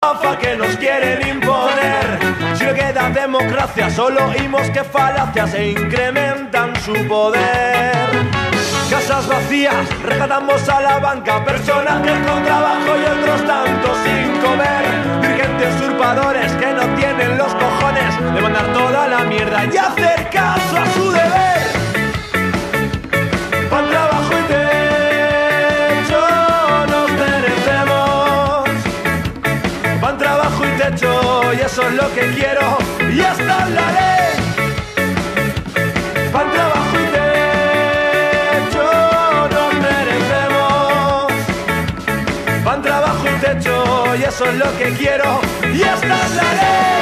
que nos quieren imponer. Si no queda democracia, solo oímos que falacias e incrementan su poder. Casas vacías, rescatamos a la banca, personajes con trabajo y otros tantos sin comer. Dirigentes usurpadores que no tienen los cojones de mandar toda la mierda y hacer caso a su deber. Pan, trabajo y techo nos merecemos. Pan, trabajo y techo, y eso es lo que quiero, y esta es la ley. Pan, trabajo y techo nos merecemos. Pan, trabajo y techo, y eso es lo que quiero, y esta es la ley.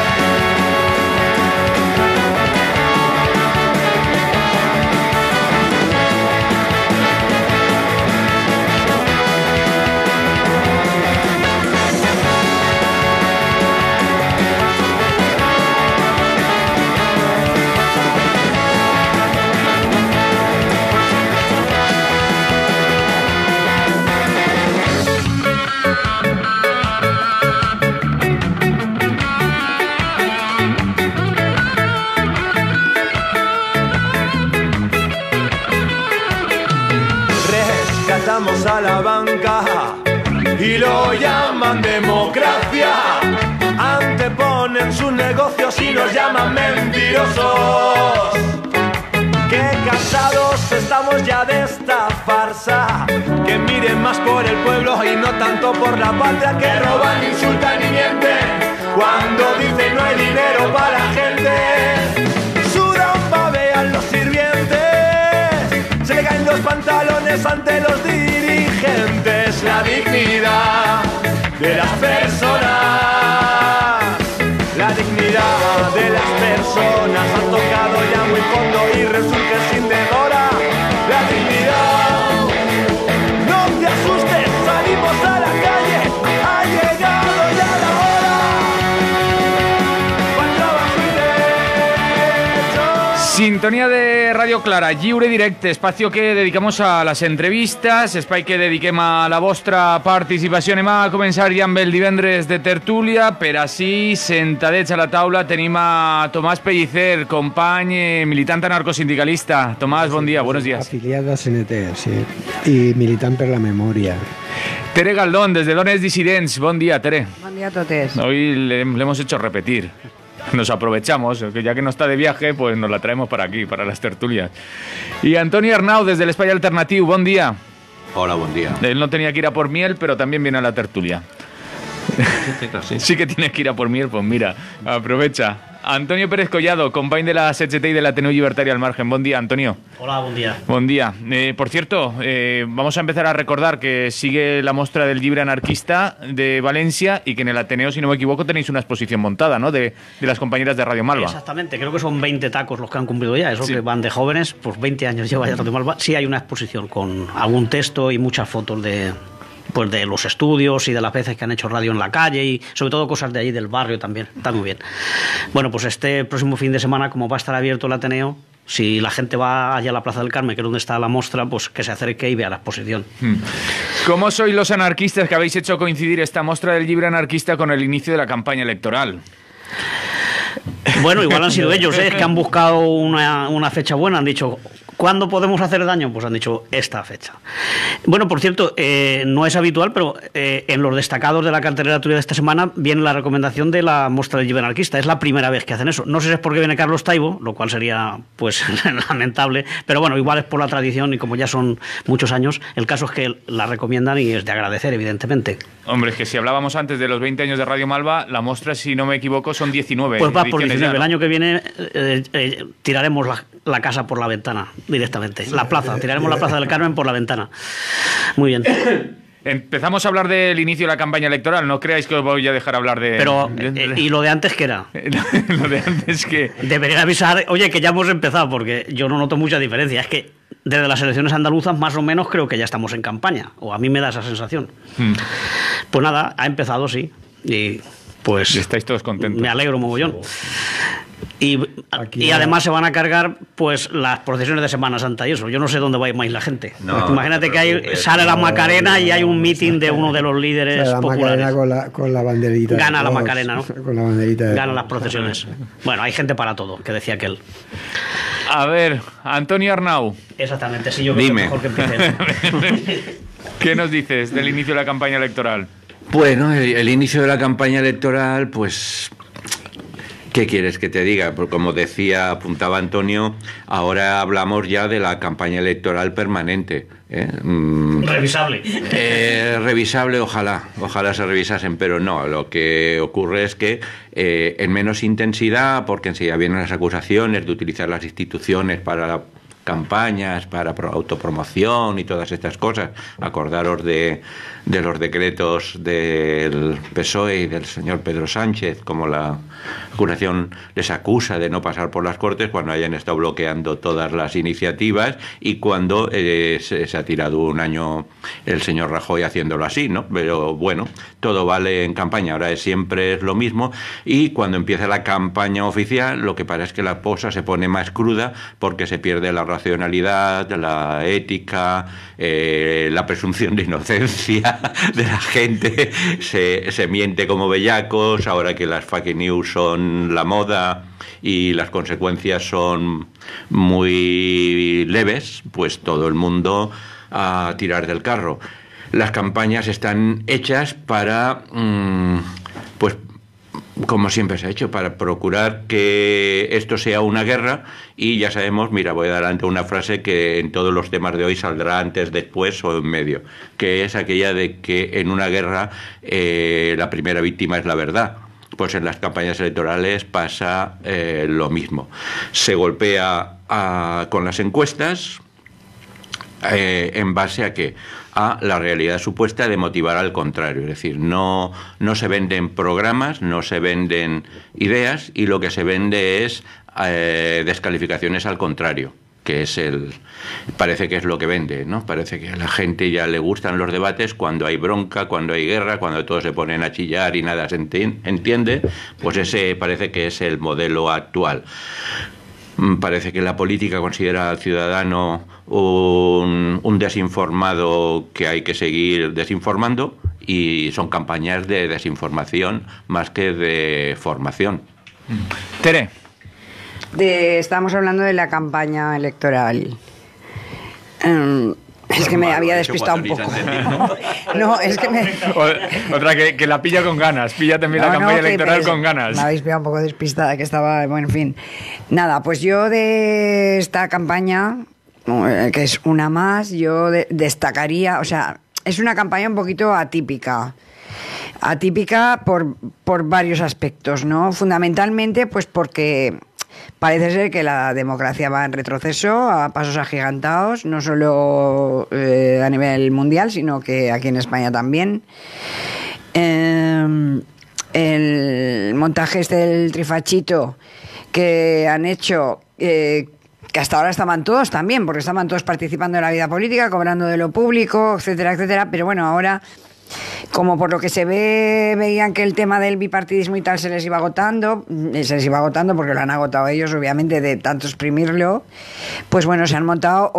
Rescatamos a la banca y lo llaman democracia. Anteponen sus negocios y nos llaman mentirosos. Qué cansados estamos ya de esta farsa. Que miren más por el pueblo y no tanto por la patria. Que roban, insultan y mienten cuando dicen no hay dinero para la gente. Sudan, babean los sirvientes, se le caen los pantalones ante los dirigentes. La dignidad de las personas, la dignidad de las personas ha tocado ya muy fondo y resurge sin demora. La dignidad, no te asustes, salimos a la calle, ha llegado ya la hora. Buen trabajo y techo. Sintonía de Radio Clara, Lliure Directe, espacio que dedicamos a les entrevistes, espai que dediquem a la vostra participació. Anem a començar ja amb el divendres de tertúlia. Per així, sentadets a la taula, tenim a Tomàs Pellicer, company militant anarcosindicalista. Tomàs, bon dia, buenos días. Afiliado a CNT, sí, y militant per la memòria. Tere Galdón, desde Dones Disidents, bon dia, Tere. Bon dia a totes. Hoy le hemos hecho repetir. Nos aprovechamos, que ya que no está de viaje, pues nos la traemos para aquí, para las tertulias. Y Antonio Arnau, desde el Espai Alternatiu, bon dia. Hola, buen día. Él no tenía que ir a por miel, pero también viene a la tertulia. Sí que tienes que ir a por miel, pues mira, aprovecha. Antonio Pérez Collado, company de la CGT y del Ateneu Llibertari al Margen. Buen día, Antonio. Hola, buen día. Buen día. Por cierto, vamos a empezar a recordar que sigue la muestra del Llibre Anarquista de Valencia y que en el Ateneo, si no me equivoco, tenéis una exposición montada, ¿no? De las compañeras de Radio Malva. Exactamente, creo que son 20 tacos los que han cumplido ya, eso sí. Que van de jóvenes, pues 20 años lleva ya Radio Malva. Sí hay una exposición con algún texto y muchas fotos de los estudios y de las veces que han hecho radio en la calle y sobre todo cosas de allí del barrio también, está muy bien. Bueno, pues este próximo fin de semana, como va a estar abierto el Ateneo, si la gente va allá a la Plaza del Carmen, que es donde está la muestra, pues que se acerque y vea la exposición. ¿Cómo sois los anarquistas que habéis hecho coincidir esta muestra del Llibre Anarquista con el inicio de la campaña electoral? Bueno, igual han sido ellos, es que han buscado una fecha buena, han dicho, ¿cuándo podemos hacer daño? Pues han dicho esta fecha. Bueno, por cierto, no es habitual, pero en los destacados de la cartelera tuya de esta semana viene la recomendación de la muestra del Llibre Anarquista. Es la primera vez que hacen eso. No sé si es porque viene Carlos Taibo, lo cual sería pues lamentable, pero bueno, igual es por la tradición y como ya son muchos años, el caso es que la recomiendan y es de agradecer, evidentemente. Hombre, es que si hablábamos antes de los 20 años de Radio Malva, la muestra, si no me equivoco, son 19. Pues va por 19. Ya, ¿no? El año que viene tiraremos la casa por la ventana directamente. La plaza, tiraremos la Plaza del Carmen por la ventana. Muy bien. Empezamos a hablar del inicio de la campaña electoral. No creáis que os voy a dejar hablar de... Pero, ¿y lo de antes qué era? Lo de antes que... Deberían avisar, oye, que ya hemos empezado, porque yo no noto mucha diferencia. Es que desde las elecciones andaluzas, más o menos, creo que ya estamos en campaña. O a mí me da esa sensación. Pues nada, ha empezado, sí. Y pues... Y estáis todos contentos. Me alegro mogollón. Aquí Y además se van a cargar pues las procesiones de Semana Santa y eso. Yo no sé dónde va a ir más la gente. No, Imagínate no te que preocupes. sale la Macarena y hay un meeting de uno de los O líderes sea, la populares. Macarena con la banderita. Gana de la Vox, Macarena, ¿no? Con la banderita de Ganan Vox. las procesiones. Bueno, hay gente para todo, que decía aquel. A ver, Antonio Arnau, Exactamente, sí, yo creo que Dime. es mejor que empiece. ¿qué nos dices del inicio de la campaña electoral? Bueno, el inicio de la campaña electoral, pues, ¿qué quieres que te diga? Porque como decía, apuntaba Antonio, ahora hablamos ya de la campaña electoral permanente. Revisable. Revisable, ojalá se revisasen, pero no. Lo que ocurre es que en menos intensidad, porque enseguida vienen las acusaciones de utilizar las instituciones para campañas, para autopromoción y todas estas cosas. Acordaros de los decretos del PSOE y del señor Pedro Sánchez, como la acusación les acusa de no pasar por las Cortes cuando hayan estado bloqueando todas las iniciativas y cuando se ha tirado un año el señor Rajoy haciéndolo así, ¿no? Pero bueno, todo vale en campaña, ahora siempre es lo mismo, y cuando empieza la campaña oficial lo que pasa es que la cosa se pone más cruda porque se pierde la racionalidad, la ética, la presunción de inocencia de la gente, se miente como bellacos, ahora que las fake news son la moda y las consecuencias son muy leves, pues todo el mundo a tirar del carro. Las campañas están hechas para, pues, como siempre se ha hecho, para procurar que esto sea una guerra, y ya sabemos, mira, voy a dar ante una frase que en todos los temas de hoy saldrá antes, después o en medio, que es aquella de que en una guerra la primera víctima es la verdad. Pues en las campañas electorales pasa lo mismo. Se golpea con las encuestas. ¿En base a qué? A la realidad supuesta de motivar al contrario. Es decir, no se venden programas, no se venden ideas, y lo que se vende es descalificaciones al contrario, que es parece que es lo que vende, ¿no? Parece que a la gente ya le gustan los debates cuando hay bronca, cuando hay guerra, cuando todos se ponen a chillar y nada se entiende. Pues ese parece que es el modelo actual. Parece que la política considera al ciudadano un desinformado que hay que seguir desinformando, y son campañas de desinformación más que de formación. Tere. Estamos hablando de la campaña electoral. Es que me había despistado un poco. No, es que me... Otra que la pilla con ganas. Pilla también la campaña electoral con ganas. Me habéis pillado un poco despistada, que estaba... Bueno, en fin. Nada, pues yo de esta campaña, que es una más, yo destacaría... O sea, es una campaña un poquito atípica. Atípica por varios aspectos, ¿no? Fundamentalmente, pues porque... Parece ser que la democracia va en retroceso a pasos agigantados, no solo a nivel mundial, sino que aquí en España también. El montaje del trifachito que han hecho, que hasta ahora estaban todos también, porque estaban todos participando en la vida política, cobrando de lo público, etcétera, etcétera, pero bueno, ahora... Como por lo que se ve, veían que el tema del bipartidismo y tal se les iba agotando porque lo han agotado ellos, obviamente, de tanto exprimirlo, pues bueno, se han montado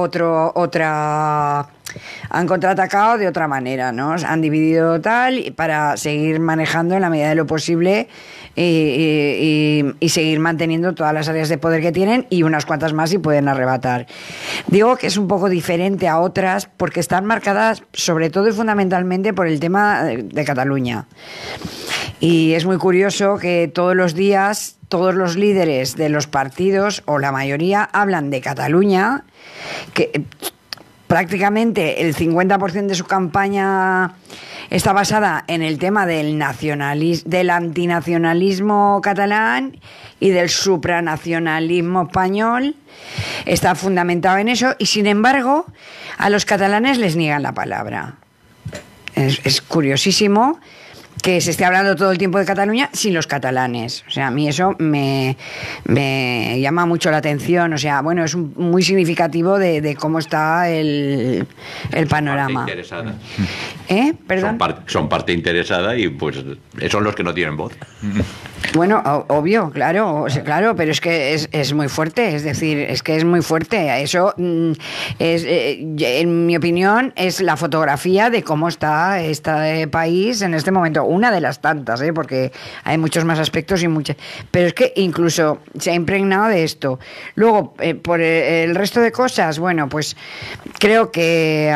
han contraatacado de otra manera, ¿no? Han dividido tal para seguir manejando en la medida de lo posible y seguir manteniendo todas las áreas de poder que tienen, y unas cuantas más si pueden arrebatar. Digo que es un poco diferente a otras porque están marcadas sobre todo y fundamentalmente por el tema de Cataluña. Y es muy curioso que todos los días todos los líderes de los partidos, o la mayoría, hablan de Cataluña, que prácticamente el 50% de su campaña está basada en el tema del antinacionalismo catalán y del supranacionalismo español. Está fundamentado en eso, y sin embargo a los catalanes les niegan la palabra. Es curiosísimo que se esté hablando todo el tiempo de Cataluña sin los catalanes. O sea, a mí eso me llama mucho la atención. O sea, bueno, es muy significativo de cómo está el panorama. Parte interesada. ¿Perdón? Son parte interesada y pues son los que no tienen voz. Bueno, obvio, claro, claro, pero es que es muy fuerte, es decir, es que es muy fuerte. Eso es, en mi opinión, es la fotografía de cómo está este país en este momento. Una de las tantas, porque hay muchos más aspectos y muchas. Pero es que incluso se ha impregnado de esto. Luego, por el resto de cosas, bueno, pues creo que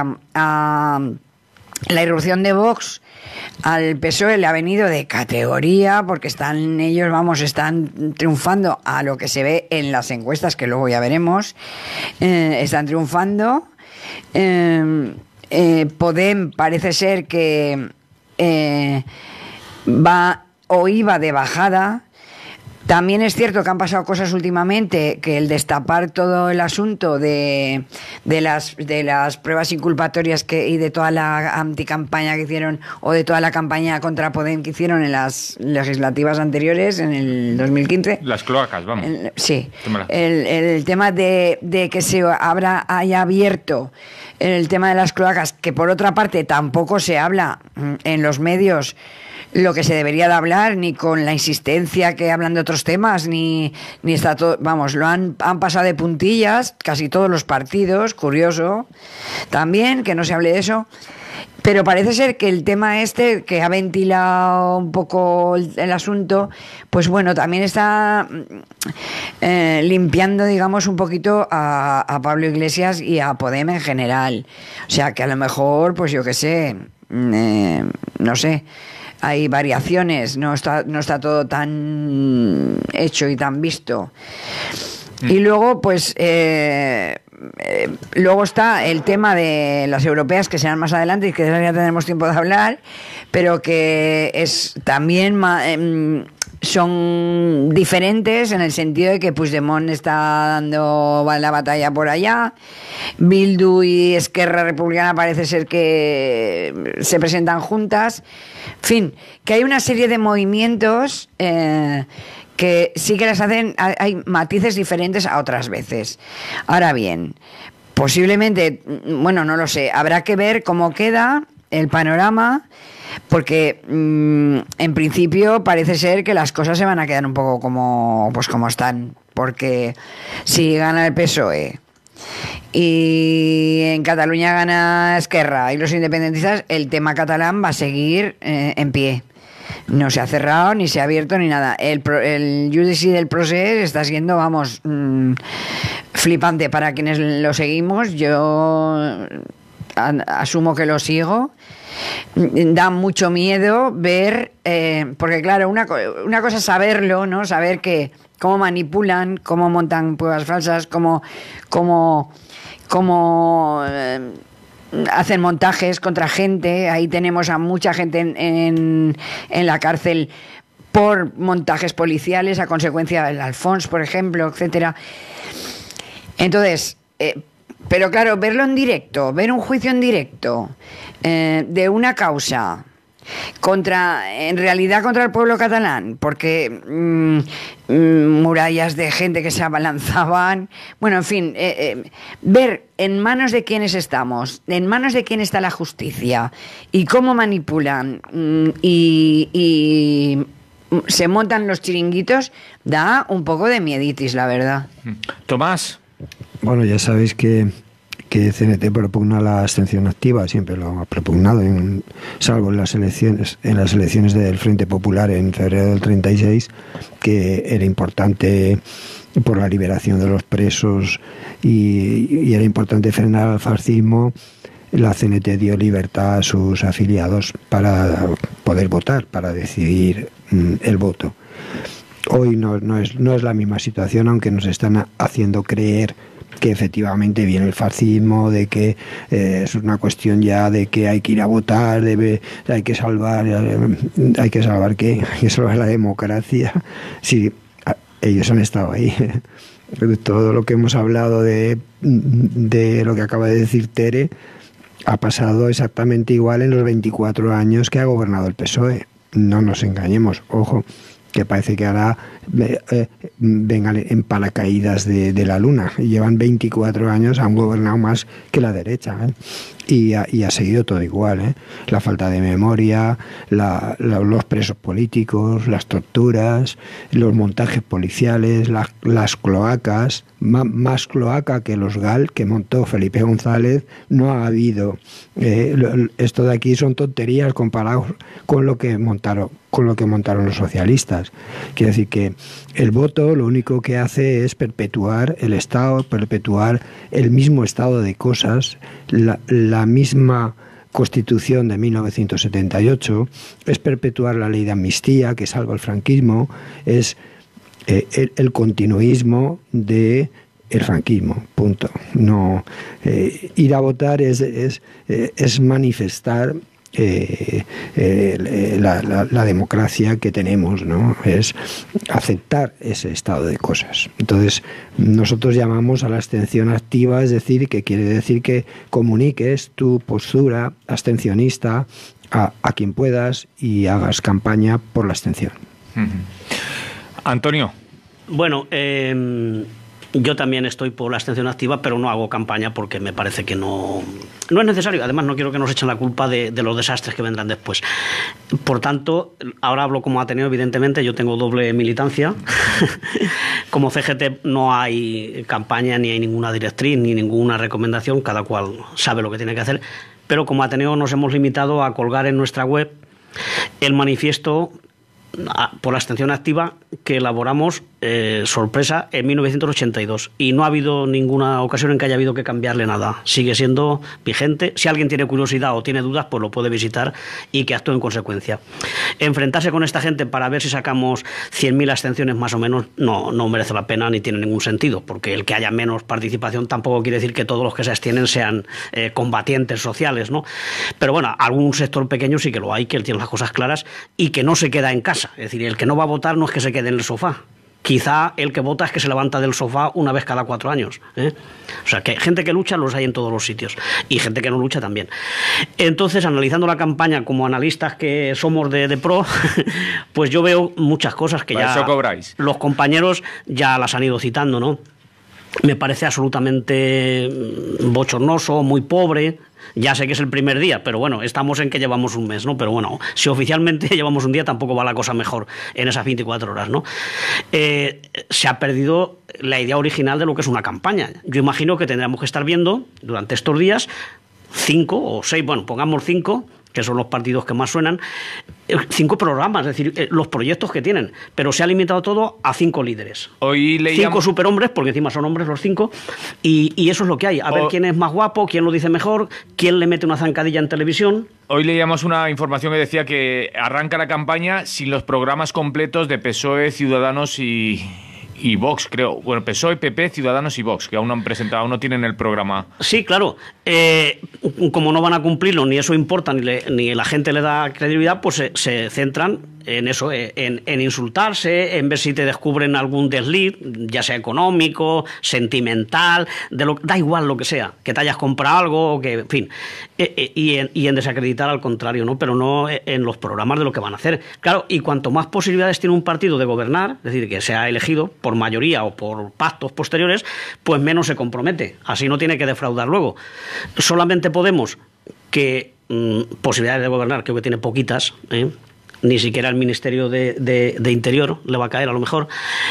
la irrupción de Vox al PSOE le ha venido de categoría, porque están triunfando a lo que se ve en las encuestas, que luego ya veremos. Están triunfando. Podem parece ser que va o iba de bajada. También es cierto que han pasado cosas últimamente, que el destapar todo el asunto de las pruebas inculpatorias y de toda la anticampaña que hicieron, o de toda la campaña contra Podem que hicieron en las legislativas anteriores, en el 2015. Las cloacas, vamos. Sí. El tema de que se haya abierto el tema de las cloacas, que por otra parte tampoco se habla en los medios lo que se debería de hablar, ni con la insistencia que hablan de otros temas, ni está todo, vamos, lo han pasado de puntillas casi todos los partidos, curioso también que no se hable de eso. Pero parece ser que el tema que ha ventilado un poco el asunto, pues bueno, también está limpiando, digamos, un poquito a Pablo Iglesias y a Podem en general. O sea, que a lo mejor, pues yo qué sé, no sé, hay variaciones, no está todo tan hecho y tan visto. Y luego, pues, luego está el tema de las europeas, que serán más adelante y que ya tendremos tiempo de hablar, pero que también son diferentes en el sentido de que Puigdemont está dando la batalla por allá, Bildu y Esquerra Republicana parece ser que se presentan juntas, en fin, que hay una serie de movimientos que sí que las hacen, hay matices diferentes a otras veces. Ahora bien, posiblemente, bueno, no lo sé, habrá que ver cómo queda el panorama, porque en principio parece ser que las cosas se van a quedar un poco como están, porque si gana el PSOE y en Cataluña gana Esquerra y los independentistas, el tema catalán va a seguir en pie. No se ha cerrado, ni se ha abierto, ni nada. El judici del procés está siendo, vamos, flipante para quienes lo seguimos. Yo asumo que lo sigo. Da mucho miedo ver, porque claro, una cosa es saberlo, ¿no? Saber cómo manipulan, cómo montan pruebas falsas, cómo hacen montajes contra gente. Ahí tenemos a mucha gente en la cárcel por montajes policiales a consecuencia del Alfons, por ejemplo, etcétera. Entonces, pero claro, verlo en directo, ver un juicio en directo de una causa en realidad contra el pueblo catalán, porque murallas de gente que se abalanzaban, bueno, en fin, ver en manos de quiénes estamos, en manos de quién está la justicia y cómo manipulan y se montan los chiringuitos, da un poco de mieditis, la verdad. Tomás. Bueno, ya sabéis que CNT propugna la abstención activa, siempre lo ha propugnado, salvo en las elecciones del Frente Popular en febrero del 36, que era importante por la liberación de los presos y era importante frenar al fascismo. La CNT dio libertad a sus afiliados para poder votar, para decidir el voto. Hoy no es la misma situación, aunque nos están haciendo creer que efectivamente viene el fascismo, de que es una cuestión ya de que hay que ir a votar, hay que salvar ¿qué? Hay que salvar la democracia. Sí, ellos han estado ahí. Todo lo que hemos hablado de lo que acaba de decir Tere ha pasado exactamente igual en los 24 años que ha gobernado el PSOE. no nos engañemos, ojo, que parece que ahora vengan en paracaídas de la luna. Llevan 24 años, han gobernado más que la derecha, ¿eh? Y ha seguido todo igual, ¿eh? La falta de memoria, los presos políticos, las torturas, los montajes policiales, las cloacas, más cloaca que los GAL que montó Felipe González no ha habido. Esto de aquí son tonterías comparados con lo que montaron los socialistas. Quiere decir que el voto lo único que hace es perpetuar el Estado, perpetuar el mismo estado de cosas, la misma Constitución de 1978, es perpetuar la ley de amnistía que salva el franquismo, es el continuismo de el franquismo, punto. No, ir a votar es manifestar la democracia que tenemos, ¿no? Es aceptar ese estado de cosas. Entonces, nosotros llamamos a la abstención activa, es decir, que quiere decir que comuniques tu postura abstencionista a quien puedas y hagas campaña por la abstención. Antonio. Bueno, yo también estoy por la abstención activa, pero no hago campaña porque me parece que no es necesario. Además, no quiero que nos echen la culpa de los desastres que vendrán después. Por tanto, ahora hablo como Ateneo, evidentemente, yo tengo doble militancia. Como CGT no hay campaña, ni hay ninguna directriz, ni ninguna recomendación, cada cual sabe lo que tiene que hacer. Pero como Ateneo nos hemos limitado a colgar en nuestra web el manifiesto por la abstención activa que elaboramos, sorpresa, en 1982, y no ha habido ninguna ocasión en que haya habido que cambiarle nada. Sigue siendo vigente. Si alguien tiene curiosidad o tiene dudas, pues lo puede visitar y que actúe en consecuencia. Enfrentarse con esta gente para ver si sacamos 100.000 abstenciones más o menos no merece la pena ni tiene ningún sentido, porque el que haya menos participación tampoco quiere decir que todos los que se abstienen sean combatientes sociales, ¿no? Pero bueno, algún sector pequeño sí que lo hay, que él tiene las cosas claras y que no se queda en casa. Es decir, el que no va a votar no es que se quede en el sofá. Quizá el que vota es que se levanta del sofá una vez cada 4 años, ¿eh? O sea, que gente que lucha los hay en todos los sitios y gente que no lucha también. Entonces, analizando la campaña como analistas que somos de pro, pues yo veo muchas cosas que ya los compañeros ya las han ido citando, ¿no? Me parece absolutamente bochornoso, muy pobre. Ya sé que es el primer día, pero bueno, estamos en que llevamos un mes, ¿no? Pero bueno, si oficialmente llevamos un día, tampoco va la cosa mejor en esas 24 horas, ¿no? Se ha perdido la idea original de lo que es una campaña. Yo imagino que tendremos que estar viendo durante estos días 5 o 6, bueno, pongamos 5, que son los partidos que más suenan, 5 programas, es decir, los proyectos que tienen, pero se ha limitado todo a 5 líderes. Hoy leíamos 5 superhombres, porque encima son hombres los 5, y eso es lo que hay. A ver quién es más guapo, quién lo dice mejor, quién le mete una zancadilla en televisión. Hoy leíamos una información que decía que arranca la campaña sin los programas completos de PSOE, Ciudadanos y Vox, creo. Bueno, PSOE, PP, Ciudadanos y Vox, que aún no han presentado, aún no tienen el programa. Sí, claro. Como no van a cumplirlo, ni eso importa, ni la gente le da credibilidad, pues se centran en eso, en insultarse, en ver si te descubren algún desliz, ya sea económico, sentimental, da igual lo que sea, que te hayas comprado algo, que, en fin, y en desacreditar al contrario, ¿no? Pero no en los programas de lo que van a hacer. Claro, y cuanto más posibilidades tiene un partido de gobernar, es decir, que sea elegido por mayoría o por pactos posteriores, pues menos se compromete. Así no tiene que defraudar luego. Solamente Podemos, que posibilidades de gobernar creo que tiene poquitas, ni siquiera el Ministerio de Interior le va a caer a lo mejor,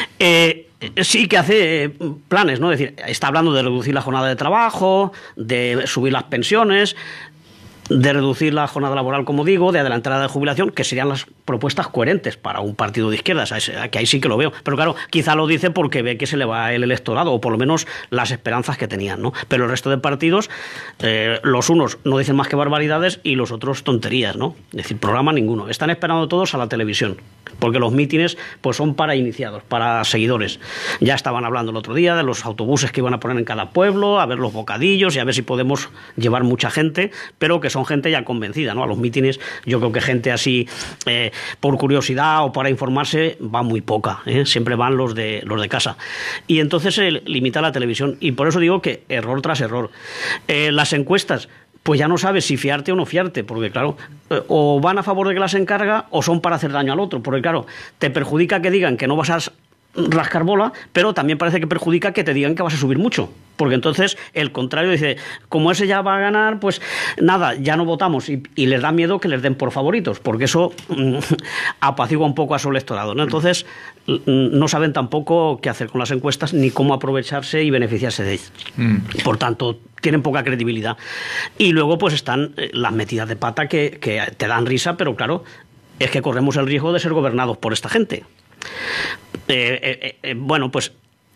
sí que hace planes, ¿no? Es decir, está hablando de reducir la jornada de trabajo, de subir las pensiones, de reducir la jornada laboral, como digo, de adelantar la edad de jubilación, que serían las propuestas coherentes para un partido de izquierdas, que ahí sí que lo veo. Pero claro, quizá lo dice porque ve que se le va el electorado, o por lo menos las esperanzas que tenían, ¿no? Pero el resto de partidos, los unos no dicen más que barbaridades y los otros tonterías, ¿no? Es decir, programa ninguno. Están esperando todos a la televisión, porque los mítines pues son para iniciados, para seguidores. Ya estaban hablando el otro día de los autobuses que iban a poner en cada pueblo, a ver los bocadillos y a ver si podemos llevar mucha gente, pero que son gente ya convencida, ¿no? A los mítines yo creo que gente así por curiosidad o para informarse va muy poca, siempre van los de casa. Y entonces se limita la televisión y por eso digo que error tras error. Las encuestas, pues ya no sabes si fiarte o no fiarte, porque claro, o van a favor de que las encarga o son para hacer daño al otro, porque claro, te perjudica que digan que no vas a rascar bola, pero también parece que perjudica que te digan que vas a subir mucho, porque entonces el contrario dice, como ese ya va a ganar, pues nada, ya no votamos, y les da miedo que les den por favoritos, porque eso apacigua un poco a su electorado, ¿no? Entonces no saben tampoco qué hacer con las encuestas ni cómo aprovecharse y beneficiarse de ellas. Por tanto, tienen poca credibilidad. Y luego pues están las metidas de pata que te dan risa, pero claro, es que corremos el riesgo de ser gobernados por esta gente. Bueno, pues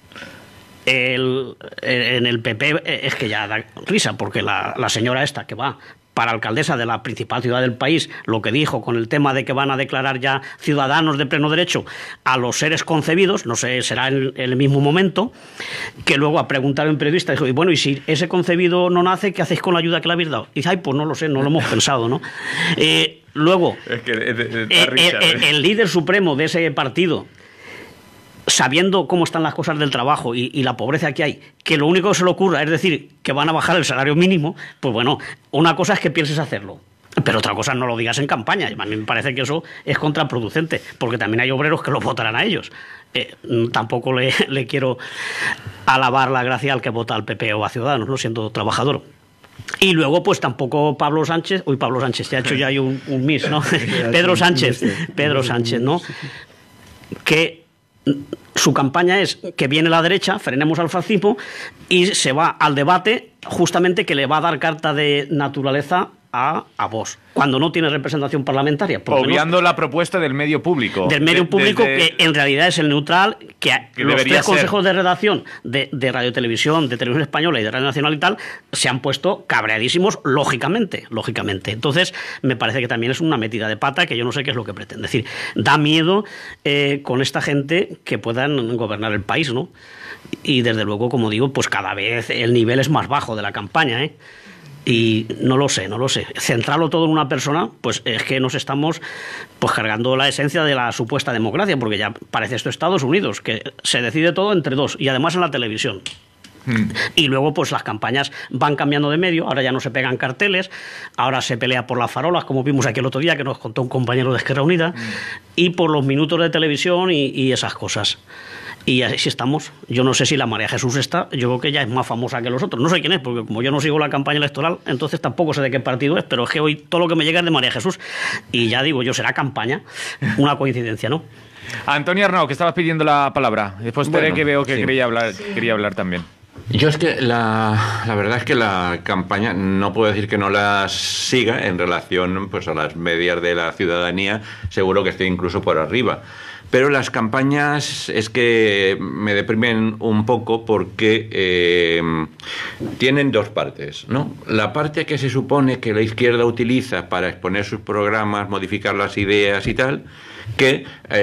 en el PP es que ya da risa, porque la señora esta que va para alcaldesa de la principal ciudad del país, lo que dijo con el tema de que van a declarar ya ciudadanos de pleno derecho a los seres concebidos, no sé, será en el mismo momento, que luego a preguntar a un periodista, dijo, y bueno, y si ese concebido no nace, ¿qué hacéis con la ayuda que le habéis dado? Y dice, ay, pues no lo sé, no lo hemos pensado, ¿no? Luego, es que el líder supremo de ese partido, sabiendo cómo están las cosas del trabajo y la pobreza que hay, que lo único que se le ocurra es decir que van a bajar el salario mínimo, pues bueno, una cosa es que pienses hacerlo, pero otra cosa no lo digas en campaña. A mí me parece que eso es contraproducente, porque también hay obreros que los votarán a ellos. Tampoco le quiero alabar la gracia al que vota al PP o a Ciudadanos, no siendo trabajador. Y luego, pues tampoco Pablo Sánchez, ya ha hecho ya hay un miss, ¿no? Pedro Sánchez, ¿no? Que su campaña es que viene la derecha, frenemos al fascismo, y se va al debate justamente que le va a dar carta de naturaleza a Vox, cuando no tiene representación parlamentaria. Obviando la propuesta del medio público. Del medio público, que en realidad es el neutral, que los tres consejos de redacción de Radio Televisión, de Televisión Española y de Radio Nacional y tal, se han puesto cabreadísimos, lógicamente. Entonces, me parece que también es una metida de pata que yo no sé qué es lo que pretende. Es decir, da miedo con esta gente que puedan gobernar el país, ¿no? Y desde luego, como digo, pues cada vez el nivel es más bajo de la campaña, ¿eh? Y no lo sé. Centrarlo todo en una persona, pues es que nos estamos pues cargando la esencia de la supuesta democracia, porque ya parece esto Estados Unidos, que se decide todo entre dos, y además en la televisión. Y luego pues las campañas van cambiando de medio, ahora ya no se pegan carteles, ahora se pelea por las farolas, como vimos aquí el otro día, que nos contó un compañero de Esquerra Unida, y por los minutos de televisión y esas cosas. Y así estamos. Yo no sé si la María Jesús está, yo creo que ella es más famosa que los otros. No sé quién es, porque como yo no sigo la campaña electoral, entonces tampoco sé de qué partido es, pero es que hoy todo lo que me llega es de María Jesús. Y ya digo, yo será campaña, una coincidencia, ¿no? Antonio Arnau, que estabas pidiendo la palabra. Después Tere, que veo que sí. quería hablar también. Yo es que la verdad es que la campaña no puedo decir que no la siga en relación pues a las medias de la ciudadanía, seguro que estoy incluso por arriba. Pero las campañas es que me deprimen un poco porque tienen dos partes, ¿no? La parte que se supone que la izquierda utiliza para exponer sus programas, modificar las ideas y tal, que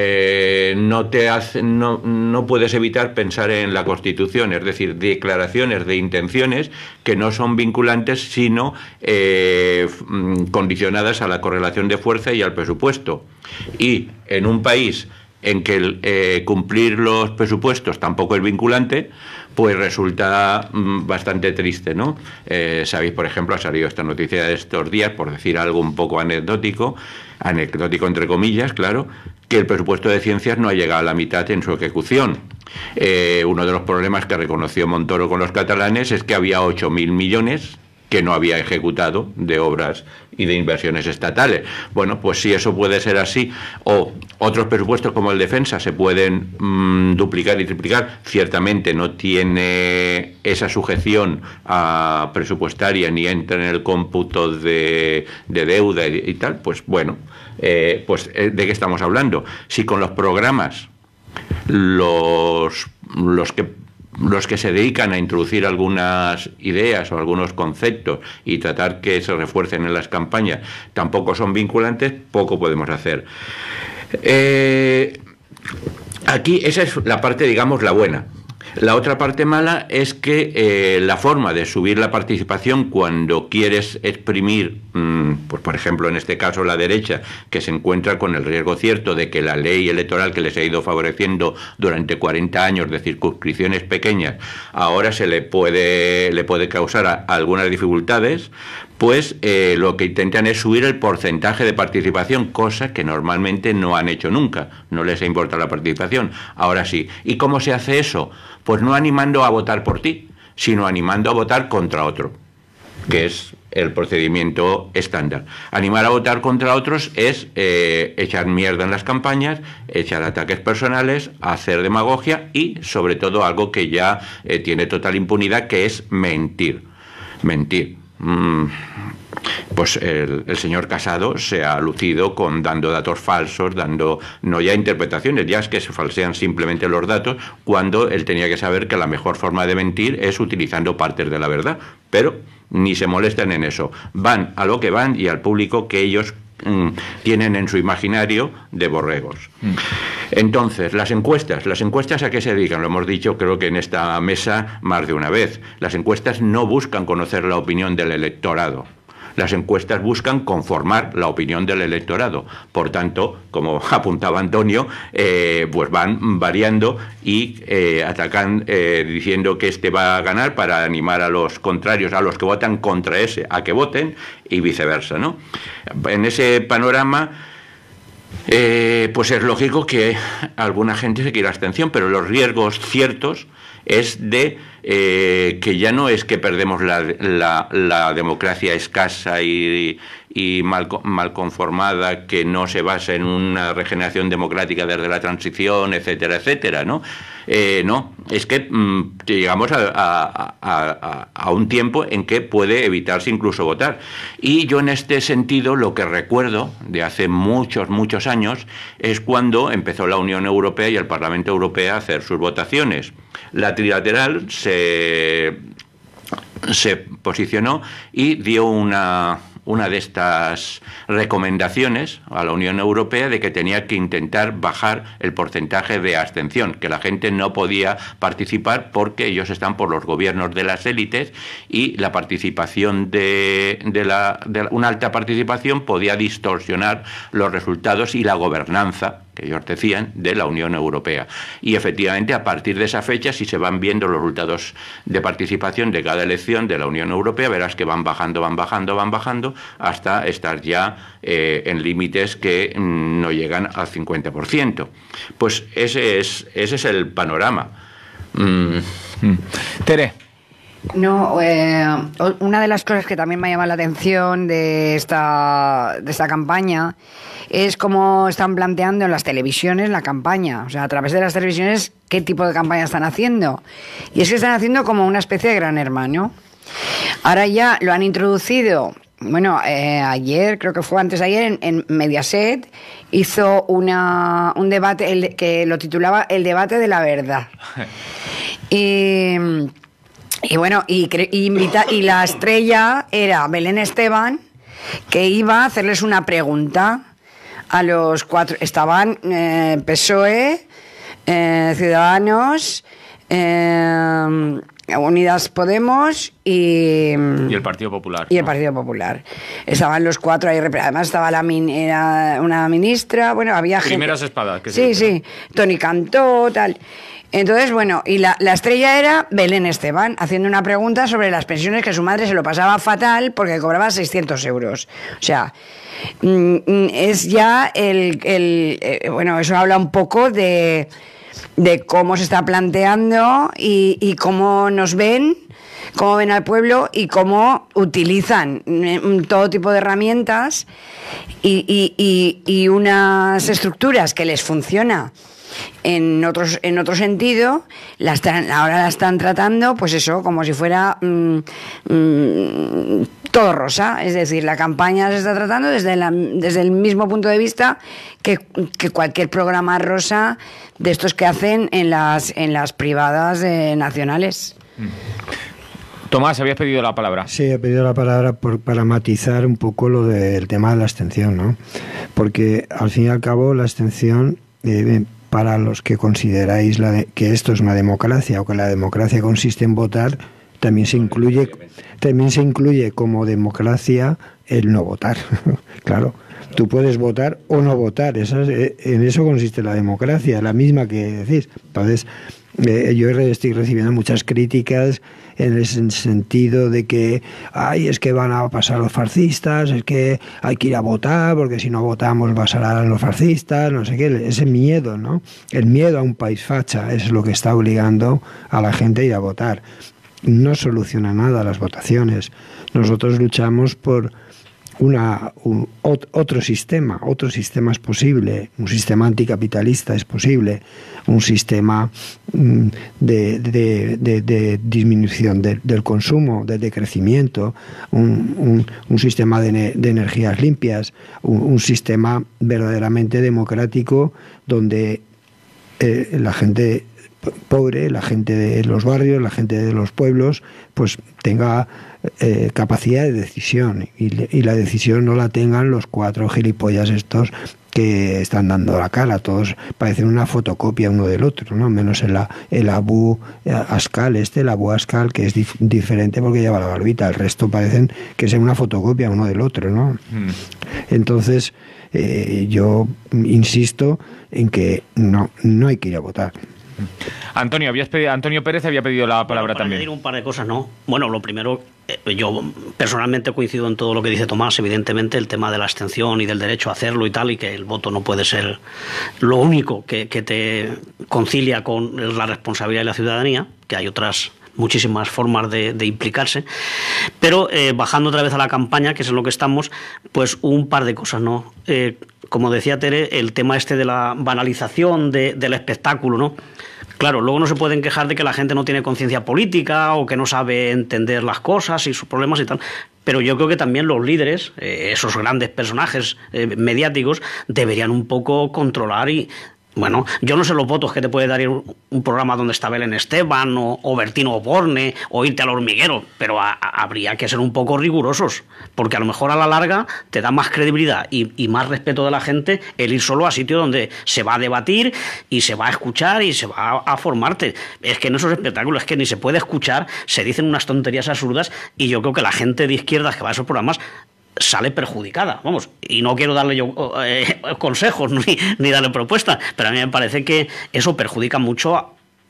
no puedes evitar pensar en la Constitución, es decir, declaraciones de intenciones que no son vinculantes, sino condicionadas a la correlación de fuerza y al presupuesto. Y en un país en que cumplir los presupuestos tampoco es vinculante, pues resulta bastante triste, ¿no? Sabéis, por ejemplo, ha salido esta noticia de estos días, por decir algo un poco anecdótico entre comillas, claro, que el presupuesto de ciencias no ha llegado a la mitad en su ejecución. Uno de los problemas que reconoció Montoro con los catalanes es que había 8.000 millones que no había ejecutado de obras y de inversiones estatales. Bueno, pues si eso puede ser así, o otros presupuestos como el defensa se pueden duplicar y triplicar, ciertamente no tiene esa sujeción presupuestaria ni entra en el cómputo de deuda y tal, pues bueno, pues ¿de qué estamos hablando? Si con los programas los que se dedican a introducir algunas ideas o algunos conceptos y tratar que se refuercen en las campañas tampoco son vinculantes, poco podemos hacer. Aquí esa es la parte, digamos, la buena. La otra parte mala es que la forma de subir la participación cuando quieres exprimir, pues por ejemplo en este caso la derecha, que se encuentra con el riesgo cierto de que la ley electoral que les ha ido favoreciendo durante 40 años de circunscripciones pequeñas, ahora le puede causar algunas dificultades, pues lo que intentan es subir el porcentaje de participación, cosa que normalmente no han hecho nunca, no les importa la participación, ahora sí. ¿Y cómo se hace eso? Pues no animando a votar por ti, sino animando a votar contra otro, que es el procedimiento estándar. Animar a votar contra otros es echar mierda en las campañas, echar ataques personales, hacer demagogia y, sobre todo, algo que ya tiene total impunidad, que es mentir. Mentir. Pues el señor Casado se ha lucido con dando datos falsos, dando no ya interpretaciones, ya es que se falsean simplemente los datos, cuando él tenía que saber que la mejor forma de mentir es utilizando partes de la verdad, pero ni se molestan en eso, van a lo que van y al público que ellos tienen en su imaginario de borregos. Entonces, las encuestas ¿a qué se dedican? Lo hemos dicho creo que en esta mesa más de una vez. Las encuestas no buscan conocer la opinión del electorado. Las encuestas buscan conformar la opinión del electorado. Por tanto, como apuntaba Antonio, pues van variando y atacan diciendo que este va a ganar para animar a los contrarios, a los que votan contra ese, a que voten y viceversa, ¿no? En ese panorama, pues es lógico que alguna gente se quiera abstención, pero los riesgos ciertos es de que ya no es que perdemos la democracia escasa y mal conformada, que no se basa en una regeneración democrática desde la transición, etcétera, etcétera, ¿no? No, es que llegamos a un tiempo en que puede evitarse incluso votar. Y yo en este sentido lo que recuerdo de hace muchos, muchos años es cuando empezó la Unión Europea y el Parlamento Europeo a hacer sus votaciones. La trilateral se posicionó y dio una de estas recomendaciones a la Unión Europea de que tenía que intentar bajar el porcentaje de abstención, que la gente no podía participar porque ellos están por los gobiernos de las élites y la participación una alta participación podía distorsionar los resultados y la gobernanza, que ellos decían, de la Unión Europea. Y efectivamente, a partir de esa fecha, si se van viendo los resultados de participación de cada elección de la Unión Europea, verás que van bajando, hasta estar ya en límites que no llegan al 50%. Pues ese es el panorama. Tere. No, una de las cosas que también me llama la atención de esta campaña es cómo están planteando en las televisiones la campaña. O sea, a través de las televisiones, qué tipo de campaña están haciendo. Y es que están haciendo como una especie de Gran Hermano. Ahora ya lo han introducido. Bueno, ayer, creo que fue antes de ayer, en Mediaset, hizo un debate que lo titulaba El debate de la verdad. Y bueno, y la estrella era Belén Esteban, que iba a hacerles una pregunta a los cuatro. Estaban PSOE, Ciudadanos, Unidas Podemos y el Partido Popular. Y el Partido Popular. Estaban los cuatro ahí. Además estaba era una ministra, bueno, había Primeras gente. espadas. Que sí, Toni Cantó, tal. Entonces, bueno, y la estrella era Belén Esteban, haciendo una pregunta sobre las pensiones, que su madre se lo pasaba fatal porque cobraba 600 euros. O sea, es ya bueno, eso habla un poco de cómo se está planteando y cómo nos ven, cómo ven al pueblo y cómo utilizan todo tipo de herramientas y unas estructuras que les funciona en otro sentido, ahora la están tratando, pues eso, como si fuera todo rosa. Es decir, la campaña se está tratando desde el mismo punto de vista que cualquier programa rosa de estos que hacen en las privadas nacionales. Tomás, habías pedido la palabra. Sí, he pedido la palabra para matizar un poco lo del tema de la abstención, ¿no? Porque al fin y al cabo la abstención, para los que consideráis que esto es una democracia o que la democracia consiste en votar, también se incluye como democracia el no votar. Claro, Tú puedes votar o no votar, en eso consiste la democracia, la misma que decís. Entonces, yo estoy recibiendo muchas críticas en el sentido de que es que van a pasar los fascistas, es que hay que ir a votar porque si no votamos pasarán los fascistas, no sé qué, ese miedo, ¿no? El miedo a un país facha es lo que está obligando a la gente a ir a votar. No soluciona nada las votaciones. Nosotros luchamos por otro sistema es posible, un sistema anticapitalista es posible, un sistema de disminución del consumo, de decrecimiento, un sistema de energías limpias, un sistema verdaderamente democrático donde la gente pobre, la gente de los barrios, la gente de los pueblos, pues tenga capacidad de decisión y la decisión no la tengan los 4 gilipollas estos que están dando la cara. Todos parecen una fotocopia uno del otro, ¿no? Menos el Abu Ascal, que es diferente porque lleva la barbita. El resto parecen que sean una fotocopia uno del otro, ¿no? Entonces, yo insisto en que no hay que ir a votar. Antonio Pérez había pedido la palabra para también. Añadir un par de cosas, ¿no? Bueno, lo primero, yo personalmente coincido en todo lo que dice Tomás, evidentemente el tema de la abstención y del derecho a hacerlo y tal, y que el voto no puede ser lo único que te concilia con la responsabilidad de la ciudadanía, que hay otras muchísimas formas de implicarse, pero bajando otra vez a la campaña, que es en lo que estamos, pues un par de cosas, ¿no? Como decía Tere, el tema este de la banalización del espectáculo, ¿no? Claro, luego no se pueden quejar de que la gente no tiene conciencia política o que no sabe entender las cosas y sus problemas y tal, pero yo creo que también los líderes, esos grandes personajes mediáticos, deberían un poco controlar y... Bueno, yo no sé los votos que te puede dar un programa donde está Belén Esteban o Bertino Osborne o irte al hormiguero, pero habría que ser un poco rigurosos, porque a lo mejor a la larga te da más credibilidad y más respeto de la gente el ir solo a sitios donde se va a debatir y se va a escuchar y se va a formarte. Es que en esos espectáculos es que ni se puede escuchar, se dicen unas tonterías absurdas y yo creo que la gente de izquierdas que va a esos programas sale perjudicada, vamos, y no quiero darle yo consejos ni darle propuestas, pero a mí me parece que eso perjudica mucho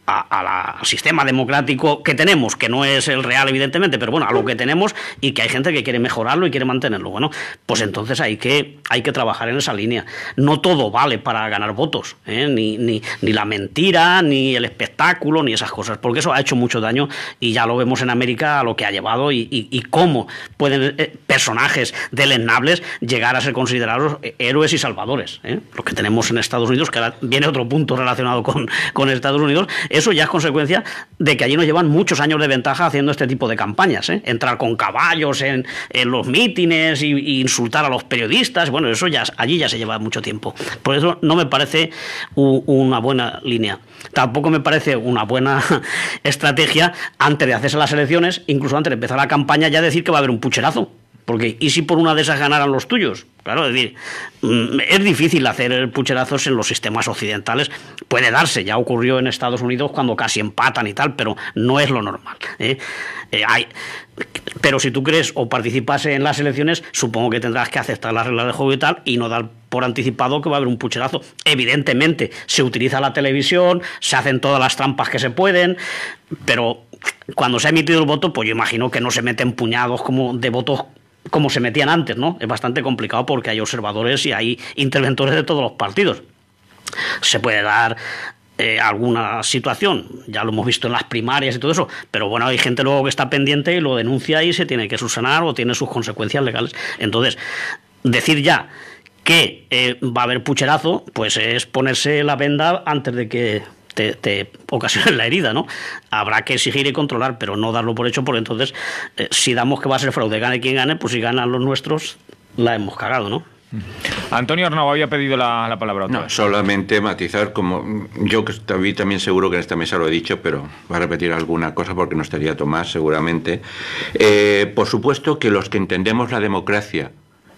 al sistema democrático que tenemos, que no es el real evidentemente, pero bueno, a lo que tenemos y que hay gente que quiere mejorarlo y quiere mantenerlo. Bueno, pues entonces hay que trabajar en esa línea. No todo vale para ganar votos, ni la mentira, ni el espectáculo, ni esas cosas, porque eso ha hecho mucho daño y ya lo vemos en América a lo que ha llevado y cómo pueden personajes deleznables llegar a ser considerados héroes y salvadores. Lo que tenemos en Estados Unidos, que ahora viene otro punto relacionado con Estados Unidos. Eso ya es consecuencia de que allí nos llevan muchos años de ventaja haciendo este tipo de campañas, entrar con caballos en los mítines e insultar a los periodistas. Bueno, eso allí ya se lleva mucho tiempo. Por eso no me parece una buena línea. Tampoco me parece una buena estrategia antes de hacerse las elecciones, incluso antes de empezar la campaña, ya decir que va a haber un pucherazo. Porque, ¿y si por una de esas ganaran los tuyos? Claro, es decir, es difícil hacer pucherazos en los sistemas occidentales. Puede darse, ya ocurrió en Estados Unidos cuando casi empatan y tal, pero no es lo normal. Pero si tú crees o participas en las elecciones, supongo que tendrás que aceptar las reglas del juego y tal, y no dar por anticipado que va a haber un pucherazo. Evidentemente, se utiliza la televisión, se hacen todas las trampas que se pueden, pero cuando se ha emitido el voto, pues yo imagino que no se meten puñados de votos como se metían antes, ¿no? Es bastante complicado porque hay observadores y hay interventores de todos los partidos. Se puede dar alguna situación, ya lo hemos visto en las primarias y todo eso, pero bueno, hay gente luego que está pendiente y lo denuncia y se tiene que subsanar o tiene sus consecuencias legales. Entonces, decir ya que va a haber pucherazo, pues es ponerse la venda antes de que te ocasiona la herida, ¿no? Habrá que exigir y controlar, pero no darlo por hecho, porque entonces, si damos que va a ser fraude, gane quien gane, pues si ganan los nuestros, la hemos cagado, ¿no? Antonio Arnau había pedido la palabra. No, solamente matizar, como yo que también seguro que en esta mesa lo he dicho, pero voy a repetir alguna cosa porque no estaría Tomás seguramente. Por supuesto que los que entendemos la democracia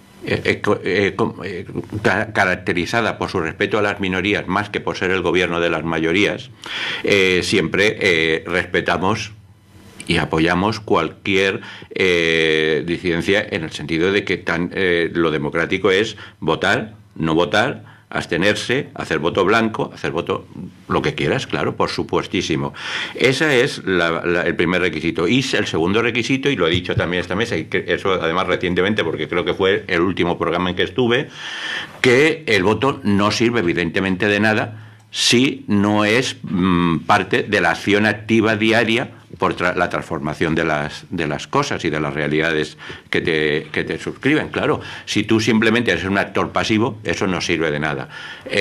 caracterizada por su respeto a las minorías más que por ser el gobierno de las mayorías, siempre respetamos y apoyamos cualquier disidencia en el sentido de que lo democrático es votar, no votar, abstenerse, hacer voto blanco, hacer voto lo que quieras, claro, por supuestísimo. Ese es el primer requisito. Y el segundo requisito, y lo he dicho también esta mesa, y eso además recientemente, porque creo que fue el último programa en que estuve, que el voto no sirve evidentemente de nada si no es parte de la acción activa diaria por la transformación de las cosas y de las realidades que te suscriben. Claro, si tú simplemente eres un actor pasivo, eso no sirve de nada.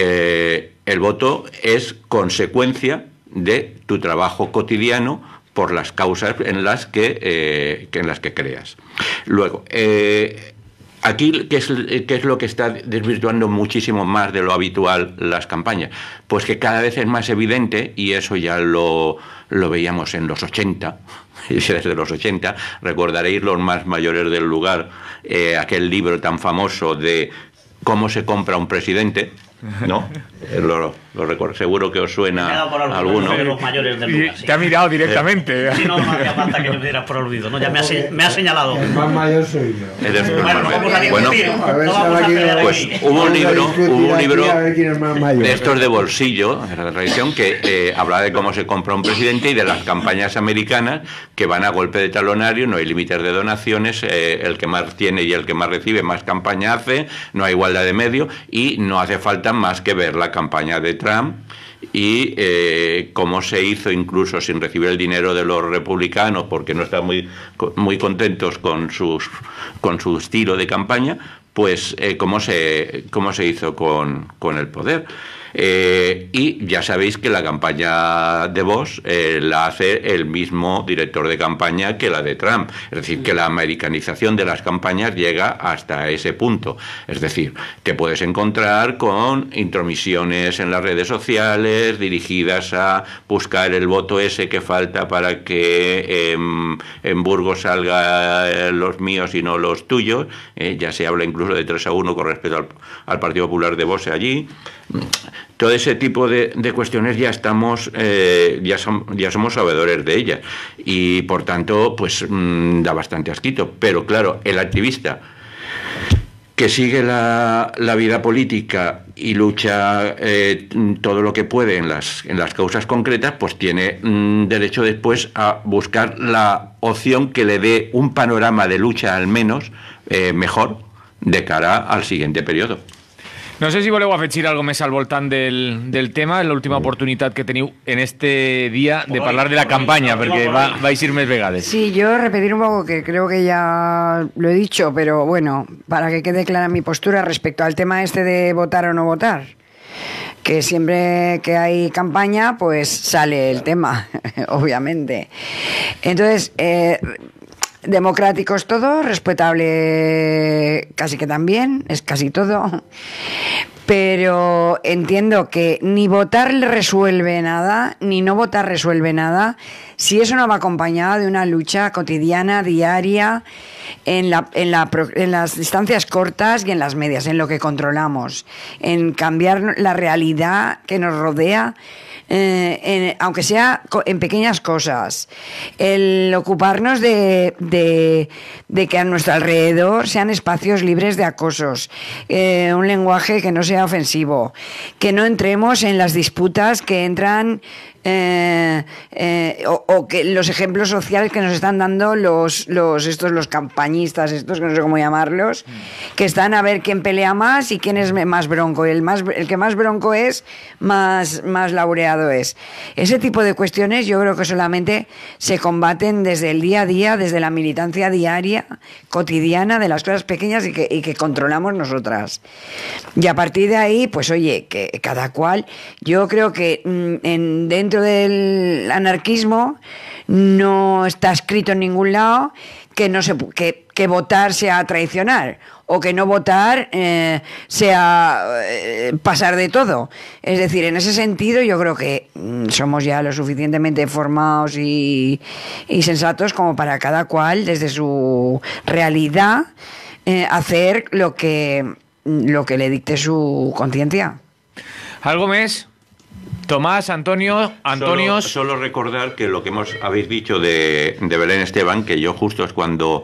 El voto es consecuencia de tu trabajo cotidiano por las causas en las que creas. Luego, aquí, ¿qué es lo que está desvirtuando muchísimo más de lo habitual las campañas? Pues que cada vez es más evidente, y eso ya lo veíamos en los 80, y desde los 80, recordaréis los más mayores del lugar, aquel libro tan famoso de cómo se compra un presidente, ¿no? Lo recuerdo, seguro que os suena a alguno. Los mayores del lugar, sí. Te ha mirado directamente. Sí, no hacía falta que me dieras por olvido, ¿no? Ya me ha señalado. El más mayor soy yo. Eres Bueno, vamos a bueno, discutir. a ver, No vamos a pelear pues aquí. hubo un libro a ver quién es más mayor. de estos de bolsillo, de la tradición, que hablaba de cómo se compra un presidente y de las campañas americanas que van a golpe de talonario, no hay límites de donaciones, el que más tiene y el que más recibe más campaña hace, no hay igualdad de medio y no hace falta más que ver la campaña de Trump y cómo se hizo incluso sin recibir el dinero de los republicanos porque no están muy contentos con su estilo de campaña, pues cómo se hizo con el poder. Y ya sabéis que la campaña de Vox la hace el mismo director de campaña que la de Trump. Es decir, que la americanización de las campañas llega hasta ese punto. Es decir, te puedes encontrar con intromisiones en las redes sociales dirigidas a buscar el voto ese que falta para que en Burgos salga los míos y no los tuyos. Ya se habla incluso de 3-1 con respecto al Partido Popular de Vox allí. Todo ese tipo de cuestiones ya estamos, ya somos sabedores de ellas y por tanto pues da bastante asquito. Pero claro, el activista que sigue la vida política y lucha todo lo que puede en las causas concretas, pues tiene derecho después a buscar la opción que le dé un panorama de lucha al menos mejor de cara al siguiente periodo. No sé si voleu afegir algo més al voltant del tema, l'última oportunitat que teniu en este día de parlar de la campaña, perquè vais ir més vegades. Sí, yo repetir un poco, que creo que ya lo he dicho, pero bueno, para que quede clara mi postura respecto al tema este de votar o no votar, que siempre que hay campaña, pues sale el tema, obviamente. Entonces, democráticos todo, respetable casi que también, es casi todo, pero entiendo que ni votar resuelve nada, ni no votar resuelve nada, si eso no va acompañado de una lucha cotidiana, diaria, en las distancias cortas y en las medias, en lo que controlamos, en cambiar la realidad que nos rodea, aunque sea en pequeñas cosas, el ocuparnos de que a nuestro alrededor sean espacios libres de acosos, un lenguaje que no sea ofensivo, que no entremos en las disputas que entran o que los ejemplos sociales que nos están dando los campañistas, estos que no sé cómo llamarlos, que están a ver quién pelea más y quién es más bronco, el que más bronco es, más laureado es. Ese tipo de cuestiones yo creo que solamente se combaten desde el día a día, desde la militancia diaria, cotidiana, de las cosas pequeñas y que controlamos nosotras. Y a partir de ahí, pues oye, que cada cual, yo creo que dentro del anarquismo no está escrito en ningún lado que votar sea traicionar o que no votar sea pasar de todo. Es decir, en ese sentido yo creo que somos ya lo suficientemente formados y sensatos como para cada cual desde su realidad hacer lo que le dicte su conciencia. Algo més? Tomás, Antonio, Antonios... Solo recordar que lo que habéis dicho de Belén Esteban, que yo justo es cuando...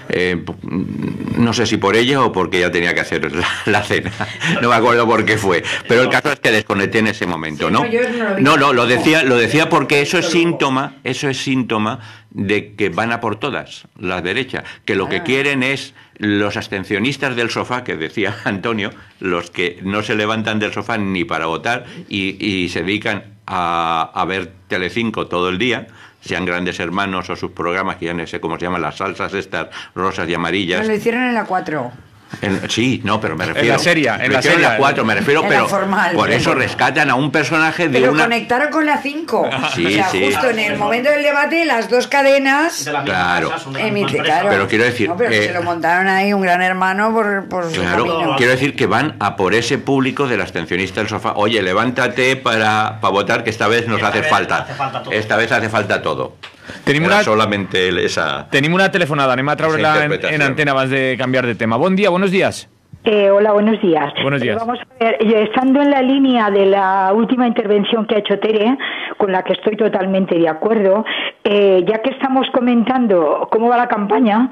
no sé si por ella o porque ya tenía que hacer la cena, no me acuerdo por qué fue, pero el caso es que desconecté en ese momento, ¿no? No, lo decía porque eso es síntoma de que van a por todas las derechas, que lo que quieren es los abstencionistas del sofá, que decía Antonio, los que no se levantan del sofá ni para votar y se dedican a ver Telecinco todo el día, sean Grandes Hermanos o sus programas, que ya no sé cómo se llaman, las salsas estas rosas y amarillas. Me lo hicieron en la 4. Sí, no, pero me refiero... En la serie, en la serie. En la 4, me refiero, pero formal, por eso rescatan a un personaje de pero una... conectaron con la 5. Sí, o sea, sí. justo en el momento del debate, las dos cadenas... Claro. Claro. Pero quiero decir... No, pero se lo montaron ahí un Gran Hermano por su camino. Quiero decir que van a por ese público del abstencionista del sofá. Oye, levántate para votar, que esta vez nos hace falta. Esta vez hace falta todo. Tenim una telefonada, anem a treure-la en antena abans de cambiar de tema. Bon dia, buenos días. Hola, buenos días. Buenos días. Vamos a ver, estando en la línea de la última intervención que ha hecho Tere, con la que estoy totalmente de acuerdo, ya que estamos comentando cómo va la campaña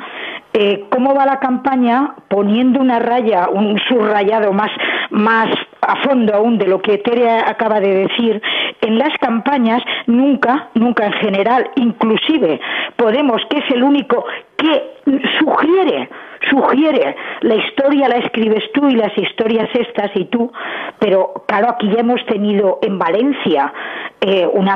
poniendo una raya, un subrayado más a fondo aún de lo que Tere acaba de decir, en las campañas nunca en general, inclusive Podemos, que es el único que sugiere, la historia la escribes tú y las historias estas y tú, pero claro, aquí ya hemos tenido en Valencia una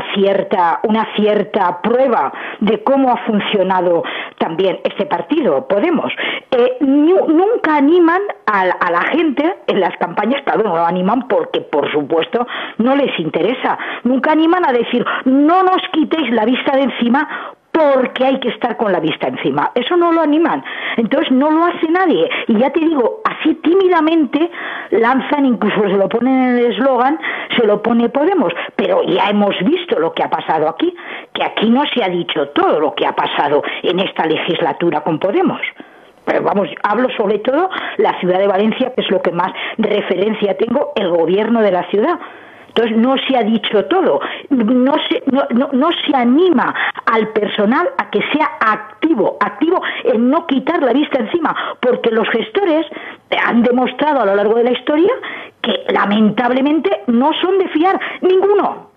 cierta prueba de cómo ha funcionado también este partido, Podemos. Nunca animan a la gente en las campañas, claro, no lo animan porque, por supuesto, no les interesa. Nunca animan a decir, no nos quitéis la vista de encima, porque hay que estar con la vista encima. Eso no lo animan. Entonces no lo hace nadie. Y ya te digo, así tímidamente lanzan, incluso se lo ponen en el eslogan, se lo pone Podemos. Pero ya hemos visto lo que ha pasado aquí, que aquí no se ha dicho todo lo que ha pasado en esta legislatura con Podemos. Pero vamos, hablo sobre todo la ciudad de Valencia, que es lo que más referencia tengo, el gobierno de la ciudad. Entonces no se ha dicho todo, no se anima al personal a que sea activo en no quitar la vista encima, porque los gestores han demostrado a lo largo de la historia que lamentablemente no son de fiar, ninguno.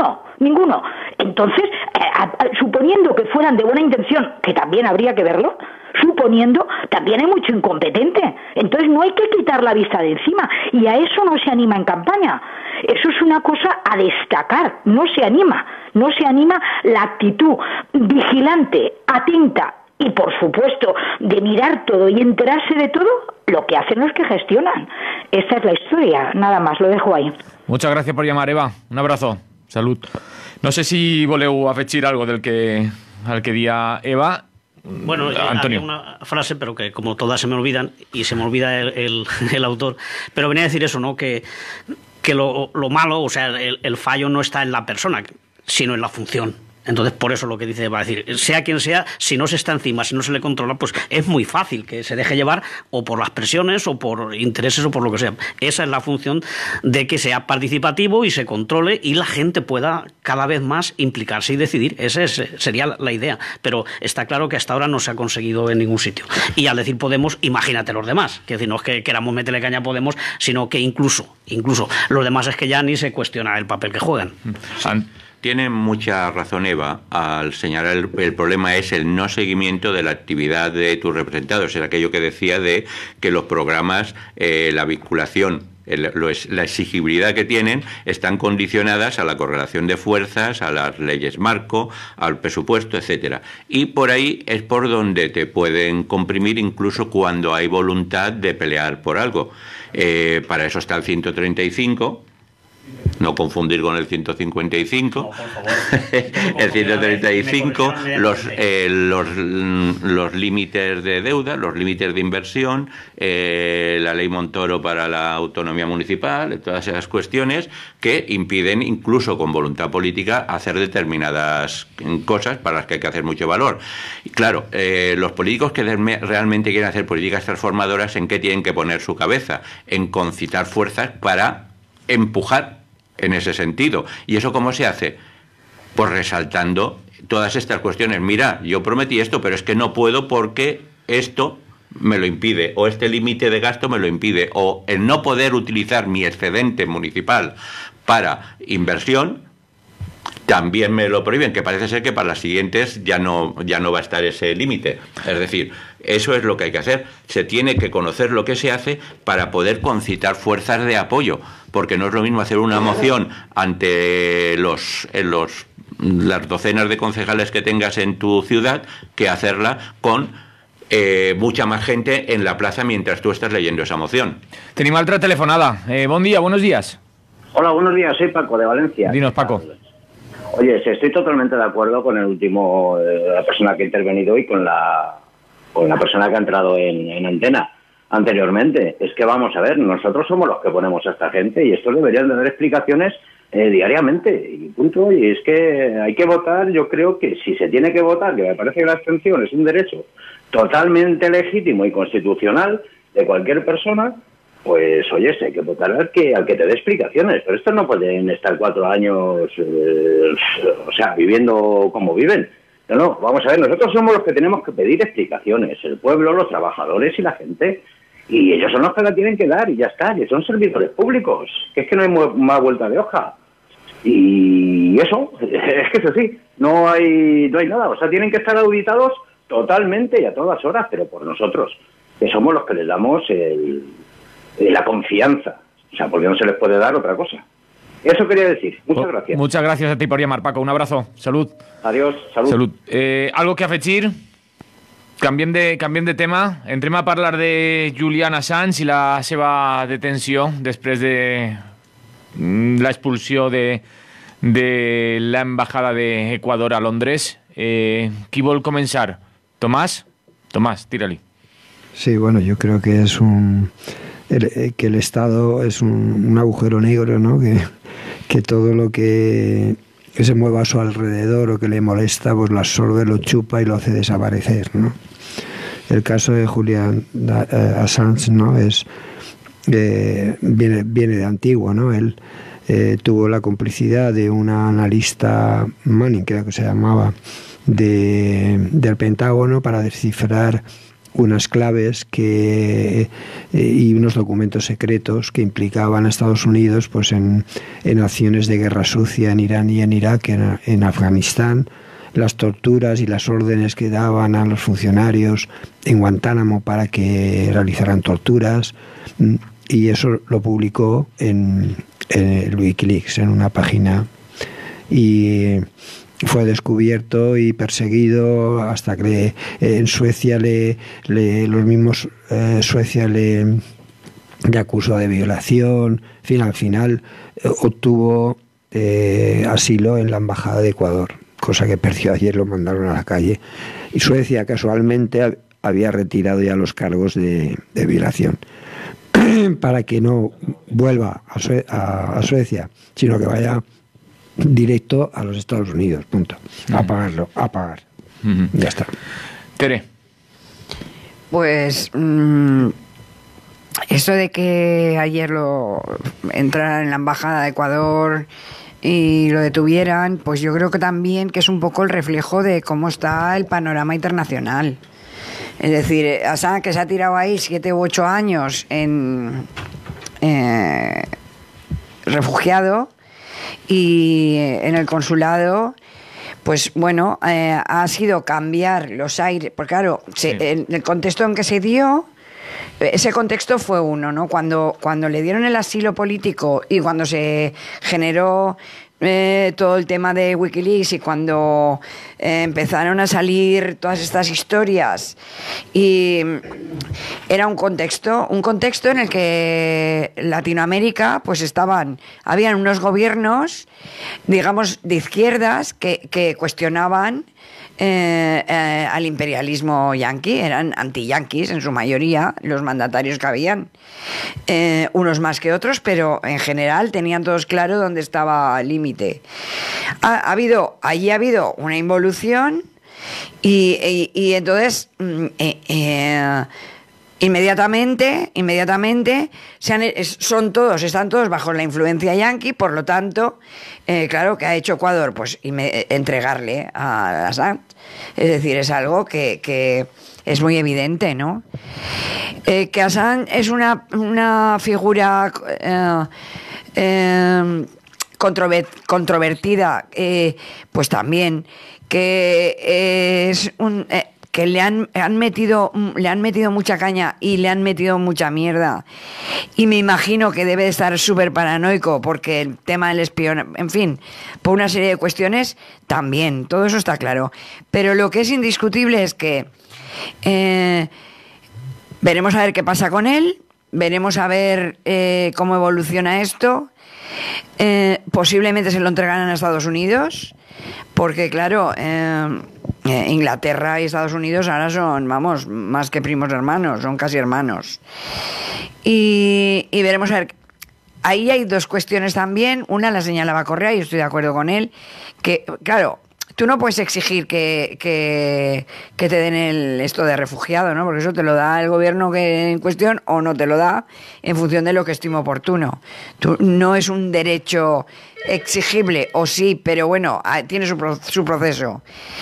Entonces, suponiendo que fueran de buena intención, que también habría que verlo, suponiendo, también hay mucho incompetente. Entonces no hay que quitar la vista de encima, y a eso no se anima en campaña. Eso es una cosa a destacar, no se anima la actitud vigilante, atenta y por supuesto de mirar todo y enterarse de todo. Lo que hacen los que gestionan. Esta es la historia, nada más, lo dejo ahí. Muchas gracias por llamar, Eva. Un abrazo. Salud. No sé si voleu afegir algo al que dia Eva. Bueno, Antonio. había una frase, pero que como todas se me olvidan, y se me olvida el autor, pero venía a decir eso, ¿no? Que lo malo, o sea, el fallo no está en la persona, sino en la función. Entonces, por eso lo que dice, va a decir, sea quien sea, si no se está encima, si no se le controla, pues es muy fácil que se deje llevar o por las presiones o por intereses o por lo que sea. Esa es la función de que sea participativo y se controle y la gente pueda cada vez más implicarse y decidir. Esa sería la idea. Pero está claro que hasta ahora no se ha conseguido en ningún sitio. Y al decir Podemos, imagínate los demás. Que decir, no es que queramos meterle caña a Podemos, sino que incluso los demás es que ya ni se cuestiona el papel que juegan. Tiene mucha razón Eva al señalar el problema es el no seguimiento de la actividad de tus representados. Es aquello que decía de que los programas, la vinculación, la exigibilidad que tienen están condicionadas a la correlación de fuerzas, a las leyes marco, al presupuesto, etcétera. Y por ahí es por donde te pueden comprimir incluso cuando hay voluntad de pelear por algo. Para eso está el 135. No confundir con el 155, no, por favor. El 135, los límites de deuda, los límites de inversión, la ley Montoro para la autonomía municipal, todas esas cuestiones que impiden, incluso con voluntad política, hacer determinadas cosas para las que hay que hacer mucho valor. Y claro, los políticos que realmente quieren hacer políticas transformadoras, ¿en qué tienen que poner su cabeza? En concitar fuerzas para empujar en ese sentido. ¿Y eso cómo se hace? Pues resaltando todas estas cuestiones. Mira, yo prometí esto, pero es que no puedo porque esto me lo impide, o este límite de gasto me lo impide, o el no poder utilizar mi excedente municipal para inversión también me lo prohíben, que parece ser que para las siguientes ya no va a estar ese límite. Es decir, eso es lo que hay que hacer. Se tiene que conocer lo que se hace para poder concitar fuerzas de apoyo, porque no es lo mismo hacer una moción ante las docenas de concejales que tengas en tu ciudad que hacerla con mucha más gente en la plaza mientras tú estás leyendo esa moción. Tenim altra telefonada. Bon dia, buenos días. Hola, buenos días, soy Paco de Valencia. Dinos, Paco. Oye, estoy totalmente de acuerdo con el último, la persona que ha intervenido y con la persona que ha entrado en antena anteriormente. Es que vamos a ver, nosotros somos los que ponemos a esta gente y estos deberían tener explicaciones diariamente y punto. Y es que hay que votar. Yo creo que si se tiene que votar, que me parece que la abstención es un derecho totalmente legítimo y constitucional de cualquier persona, pues oye, hay que votar al que te dé explicaciones. Pero estos no pueden estar 4 años viviendo como viven. No, vamos a ver, nosotros somos los que tenemos que pedir explicaciones, el pueblo, los trabajadores y la gente, y ellos son los que la tienen que dar y ya está, que son servidores públicos, que es que no hay más vuelta de hoja. Y eso, es que es así, no hay nada, o sea, tienen que estar auditados totalmente y a todas horas, pero por nosotros, que somos los que les damos la confianza, o sea, porque no se les puede dar otra cosa. Eso quería decir. Muchas gracias. Muchas gracias a ti por llamar, Paco. Un abrazo. Salud. Adiós. Salud. Algo que afegir? Canviem de tema. Entrem a parlar de Julian Assange i la seva detenció després de l'expulsió de l'embajada d'Equador a Londres. Qui vol començar? Tomás, tírali. Sí, bueno, yo creo que es que el Estado es un agujero negro, ¿no? Que todo lo que se mueva a su alrededor o que le molesta, pues lo absorbe, lo chupa y lo hace desaparecer, ¿no? El caso de Julian Assange, ¿no? Viene de antiguo, ¿no? Él tuvo la complicidad de una analista, Manning, creo que se llamaba, del Pentágono para descifrar unas claves y unos documentos secretos que implicaban a Estados Unidos pues en acciones de guerra sucia en Irán y en Irak, en Afganistán, las torturas y las órdenes que daban a los funcionarios en Guantánamo para que realizaran torturas, y eso lo publicó en Wikileaks, en una página, y fue descubierto y perseguido hasta que en Suecia los mismos Suecia le acusó de violación. En fin, al final obtuvo asilo en la embajada de Ecuador, cosa que perdió ayer, lo mandaron a la calle, y Suecia casualmente había retirado ya los cargos de violación para que no vuelva a Suecia, sino que vaya directo a los Estados Unidos, punto. A pagar. Ya está. Tere. Pues eso de que ayer entrara en la embajada de Ecuador y lo detuvieran, pues yo creo que también que es un poco el reflejo de cómo está el panorama internacional. Es decir, Assange, que se ha tirado ahí 7 u 8 años refugiado, y en el consulado, pues bueno, ha sido cambiar los aires, porque claro, en el contexto en que se dio, ese contexto fue uno, ¿no? Cuando le dieron el asilo político y cuando se generó todo el tema de Wikileaks y cuando empezaron a salir todas estas historias, y era un contexto en el que Latinoamérica pues habían unos gobiernos, digamos, de izquierdas que cuestionaban al imperialismo yanqui. Eran anti-yanquis en su mayoría los mandatarios que habían, unos más que otros, pero en general tenían todos claro dónde estaba el límite. Allí ha habido una involución y entonces Inmediatamente están todos bajo la influencia yanqui, por lo tanto, claro, ¿qué ha hecho Ecuador? Pues entregarle a Assange. Es decir, es algo que es muy evidente, ¿no? Que Assange es una figura controvertida, pues también, que es que le han metido mucha caña y le han metido mucha mierda, y me imagino que debe de estar súper paranoico porque el tema del espionaje, en fin, por una serie de cuestiones también, todo eso está claro, pero lo que es indiscutible es que veremos a ver qué pasa con él, veremos a ver cómo evoluciona esto. Posiblemente se lo entregarán a Estados Unidos, porque claro, Inglaterra y Estados Unidos ahora son, vamos, más que primos hermanos, son casi hermanos. Y veremos a ver. Ahí hay dos cuestiones también. Una la señalaba Correa y estoy de acuerdo con él, que claro, tú no puedes exigir que te den esto de refugiado, ¿no? Porque eso te lo da el gobierno en cuestión, o no te lo da en función de lo que estime oportuno. No es un derecho exigible, o sí, pero bueno, tiene su proceso.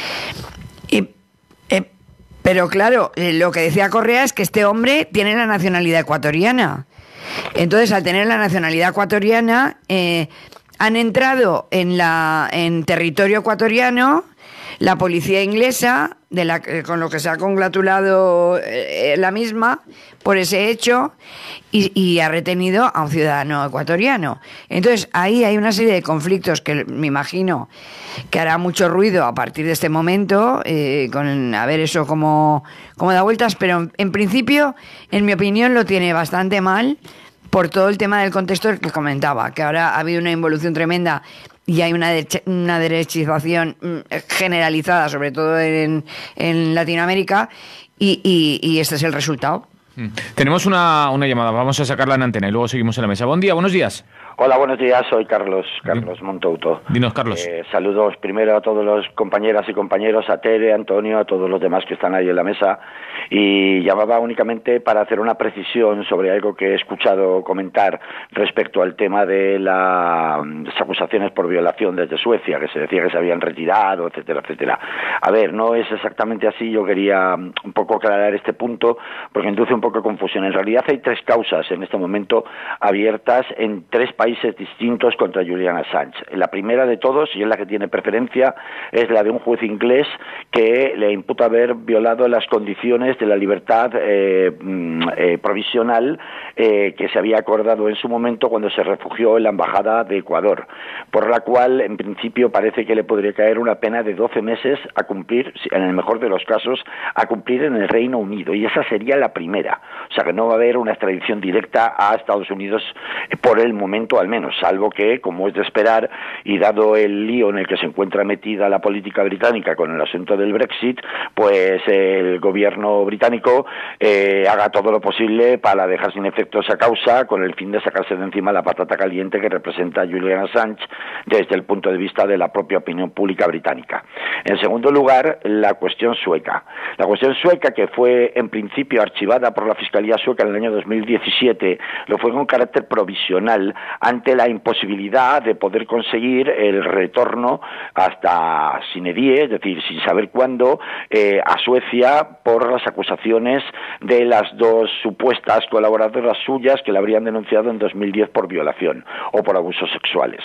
Pero claro, lo que decía Correa es que este hombre tiene la nacionalidad ecuatoriana. Entonces, al tener la nacionalidad ecuatoriana, han entrado en territorio ecuatoriano la policía inglesa, con lo que se ha congratulado la misma por ese hecho, y ha retenido a un ciudadano ecuatoriano. Entonces, ahí hay una serie de conflictos que me imagino que hará mucho ruido a partir de este momento, a ver eso cómo da vueltas, pero en principio, en mi opinión, lo tiene bastante mal por todo el tema del contexto que comentaba, que ahora ha habido una involución tremenda y hay una derechización generalizada, sobre todo en Latinoamérica, y este es el resultado. Tenemos una llamada, vamos a sacarla en antena y luego seguimos en la mesa. Buen día, buenos días. Hola, buenos días, soy Carlos Montouto. Dinos, Carlos. Saludos primero a todos los compañeras y compañeros, a Tere, a Antonio, a todos los demás que están ahí en la mesa, y llamaba únicamente para hacer una precisión sobre algo que he escuchado comentar respecto al tema de las acusaciones por violación desde Suecia, que se decía que se habían retirado, etcétera, etcétera. A ver, no es exactamente así, yo quería un poco aclarar este punto porque induce un poco de confusión. En realidad hay 3 causas en este momento abiertas en 3 países distintos contra Julian Assange. La primera de todos, y es la que tiene preferencia, es la de un juez inglés que le imputa haber violado las condiciones de la libertad provisional que se había acordado en su momento cuando se refugió en la embajada de Ecuador, por la cual en principio parece que le podría caer una pena de 12 meses a cumplir, en el mejor de los casos, a cumplir en el Reino Unido, y esa sería la primera. O sea que no va a haber una extradición directa a Estados Unidos por el momento, al menos, salvo que, como es de esperar, y dado el lío en el que se encuentra metida la política británica con el asunto del Brexit, pues el gobierno británico haga todo lo posible para dejar sin efecto esa causa, con el fin de sacarse de encima la patata caliente que representa Julian Assange desde el punto de vista de la propia opinión pública británica. En segundo lugar, la cuestión sueca. La cuestión sueca, que fue en principio archivada por la Fiscalía sueca en el año 2017, lo fue con carácter provisional ante la imposibilidad de poder conseguir el retorno hasta sine die, es decir, sin saber cuándo, a Suecia por las acusaciones de las 2 supuestas colaboradoras suyas que la habrían denunciado en 2010 por violación o por abusos sexuales.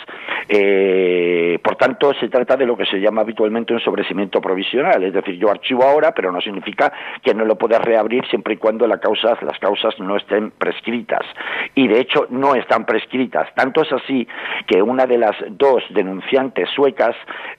Por tanto, se trata de lo que se llama habitualmente un sobreseimiento provisional, es decir, yo archivo ahora, pero no significa que no lo pueda reabrir siempre y cuando las causas no estén prescritas. Y de hecho no están prescritas. Tanto es así que una de las 2 denunciantes suecas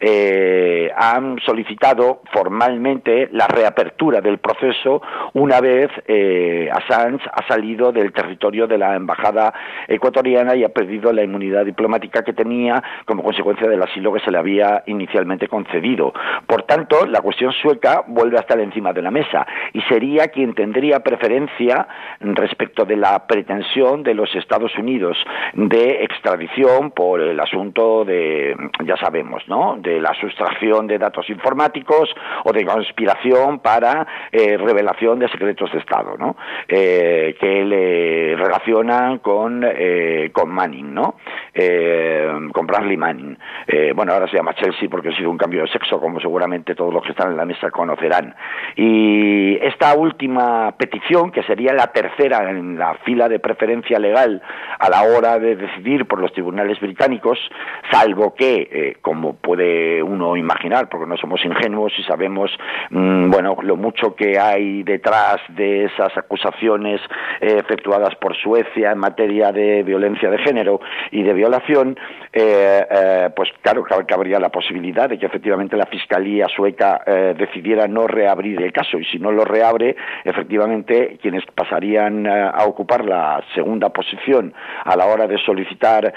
han solicitado formalmente la reapertura del proceso una vez Assange ha salido del territorio de la embajada ecuatoriana y ha perdido la inmunidad diplomática que tenía como consecuencia del asilo que se le había inicialmente concedido. Por tanto, la cuestión sueca vuelve a estar encima de la mesa y sería quien tendría preferencia respecto de la pretensión de los Estados Unidos de de extradición por el asunto de, ya sabemos, ¿no?, de la sustracción de datos informáticos o de conspiración para revelación de secretos de Estado, ¿no?, que le relacionan con Manning, ¿no?, con Bradley Manning. Bueno, ahora se llama Chelsea porque ha sido un cambio de sexo, como seguramente todos los que están en la mesa conocerán. Y esta última petición, que sería la tercera en la fila de preferencia legal a la hora de decidir por los tribunales británicos, salvo que, como puede uno imaginar, porque no somos ingenuos y sabemos, bueno, lo mucho que hay detrás de esas acusaciones efectuadas por Suecia en materia de violencia de género y de violación, pues claro, cabría la posibilidad de que efectivamente la Fiscalía sueca decidiera no reabrir el caso, y si no lo reabre, efectivamente quienes pasarían a ocupar la segunda posición a la hora de solicitar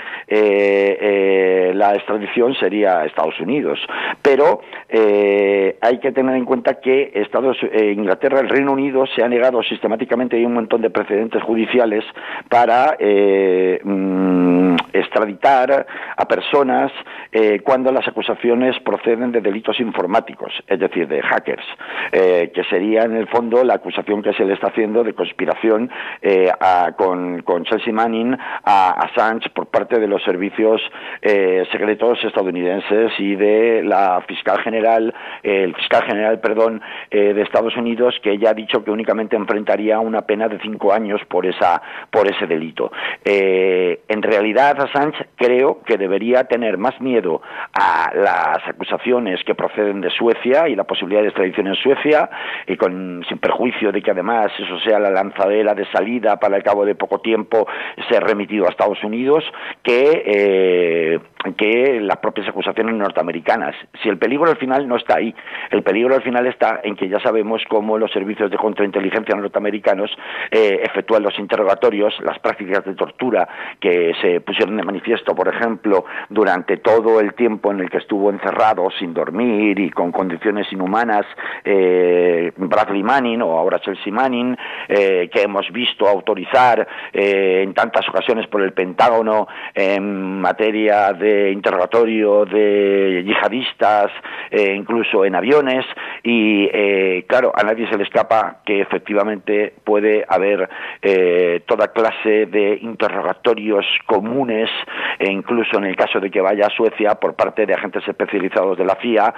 la extradición sería Estados Unidos. Pero hay que tener en cuenta que Inglaterra, el Reino Unido, se ha negado sistemáticamente, hay un montón de precedentes judiciales para extraditar a personas cuando las acusaciones proceden de delitos informáticos, es decir, de hackers, que sería en el fondo la acusación que se le está haciendo de conspiración con Chelsea Manning a Assange por parte de los servicios secretos estadounidenses y de la fiscal general, el fiscal general, de Estados Unidos, que ya ha dicho que únicamente enfrentaría una pena de 5 años por ese delito. En realidad, Assange creo que debería tener más miedo a las acusaciones que proceden de Suecia y la posibilidad de extradición en Suecia, y sin perjuicio de que además eso sea la lanzadera de salida para al cabo de poco tiempo ser remitido a Estados Unidos, que las propias acusaciones norteamericanas. Si el peligro al final no está ahí, el peligro al final está en que ya sabemos cómo los servicios de contrainteligencia norteamericanos efectúan los interrogatorios, las prácticas de tortura que se pusieron de manifiesto, por ejemplo, durante todo el tiempo en el que estuvo encerrado sin dormir y con condiciones inhumanas Bradley Manning, o ahora Chelsea Manning, que hemos visto autorizar en tantas ocasiones por el Pentágono en materia de interrogatorio de yihadistas, incluso en aviones, y claro, a nadie se le escapa que efectivamente puede haber toda clase de interrogatorios comunes, e incluso en el caso de que vaya a Suecia por parte de agentes especializados de la CIA,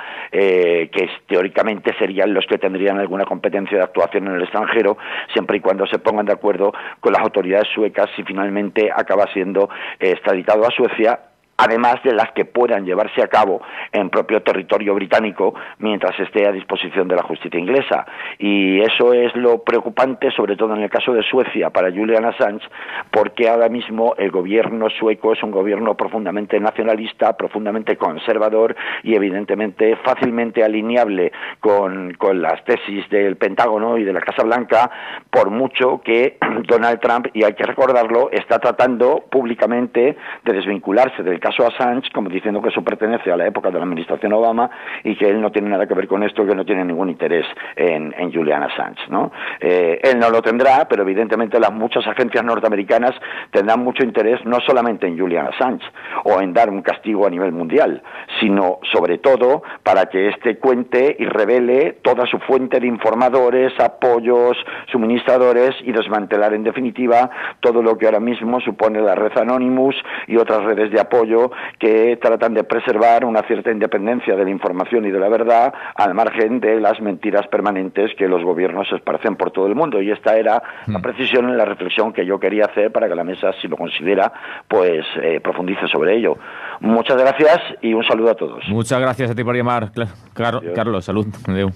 que teóricamente serían los que tendrían alguna competencia de actuación en el extranjero, siempre y cuando se pongan de acuerdo con las autoridades suecas si finalmente acaba siendo extraditado a Suecia, además de las que puedan llevarse a cabo en propio territorio británico mientras esté a disposición de la justicia inglesa. Y eso es lo preocupante, sobre todo en el caso de Suecia, para Julian Assange, porque ahora mismo el gobierno sueco es un gobierno profundamente nacionalista, profundamente conservador y evidentemente fácilmente alineable con las tesis del Pentágono y de la Casa Blanca, por mucho que Donald Trump, y hay que recordarlo, está tratando públicamente de desvincularse del caso Assange, como diciendo que eso pertenece a la época de la administración Obama y que él no tiene nada que ver con esto, que no tiene ningún interés en Julian Assange, ¿no? Él no lo tendrá, pero evidentemente las muchas agencias norteamericanas tendrán mucho interés no solamente en Julian Assange o en dar un castigo a nivel mundial, sino sobre todo para que éste cuente y revele toda su fuente de informadores, apoyos, suministradores, y desmantelar en definitiva todo lo que ahora mismo supone la red Anonymous y otras redes de apoyo que tratan de preservar una cierta independencia de la información y de la verdad al margen de las mentiras permanentes que los gobiernos esparcen por todo el mundo. Y esta era la precisión en la reflexión que yo quería hacer para que la mesa, si lo considera, pues profundice sobre ello. Muchas gracias y un saludo a todos. Muchas gracias a ti por llamar, Carlos. Salud.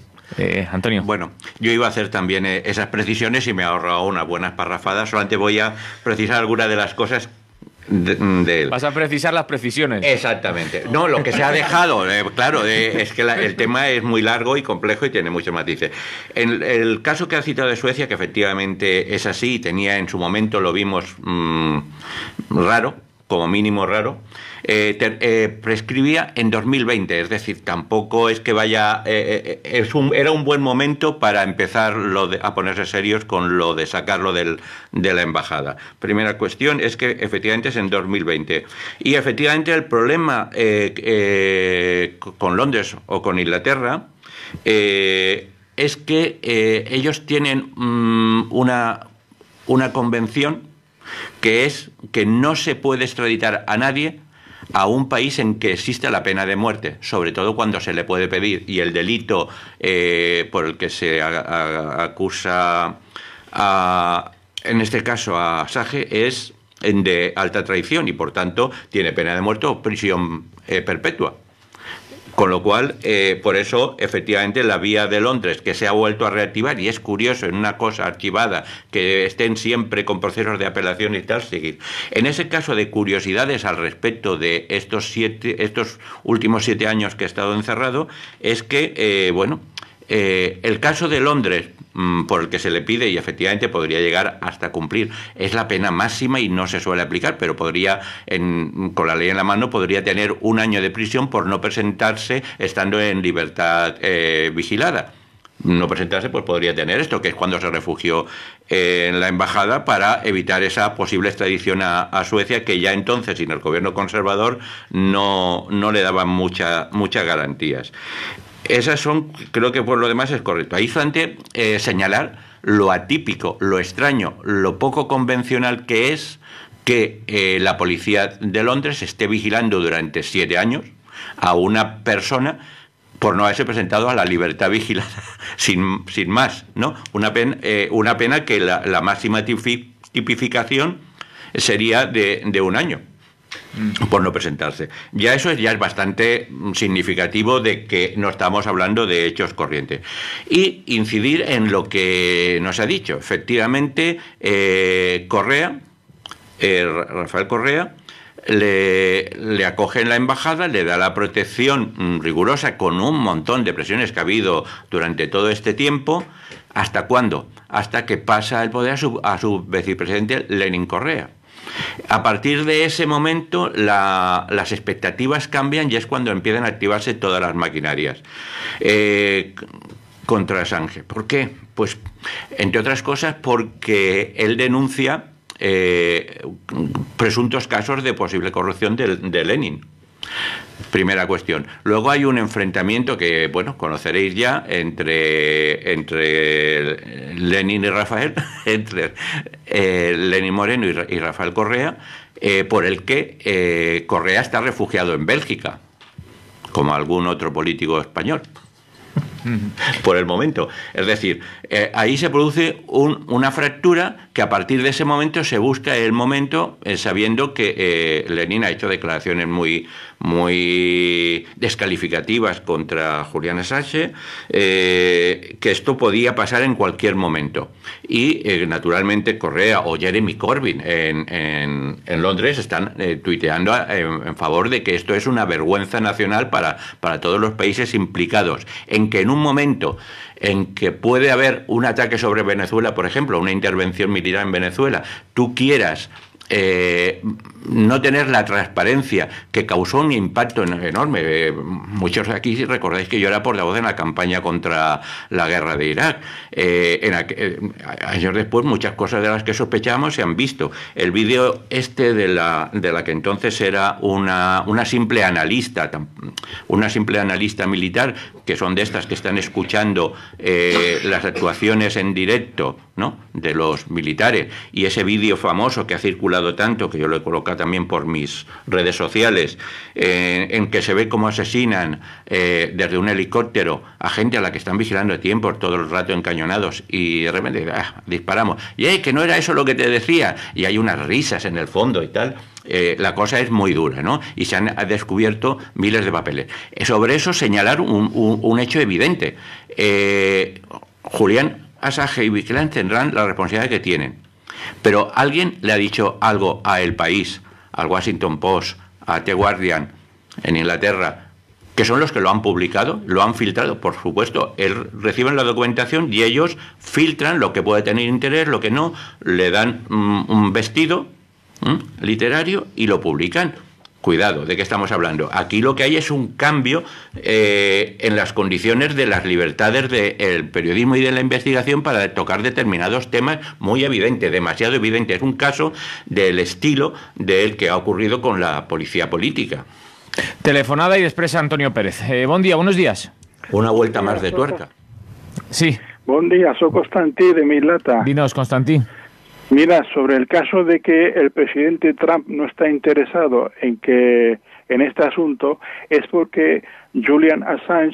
Antonio. Bueno, yo iba a hacer también esas precisiones y me he ahorrado unas buenas parrafadas. Solamente voy a precisar algunas de las cosas de él. Vas a precisar las precisiones. Exactamente. No, lo que se ha dejado, claro, es que el tema es muy largo y complejo y tiene muchos matices. El caso que ha citado de Suecia, que efectivamente es así, tenía en su momento, lo vimos raro, como mínimo raro, prescribía en 2020, es decir, tampoco es que vaya... era un buen momento para empezar a ponerse serios con lo de sacarlo de la embajada. Primera cuestión es que efectivamente es en 2020. Y efectivamente el problema con Londres o con Inglaterra es que ellos tienen una convención que es que no se puede extraditar a nadie a un país en que existe la pena de muerte, sobre todo cuando se le puede pedir y el delito por el que se acusa en este caso a Assange es de alta traición y por tanto tiene pena de muerte o prisión perpetua. Con lo cual, por eso, efectivamente, la vía de Londres, que se ha vuelto a reactivar, y es curioso en una cosa archivada, que estén siempre con procesos de apelación y tal, seguir. En ese caso de curiosidades al respecto de estos últimos 7 años que he estado encerrado, es que, el caso de Londres, por el que se le pide, y efectivamente podría llegar hasta cumplir, es la pena máxima y no se suele aplicar, pero podría, con la ley en la mano, podría tener 1 año de prisión por no presentarse estando en libertad vigilada. No presentarse, pues podría tener esto, que es cuando se refugió en la embajada para evitar esa posible extradición a Suecia, que ya entonces, sin el gobierno conservador, no le daban muchas garantías. Esas son, creo que por lo demás es correcto. Ahí solamente señalar lo atípico, lo extraño, lo poco convencional que es que la policía de Londres esté vigilando durante 7 años a una persona por no haberse presentado a la libertad vigilada, sin más, ¿no? Una pena que la máxima tipificación sería de 1 año. Por no presentarse. Ya eso ya es bastante significativo de que no estamos hablando de hechos corrientes. Y incidir en lo que nos ha dicho. Efectivamente, Rafael Correa, le acoge en la embajada, le da la protección rigurosa con un montón de presiones que ha habido durante todo este tiempo. ¿Hasta cuándo? Hasta que pasa el poder a su vicepresidente Lenin Correa. A partir de ese momento las expectativas cambian y es cuando empiezan a activarse todas las maquinarias contra Assange. ¿Por qué? Pues, entre otras cosas, porque él denuncia presuntos casos de posible corrupción de Lenin. Primera cuestión. Luego hay un enfrentamiento que, conoceréis ya entre Lenin y Rafael, entre Lenin Moreno y Rafael Correa, por el que Correa está refugiado en Bélgica, como algún otro político español. Por el momento. Es decir, ahí se produce una fractura que a partir de ese momento se busca el momento sabiendo que Lenin ha hecho declaraciones muy descalificativas contra Julian Assange, que esto podía pasar en cualquier momento. Y naturalmente Correa o Jeremy Corbyn en Londres están tuiteando en favor de que esto es una vergüenza nacional para todos los países implicados, en que en un momento en que puede haber un ataque sobre Venezuela, por ejemplo, una intervención militar en Venezuela, tú quieras no tener la transparencia que causó un impacto enorme. Muchos aquí recordáis que yo era portavoz en la campaña contra la guerra de Irak. Años después muchas cosas de las que sospechábamos se han visto. El vídeo de la que entonces era una simple analista militar, que son de estas que están escuchando las actuaciones en directo, ¿no?, de los militares, y ese vídeo famoso que ha circulado tanto, que yo lo he colocado también por mis redes sociales, en que se ve cómo asesinan desde un helicóptero a gente a la que están vigilando a tiempo, todo el rato encañonados, y de repente disparamos, y que no era eso lo que te decía, y hay unas risas en el fondo y tal. La cosa es muy dura, ¿no? Y se han descubierto miles de papeles. Sobre eso señalar un hecho evidente. Julian Assange y Wikileaks tendrán la responsabilidad que tienen. Pero alguien le ha dicho algo a El País, al Washington Post, a The Guardian, en Inglaterra, que son los que lo han publicado, lo han filtrado, por supuesto. Reciben la documentación y ellos filtran lo que puede tener interés, lo que no, le dan un vestido literario y lo publican. Cuidado, ¿de qué estamos hablando? Aquí lo que hay es un cambio en las condiciones de las libertades del periodismo y de la investigación para tocar determinados temas muy evidentes, demasiado evidentes. Es un caso del estilo del que ha ocurrido con la policía política. Telefonada y després Antonio Pérez. Bon dia, buenos días. Una vuelta más de tuerca. Sí. Bon dia, soy Constantí de Mislata. Dinos, Constantí. Mira, sobre el caso de que el presidente Trump no está interesado en este asunto, es porque Julian Assange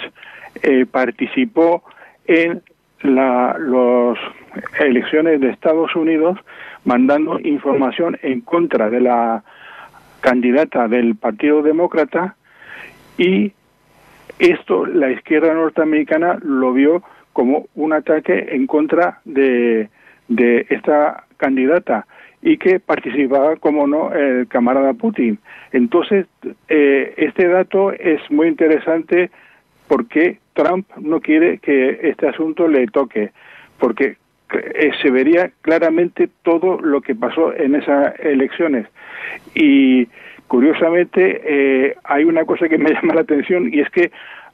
participó en las elecciones de Estados Unidos mandando información en contra de la candidata del Partido Demócrata, y esto la izquierda norteamericana lo vio como un ataque en contra de esta candidata, y que participaba, como no, el camarada Putin. Entonces, este dato es muy interesante porque Trump no quiere que este asunto le toque, porque se vería claramente todo lo que pasó en esas elecciones. Y curiosamente hay una cosa que me llama la atención, y es que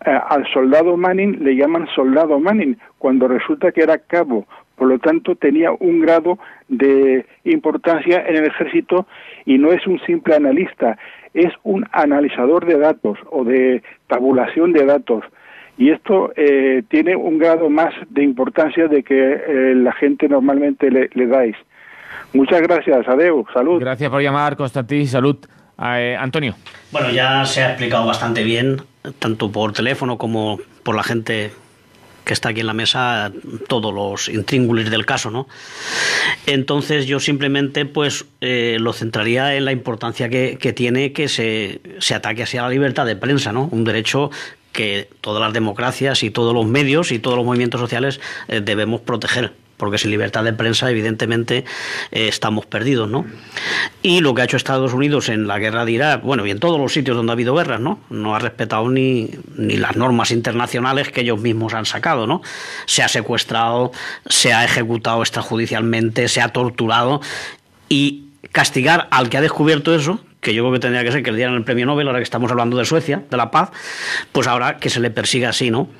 al soldado Manning le llaman soldado Manning cuando resulta que era cabo. Por lo tanto, tenía un grado de importancia en el ejército y no es un simple analista, es un analizador de datos o de tabulación de datos. Y esto tiene un grado más de importancia de que la gente normalmente le dais. Muchas gracias, adeu, salud. Gracias por llamar, Constantí, salud. Antonio. Bueno, ya se ha explicado bastante bien, tanto por teléfono como por la gente que está aquí en la mesa, todos los intríngulis del caso, ¿no? Entonces yo simplemente pues lo centraría en la importancia que tiene que se ataque hacia la libertad de prensa, ¿no? Un derecho que todas las democracias y todos los medios y todos los movimientos sociales debemos proteger, porque sin libertad de prensa evidentemente estamos perdidos, ¿no? Y lo que ha hecho Estados Unidos en la guerra de Irak, bueno, y en todos los sitios donde ha habido guerras, ¿no? No ha respetado ni las normas internacionales que ellos mismos han sacado, ¿no? Se ha secuestrado, se ha ejecutado extrajudicialmente, se ha torturado, y castigar al que ha descubierto eso, que yo creo que tendría que ser que le dieran el premio Nobel, ahora que estamos hablando de Suecia, de la paz, pues ahora que se le persiga así, ¿no?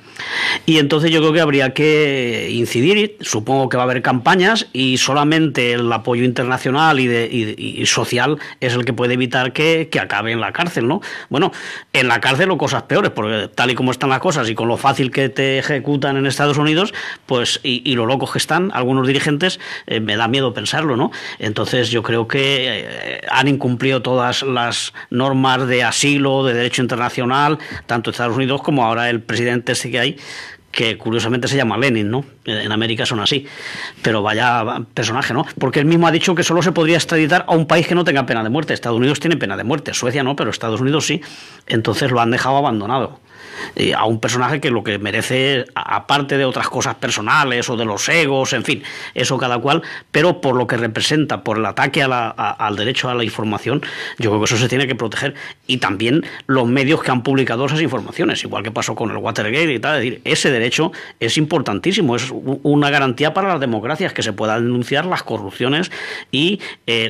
Y entonces yo creo que habría que incidir, supongo que va a haber campañas, y solamente el apoyo internacional y social es el que puede evitar que acabe en la cárcel, ¿no? Bueno, en la cárcel o cosas peores, porque tal y como están las cosas y con lo fácil que te ejecutan en Estados Unidos, pues y lo locos que están algunos dirigentes, me da miedo pensarlo, ¿no? Entonces yo creo que han incumplido todas las normas de asilo, de derecho internacional, tanto Estados Unidos como ahora el presidente este que hay, que curiosamente se llama Lenin, ¿no? En América son así, pero vaya personaje, ¿no? Porque él mismo ha dicho que solo se podría extraditar a un país que no tenga pena de muerte. Estados Unidos tiene pena de muerte, Suecia no, pero Estados Unidos sí. Entonces lo han dejado abandonado. A un personaje que lo que merece, aparte de otras cosas personales o de los egos, en fin, eso cada cual, pero por lo que representa, por el ataque al derecho a la información, yo creo que eso se tiene que proteger. Y también los medios que han publicado esas informaciones, igual que pasó con el Watergate y tal. Es decir, ese derecho es importantísimo, es una garantía para las democracias, que se puedan denunciar las corrupciones y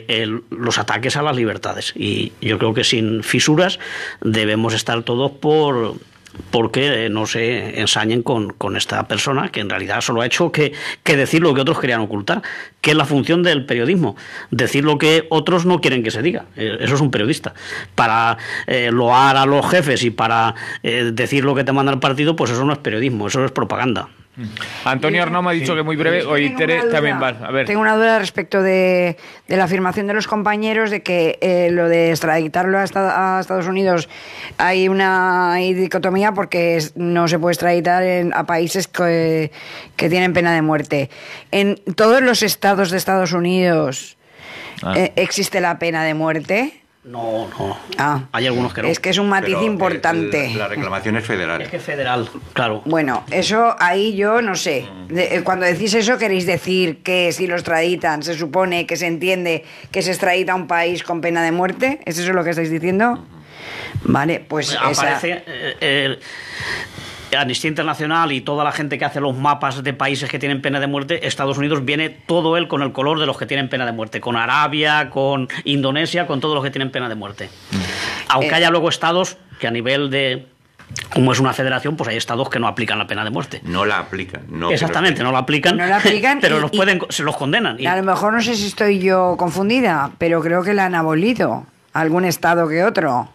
los ataques a las libertades. Y yo creo que sin fisuras debemos estar todos porque no se ensañen con esta persona, que en realidad solo ha hecho que decir lo que otros querían ocultar, que es la función del periodismo, decir lo que otros no quieren que se diga. Eso es un periodista. Para loar a los jefes y para decir lo que te manda el partido, pues eso no es periodismo, eso es propaganda. Antonio Arnau me ha dicho que muy breve. Hoy Tere también va. A ver. Tengo una duda respecto de la afirmación de los compañeros de que lo de extraditarlo a Estados Unidos hay una dicotomía, porque no se puede extraditar a países que tienen pena de muerte. En todos los estados de Estados Unidos existe la pena de muerte. No. Hay algunos que no. Es que es un matiz importante. La reclamación es federal. Es que federal, claro. Bueno, eso ahí yo no sé. Cuando decís eso, ¿queréis decir que si lo extraditan se supone que se entiende que se extradita a un país con pena de muerte? ¿Es eso lo que estáis diciendo? Vale, pues aparece Amnistía Internacional y toda la gente que hace los mapas de países que tienen pena de muerte, Estados Unidos viene todo él con el color de los que tienen pena de muerte, con Arabia, con Indonesia, con todos los que tienen pena de muerte. Aunque haya luego estados que a nivel de... Como es una federación, pues hay estados que no aplican la pena de muerte. No la aplican. No, exactamente, no la aplican, pero se los condenan. A lo mejor no sé si estoy yo confundida, pero creo que la han abolido. Algún estado que otro.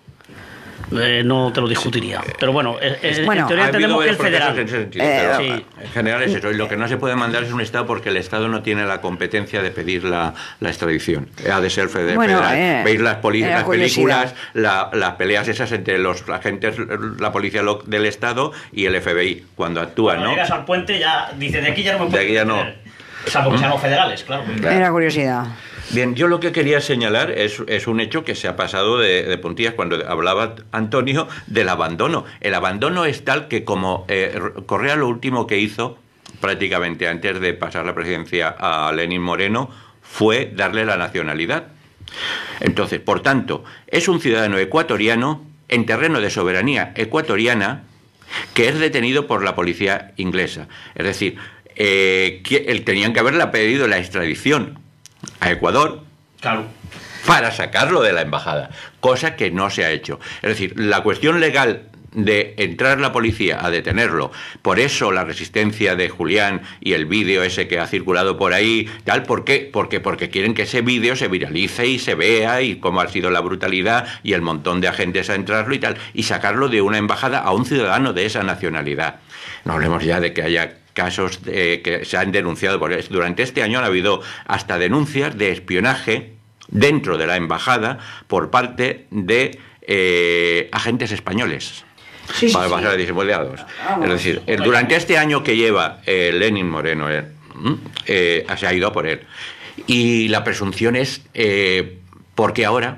No te lo discutiría. Pero bueno, en teoría entendemos que el federal. En general es eso. Y lo que no se puede mandar es un Estado porque el Estado no tiene la competencia de pedir la extradición. Ha de ser federal. Veis las películas, las peleas esas entre los agentes, la policía del Estado y el FBI, cuando actúan, cuando llegas al puente ya dices, de aquí ya no me puedo. De aquí ya no. Salvo que sean los federales, claro. Era curiosidad. Bien, yo lo que quería señalar es un hecho que se ha pasado de puntillas cuando hablaba Antonio del abandono. El abandono es tal que como Correa lo último que hizo, prácticamente antes de pasar la presidencia a Lenín Moreno, fue darle la nacionalidad. Entonces, por tanto, es un ciudadano ecuatoriano en terreno de soberanía ecuatoriana que es detenido por la policía inglesa. Es decir, tenían que haberle pedido la extradición a Ecuador, claro, para sacarlo de la embajada, cosa que no se ha hecho. Es decir, la cuestión legal de entrar la policía a detenerlo, por eso la resistencia de Julián y el vídeo ese que ha circulado por ahí, tal, ¿por qué? Porque quieren que ese vídeo se viralice y se vea y cómo ha sido la brutalidad y el montón de agentes a entrarlo y tal, y sacarlo de una embajada a un ciudadano de esa nacionalidad. No hablemos ya de que haya casos que se han denunciado, porque durante este año ha habido hasta denuncias de espionaje dentro de la embajada por parte de agentes españoles. Para pasar a disimulados. Es decir, durante este año que lleva Lenín Moreno, se ha ido a por él. Y la presunción es, porque ahora...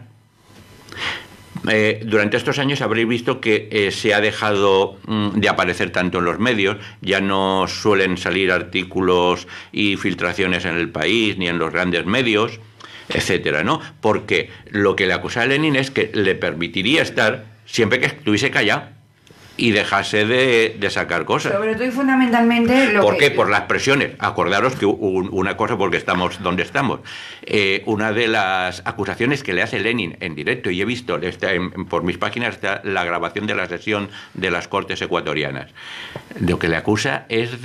durante estos años habréis visto que se ha dejado de aparecer tanto en los medios, ya no suelen salir artículos y filtraciones en El País ni en los grandes medios, etcétera, ¿no? Porque lo que le acusa a Lenin es que le permitiría estar siempre que estuviese callado y dejase de sacar cosas. Sobre todo y fundamentalmente... ¿Por qué? Por las presiones. Acordaros que una cosa, porque estamos donde estamos. Una de las acusaciones que le hace Lenin en directo, y he visto por mis páginas está la grabación de la sesión de las Cortes ecuatorianas, lo que le acusa es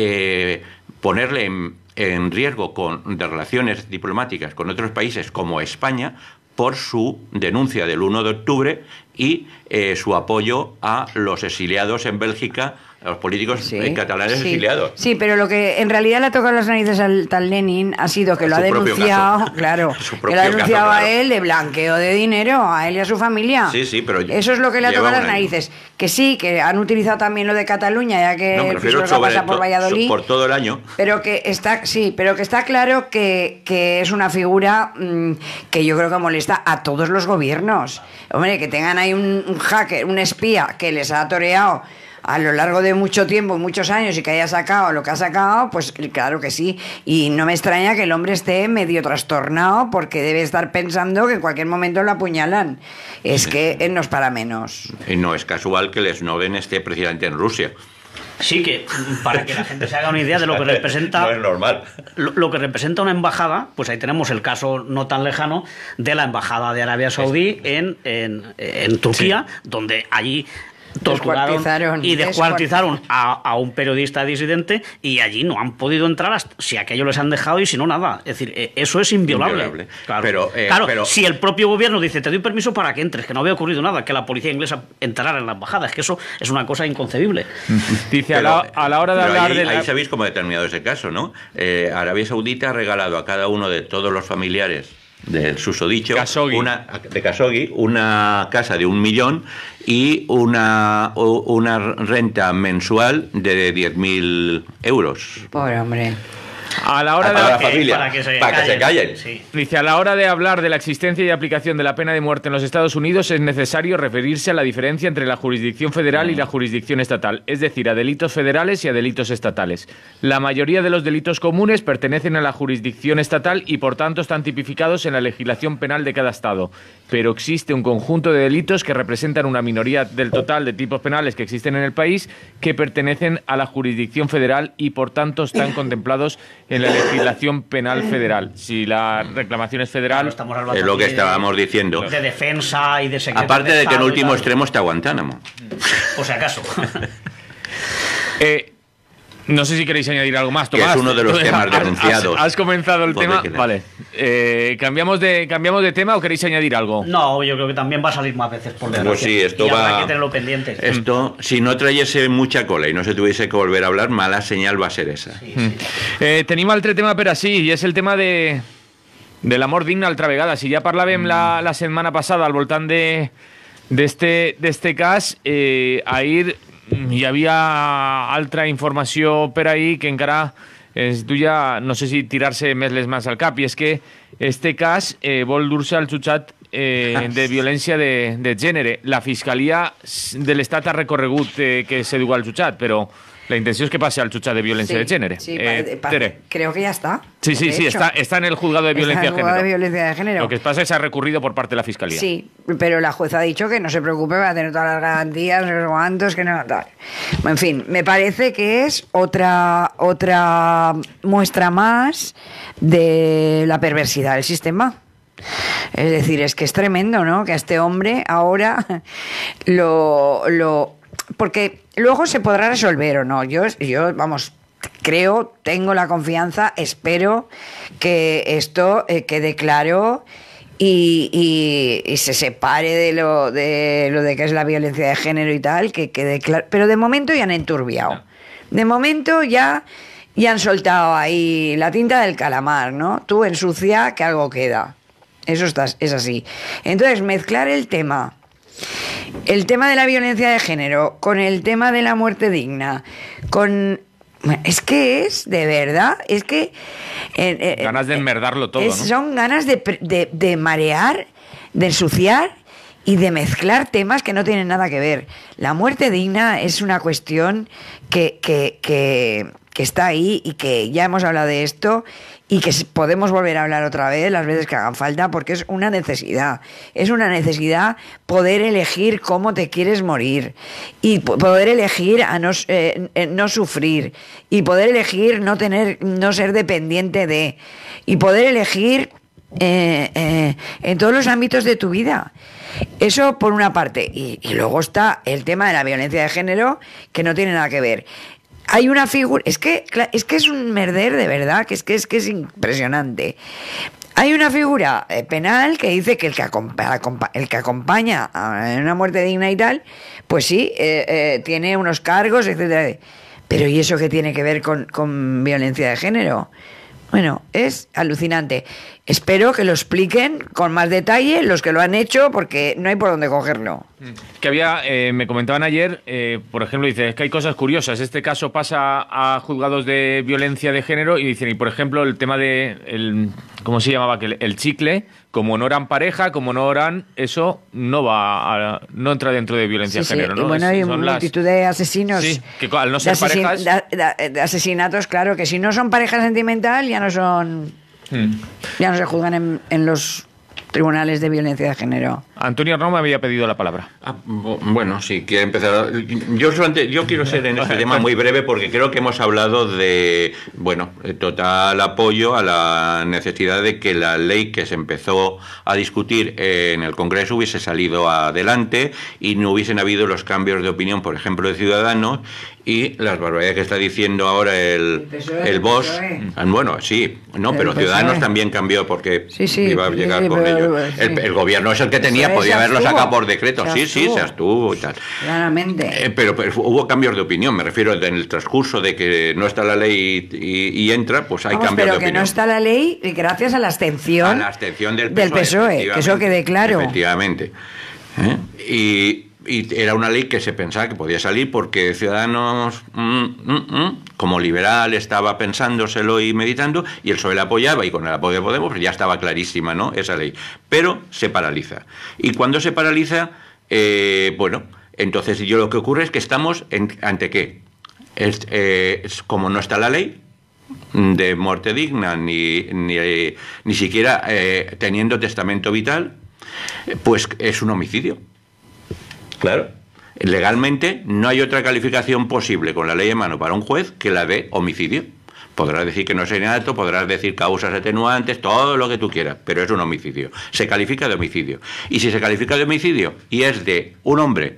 de ponerle en riesgo de relaciones diplomáticas con otros países como España, por su denuncia del 1 de octubre y su apoyo a los exiliados en Bélgica, a los políticos catalanes exiliados. Sí, pero lo que en realidad le ha tocado las narices al tal Lenin ha sido que lo ha denunciado, claro, que lo ha denunciado a él de blanqueo de dinero, a él y a su familia. Sí, pero eso es lo que le ha tocado las narices. Que sí, que han utilizado también lo de Cataluña, ya que el fiscal pasa por Valladolid. Por todo el año. Pero que está claro que es una figura que yo creo que molesta a todos los gobiernos. Hombre, que tengan ahí un hacker, un espía que les ha toreado a lo largo de mucho tiempo, muchos años, y que haya sacado lo que ha sacado, pues claro que sí. Y no me extraña que el hombre esté medio trastornado porque debe estar pensando que en cualquier momento lo apuñalan. Es que no es para menos. Y no es casual que el Snowden esté precisamente en Rusia. Sí, que para que la gente se haga una idea de lo que representa... No es normal. Lo que representa una embajada, pues ahí tenemos el caso no tan lejano de la embajada de Arabia Saudí en Turquía, donde allí torturaron y descuartizaron a un periodista disidente, y allí no han podido entrar si aquello les han dejado y si no nada. Es decir, eso es inviolable. Claro. Pero si el propio gobierno dice te doy permiso para que entres, que no había ocurrido nada, que la policía inglesa entrara en la embajada, es que eso es una cosa inconcebible. Dice, a la hora de hablar ahí sabéis cómo ha determinado ese caso, ¿no? Arabia Saudita ha regalado a cada uno de todos los familiares del susodicho de Khashoggi una casa de 1 millón y una renta mensual de 10.000 euros. Pobre hombre. A la hora a de la familia, para que se callen. Sí. Dice, a la hora de hablar de la existencia y aplicación de la pena de muerte en los Estados Unidos es necesario referirse a la diferencia entre la jurisdicción federal y la jurisdicción estatal, es decir, a delitos federales y a delitos estatales. La mayoría de los delitos comunes pertenecen a la jurisdicción estatal y por tanto están tipificados en la legislación penal de cada estado, pero existe un conjunto de delitos que representan una minoría del total de tipos penales que existen en el país que pertenecen a la jurisdicción federal y por tanto están contemplados en la legislación penal federal. Si la reclamación es federal, Estamos hablando Es lo que aquí estábamos diciendo. de defensa y de secreto. Aparte de que en Estado y último tal. extremo está Guantánamo. Por si acaso. no sé si queréis añadir algo más, Que Tomás. es uno de los temas denunciados. Has comenzado el Pues tema. de que- Vale. ¿Cambiamos de tema o queréis añadir algo? No, yo creo que también va a salir más veces por desgracia. Pues sí, esto y habrá va... que tenerlo pendiente. Esto, si no trayese mucha cola y no se tuviese que volver a hablar, mala señal va a ser esa. Tenim altre tema per així, i és el tema de la mort digna altra vegada. Si ja parlàvem la setmana passada al voltant d'este cas, ahir hi havia altra informació per ahir que encara es duia, no sé si tirar-se més les mans al cap, i és que este cas vol dur-se al jutjat de violència de gènere. La Fiscalia de l'Estat ha recorregut que se duga al jutjat, però la intenció és que passi al jutjat de violència de gènere. Sí, Tere. creo que ya está. Sí, sí, de sí, hecho. está en el juzgado de violencia Está de en el juzgado género. de violencia de género. Lo que pasa es que se ha recurrido por parte de la Fiscalía. Sí, pero la jueza ha dicho que no se preocupe, va a tener todas las garantías, no sé cuántos, que no, tal. En fin, me parece que es otra muestra más de la perversidad del sistema. Es decir, es que es tremendo, ¿no? Que a este hombre ahora porque luego se podrá resolver o no. Yo vamos, creo, tengo la confianza, espero que esto quede claro y se separe de lo de que es la violencia de género y tal, que quede claro. Pero de momento ya han enturbiado. De momento ya han soltado ahí la tinta del calamar, ¿no? Tú ensucia que algo queda. Eso es así. Entonces, mezclar el tema de la violencia de género con el tema de la muerte digna, es que es, de verdad, es que... ganas de enmerdarlo todo, ¿no? Son ganas de marear, de ensuciar y de mezclar temas que no tienen nada que ver. La muerte digna es una cuestión que está ahí y que ya hemos hablado de esto y que podemos volver a hablar otra vez las veces que hagan falta, porque es una necesidad. Es una necesidad poder elegir cómo te quieres morir y poder elegir a no sufrir y poder elegir no ser dependiente de, y poder elegir en todos los ámbitos de tu vida. Eso por una parte. Y luego está el tema de la violencia de género, que no tiene nada que ver. Hay una figura, es que es un merder de verdad, que es impresionante. Hay una figura penal que dice que el que acompaña a una muerte digna y tal, pues sí, tiene unos cargos, etcétera. Pero ¿y eso qué tiene que ver con violencia de género? Bueno, es alucinante. Espero que lo expliquen con más detalle los que lo han hecho, porque no hay por dónde cogerlo. Que había, me comentaban ayer, por ejemplo, dice, es que hay cosas curiosas. Este caso pasa a juzgados de violencia de género y dicen, y por ejemplo, el tema de, ¿cómo se llamaba? Que el chicle, como no eran pareja, como no eran, eso no entra dentro de violencia de género, ¿no? Y bueno, hay multitud de asesinos. Sí, que al no ser parejas... de asesinatos, claro, que si no son pareja sentimental, ya no son... Ya no se juzgan en los tribunales de violencia de género. Antonio Arnau me había pedido la palabra. Bueno, sí, quiero empezar. Yo quiero ser en este tema muy breve porque creo que hemos hablado de, total apoyo a la necesidad de que la ley que se empezó a discutir en el Congreso hubiese salido adelante y no hubiesen habido los cambios de opinión, por ejemplo, de Ciudadanos y las barbaridades que está diciendo ahora el BOS. Bueno, sí, no, pero Ciudadanos también cambió porque iba a llegar con ello. El gobierno es el que tenía, podía haberlo sacado por decreto. Sí, se abstuvo y tal. Claramente. Pero hubo cambios de opinión, me refiero en el transcurso de que no está la ley y entra, pues hay cambios de opinión. Pero que no está la ley gracias a la abstención, del PSOE, que eso quede claro. Efectivamente. y era una ley que se pensaba que podía salir porque Ciudadanos, como liberal, estaba pensándoselo y meditando, y el PSOE la apoyaba, y con el apoyo de Podemos pues ya estaba clarísima, ¿no?, esa ley. Pero se paraliza. Y cuando se paraliza, bueno, entonces yo lo que ocurre es que estamos ¿ante qué? Como no está la ley de muerte digna, ni siquiera teniendo testamento vital, pues es un homicidio. Claro. Legalmente no hay otra calificación posible con la ley en mano para un juez que la de homicidio. Podrás decir que no es innato, podrás decir causas atenuantes, todo lo que tú quieras, pero es un homicidio. Se califica de homicidio. Y si se califica de homicidio y es de un hombre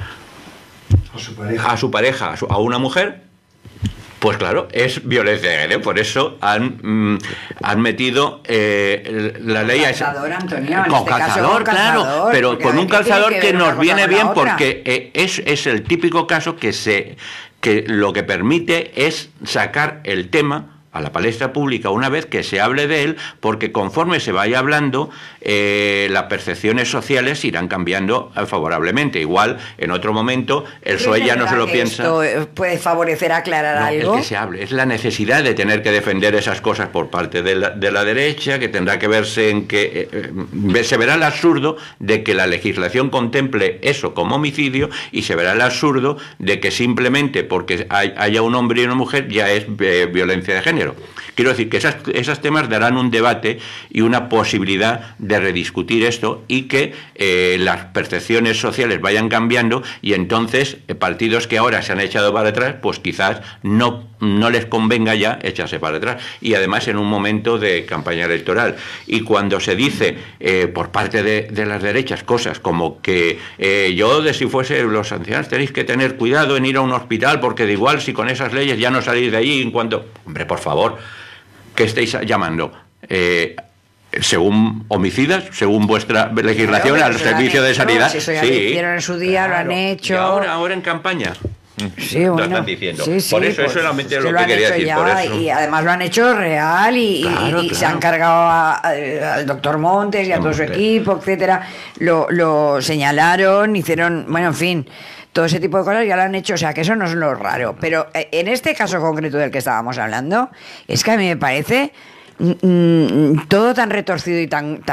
a su pareja, a una mujer, pues claro, es violencia de género. Por eso han metido la ley a ese... Antonio, con calzador, claro, pero con un calzador que nos viene bien, porque es el típico caso que lo que permite es sacar el tema a la palestra pública una vez que se hable de él, porque conforme se vaya hablando, las percepciones sociales irán cambiando favorablemente. Igual, en otro momento, el PSOE ya no se lo piensa. ¿Esto puede favorecer aclarar algo? Es que se hable, es la necesidad de tener que defender esas cosas por parte de la derecha, que tendrá que verse en que... se verá el absurdo de que la legislación contemple eso como homicidio, y se verá el absurdo de que simplemente porque haya un hombre y una mujer ya es violencia de género. Quiero decir que esos temas darán un debate y una posibilidad de rediscutir esto, y que las percepciones sociales vayan cambiando, y entonces partidos que ahora se han echado para atrás, pues quizás no les convenga ya echarse para atrás, y además en un momento de campaña electoral. Y cuando se dice por parte de las derechas cosas como que si fuese los ancianos tenéis que tener cuidado en ir a un hospital, porque de igual si con esas leyes ya no salís de allí en cuanto... Hombre, por favor, ¿qué estáis llamando? Según homicidas, según vuestra legislación, al servicio de sanidad. Si eso ya lo hicieron en su día, claro, lo han hecho. Y ahora en campaña. Sí, bueno, lo están diciendo. Sí, por eso, pues, eso solamente es lo que quería decir. Por eso. Y además lo han hecho real, y se han cargado al doctor Montes y a todo su equipo, etcétera. Lo señalaron, hicieron, bueno, en fin, todo ese tipo de cosas ya lo han hecho. O sea, que eso no es lo raro. Pero en este caso concreto del que estábamos hablando, es que a mí me parece todo tan retorcido y tan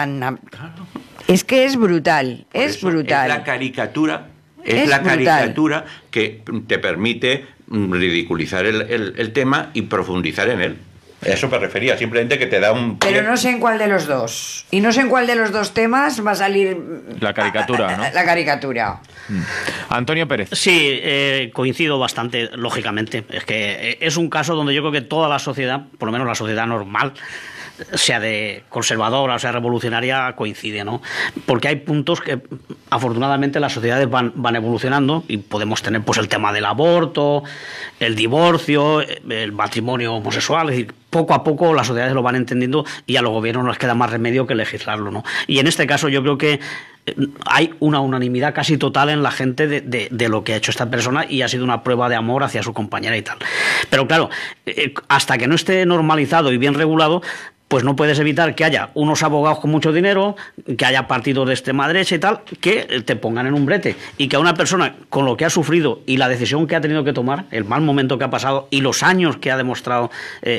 es que es brutal. Es brutal. Es la caricatura. Es la caricatura que te permite ridiculizar el tema y profundizar en él. A eso me refería, simplemente que te da un... Pero no sé en cuál de los dos. Y no sé en cuál de los dos temas va a salir... La caricatura, ¿no? La caricatura. Antonio Pérez. Sí, coincido bastante, lógicamente. Es que es un caso donde yo creo que toda la sociedad, por lo menos la sociedad normal, sea de conservadora o sea revolucionaria, coincide, ¿no? Porque hay puntos que afortunadamente las sociedades van evolucionando, y podemos tener pues el tema del aborto, el divorcio, el matrimonio homosexual. Es decir, poco a poco las sociedades lo van entendiendo, y a los gobiernos no les queda más remedio que legislarlo, ¿no? Y en este caso yo creo que hay una unanimidad casi total en la gente de lo que ha hecho esta persona, y ha sido una prueba de amor hacia su compañera y tal. Pero claro, hasta que no esté normalizado y bien regulado, pues no puedes evitar que haya unos abogados con mucho dinero, que haya partidos de extrema derecha y tal, que te pongan en un brete, y que a una persona con lo que ha sufrido y la decisión que ha tenido que tomar, el mal momento que ha pasado y los años que ha demostrado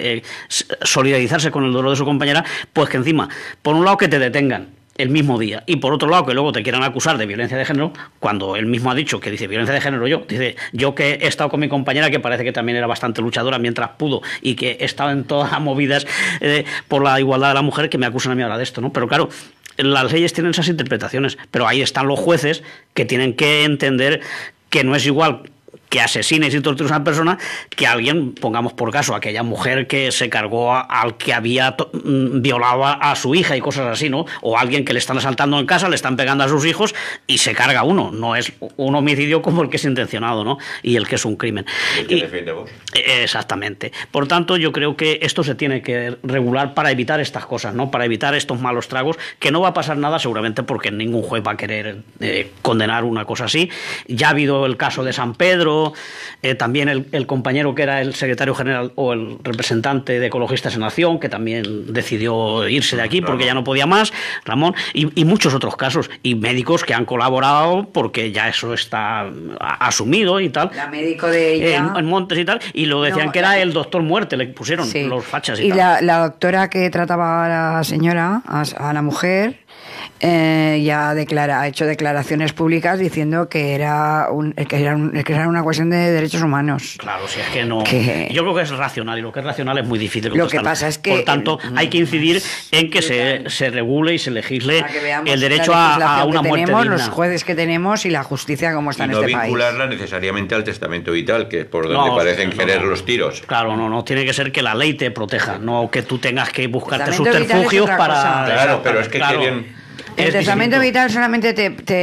solidarizarse con el dolor de su compañera, pues que encima, por un lado, que te detengan el mismo día, y por otro lado que luego te quieran acusar de violencia de género, cuando él mismo ha dicho que dice violencia de género yo que he estado con mi compañera, que parece que también era bastante luchadora mientras pudo, y que he estado en todas las movidas por la igualdad de la mujer, que me acusan a mí ahora de esto, ¿no? Pero claro, las leyes tienen esas interpretaciones, pero ahí están los jueces, que tienen que entender que no es igual que asesines y tortures a una persona que alguien, pongamos por caso, aquella mujer que se cargó al que había violado a su hija y cosas así, ¿no? O alguien que le están asaltando en casa, le están pegando a sus hijos y se carga uno. No es un homicidio como el que es intencionado, ¿no? Y el que es un crimen. ¿El que defiende vos? Exactamente. Por tanto, yo creo que esto se tiene que regular para evitar estas cosas, ¿no? Para evitar estos malos tragos, que no va a pasar nada seguramente, porque ningún juez va a querer condenar una cosa así. Ya ha habido el caso de San Pedro, retirado, también el compañero que era el secretario general o el representante de Ecologistas en Acción, que también decidió irse de aquí porque ya no podía más, Ramón, y muchos otros casos, y médicos que han colaborado porque ya eso está asumido y tal. La médico de ella... En Montes y tal, y lo decían que era el doctor muerte, le pusieron los fachas y tal. Y la doctora que trataba a la señora, a la mujer, ya ha hecho declaraciones públicas diciendo que era una cuestión de derechos humanos. Claro, si es que no... Yo creo que es racional, y lo que es racional es muy difícil. Lo que pasa es que... Por tanto, hay que incidir en que se regule y se legisle el derecho a una muerte digna. Los jueces que tenemos y la justicia como está en este país. Y no vincularla necesariamente al testamento vital, que es por donde parecen querer los tiros. Claro, no tiene que ser que la ley te proteja, no que tú tengas que buscarte subterfugios para... Claro, pero es que quieren... El testamento vital solamente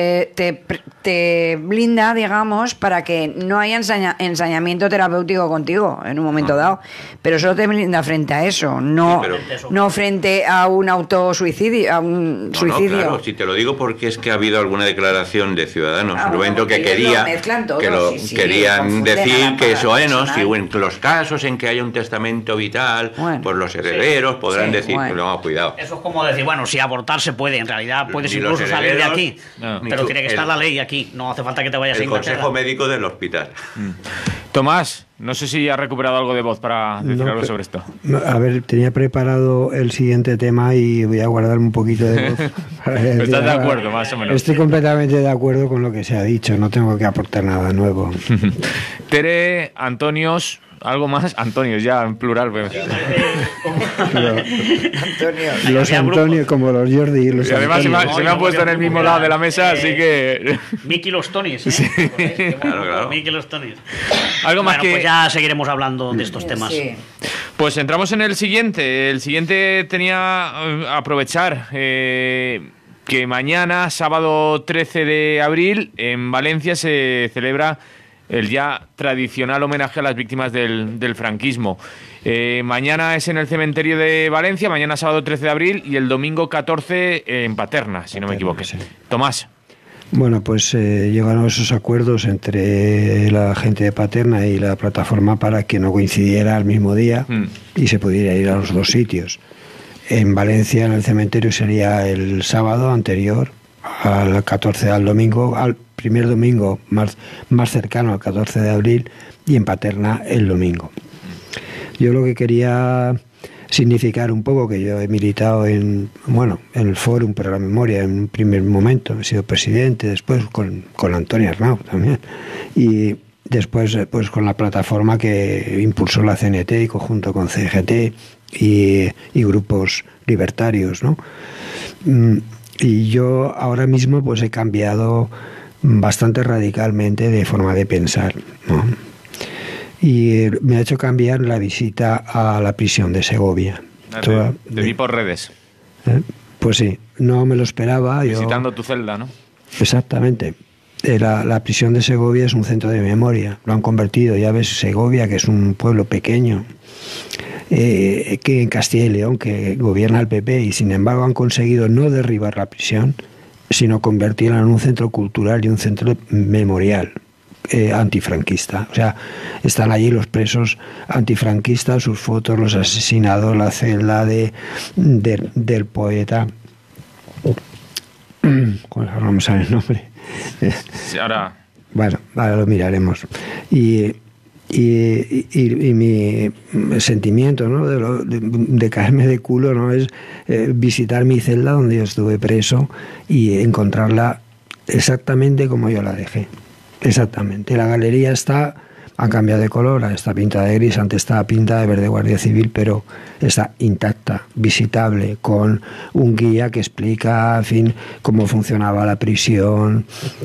te blinda, digamos, para que no haya ensañamiento terapéutico contigo en un momento dado. Pero solo te blinda frente a eso, no frente a un autosuicidio, a un suicidio. Claro, si te lo digo porque es que ha habido alguna declaración de ciudadanos en un momento que querían decir que eso, si en los casos en que haya un testamento vital, pues los herederos podrán decir, no, cuidado. Eso es como decir, si abortar se puede, en realidad puedes incluso salir de aquí, pero tiene que estar la ley aquí, no hace falta que te vayas a Inglaterra. El consejo médico del hospital. Tomás, no sé si has recuperado algo de voz para decir algo sobre esto. A ver, tenía preparado el siguiente tema y voy a guardarme un poquito de voz. ¿Estás de acuerdo, más o menos? Estoy completamente de acuerdo con lo que se ha dicho, no tengo que aportar nada nuevo. Tere, Antonios... ¿Algo más? Antonios, ya en plural. Los Antonios, como los Jordi y los además se me han puesto en el mismo lado de la mesa, así que... Miki los Tonys, Sí. Claro. Miki los Tonys. Algo más que... pues ya seguiremos hablando de estos temas. Sí. Pues entramos en el siguiente. El siguiente tenía aprovechar... que mañana, sábado 13 de abril, en Valencia se celebra el ya tradicional homenaje a las víctimas del franquismo. Mañana es en el cementerio de Valencia, mañana sábado 13 de abril y el domingo 14 en Paterna, si no me equivoco. Sí. Tomás. Bueno, pues llegaron esos acuerdos entre la gente de Paterna y la plataforma para que no coincidiera al mismo día y se pudiera ir a los dos sitios. En Valencia, en el cementerio, sería el sábado anterior al 14, al domingo, al primer domingo más cercano al 14 de abril, y en Paterna el domingo. Yo lo que quería significar un poco, que yo he militado en el Fórum para la Memoria en un primer momento, he sido presidente, después con Antonio Arnau también, y después pues con la plataforma que impulsó la CNT y conjunto con CGT y grupos libertarios, ¿no? Y yo ahora mismo pues he cambiado bastante radicalmente de forma de pensar, ¿no? Y me ha hecho cambiar la visita a la prisión de Segovia. Te vi por redes. Pues sí, no me lo esperaba. Visitando tu celda, ¿no? Exactamente. La prisión de Segovia es un centro de memoria. Lo han convertido, ya ves, Segovia, que es un pueblo pequeño, que en Castilla y León, que gobierna el PP, y sin embargo han conseguido no derribar la prisión, sino convertirla en un centro cultural y un centro memorial antifranquista. O sea, están allí los presos antifranquistas, sus fotos, los asesinados, la celda del poeta. No me sale el nombre. Sí, ahora... Bueno, ahora lo miraremos. Y mi sentimiento, ¿no?, de caerme de culo, ¿no?, es visitar mi celda donde yo estuve preso y encontrarla exactamente como yo la dejé. Exactamente. La galería ha cambiado de color, está pintada de gris, antes estaba pintada de verde Guardia Civil, pero está intacta, visitable, con un guía que explica, en fin, cómo funcionaba la prisión.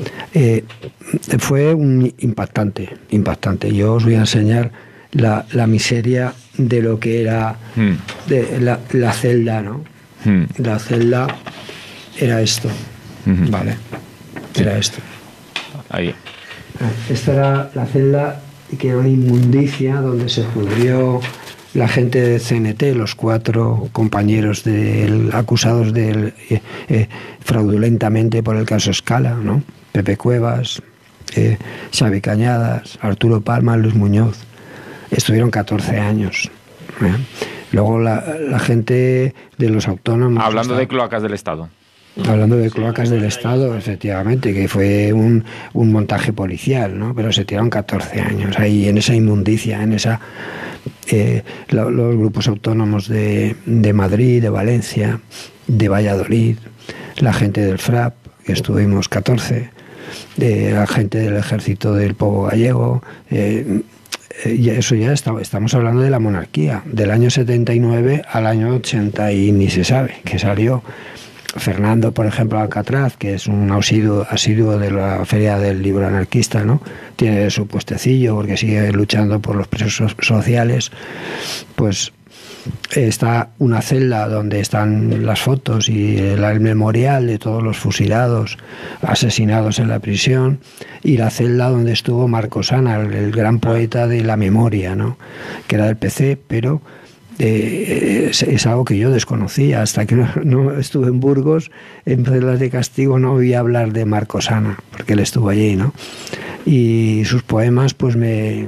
Fue impactante. Yo os voy a enseñar la miseria de lo que era de la celda, ¿no? La celda era esto, ¿vale? Era esto. Ahí. Esta era la celda, que era una inmundicia donde se pudrió la gente de CNT, los 4 compañeros acusados fraudulentamente por el caso Scala, ¿no? Pepe Cuevas, Xavi Cañadas, Arturo Palma, Luis Muñoz. Estuvieron 14 años. Luego la gente de los autónomos... Hablando de cloacas del Estado. Hablando de cloacas del Estado, efectivamente, que fue un montaje policial, ¿no? Pero se tiraron 14 años ahí en esa inmundicia, en esa... los grupos autónomos de Madrid, de Valencia, de Valladolid, la gente del FRAP, que estuvimos 14, la gente del Ejército del Povo Gallego... eso ya estamos hablando de la monarquía, del año 79 al año 80 y ni se sabe, que salió Fernando, por ejemplo, Alcatraz, que es un asiduo de la Feria del Libro Anarquista, ¿no? Tiene su puestecillo porque sigue luchando por los presos sociales. Pues está una celda donde están las fotos y el memorial de todos los fusilados, asesinados en la prisión, y la celda donde estuvo Marcos Ana, el gran poeta de la memoria, ¿no? Que era del PC, pero es algo que yo desconocía hasta que no estuve en Burgos. En celdas de castigo no oí hablar de Marcos Ana, porque él estuvo allí, ¿no? Y sus poemas pues me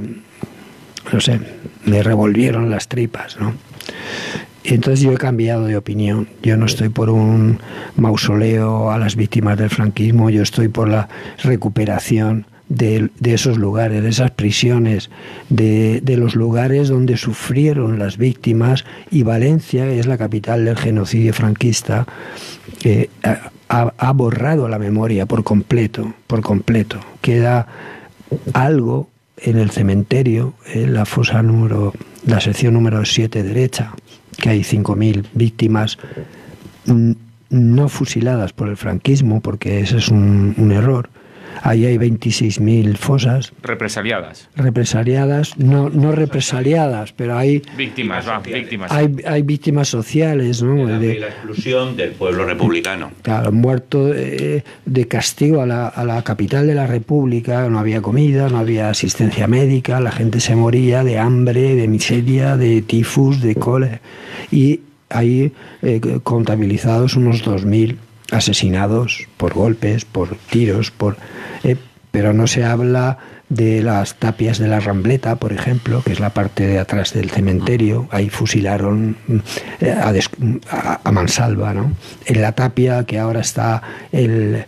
revolvieron las tripas, ¿no? Y entonces yo he cambiado de opinión. Yo no estoy por un mausoleo a las víctimas del franquismo, yo estoy por la recuperación de esos lugares, de esas prisiones, de los lugares donde sufrieron las víctimas. Y Valencia, que es la capital del genocidio franquista, ha borrado la memoria por completo. Queda algo en el cementerio, en la sección número 7 derecha, que hay 5.000 víctimas no fusiladas por el franquismo, porque ese es un error. Ahí hay 26.000 fosas. Represaliadas. No represaliadas, pero hay... Víctimas. Hay víctimas sociales, ¿no? De la exclusión del pueblo republicano. Claro, muerto de castigo a la capital de la República. No había comida, no había asistencia médica, la gente se moría de hambre, de miseria, de tifus, de cólera. Y hay contabilizados unos 2.000 asesinados por golpes, por tiros, pero no se habla de las tapias de la Rambleta, por ejemplo, que es la parte de atrás del cementerio. Ahí fusilaron a mansalva, ¿no? En la tapia que ahora está el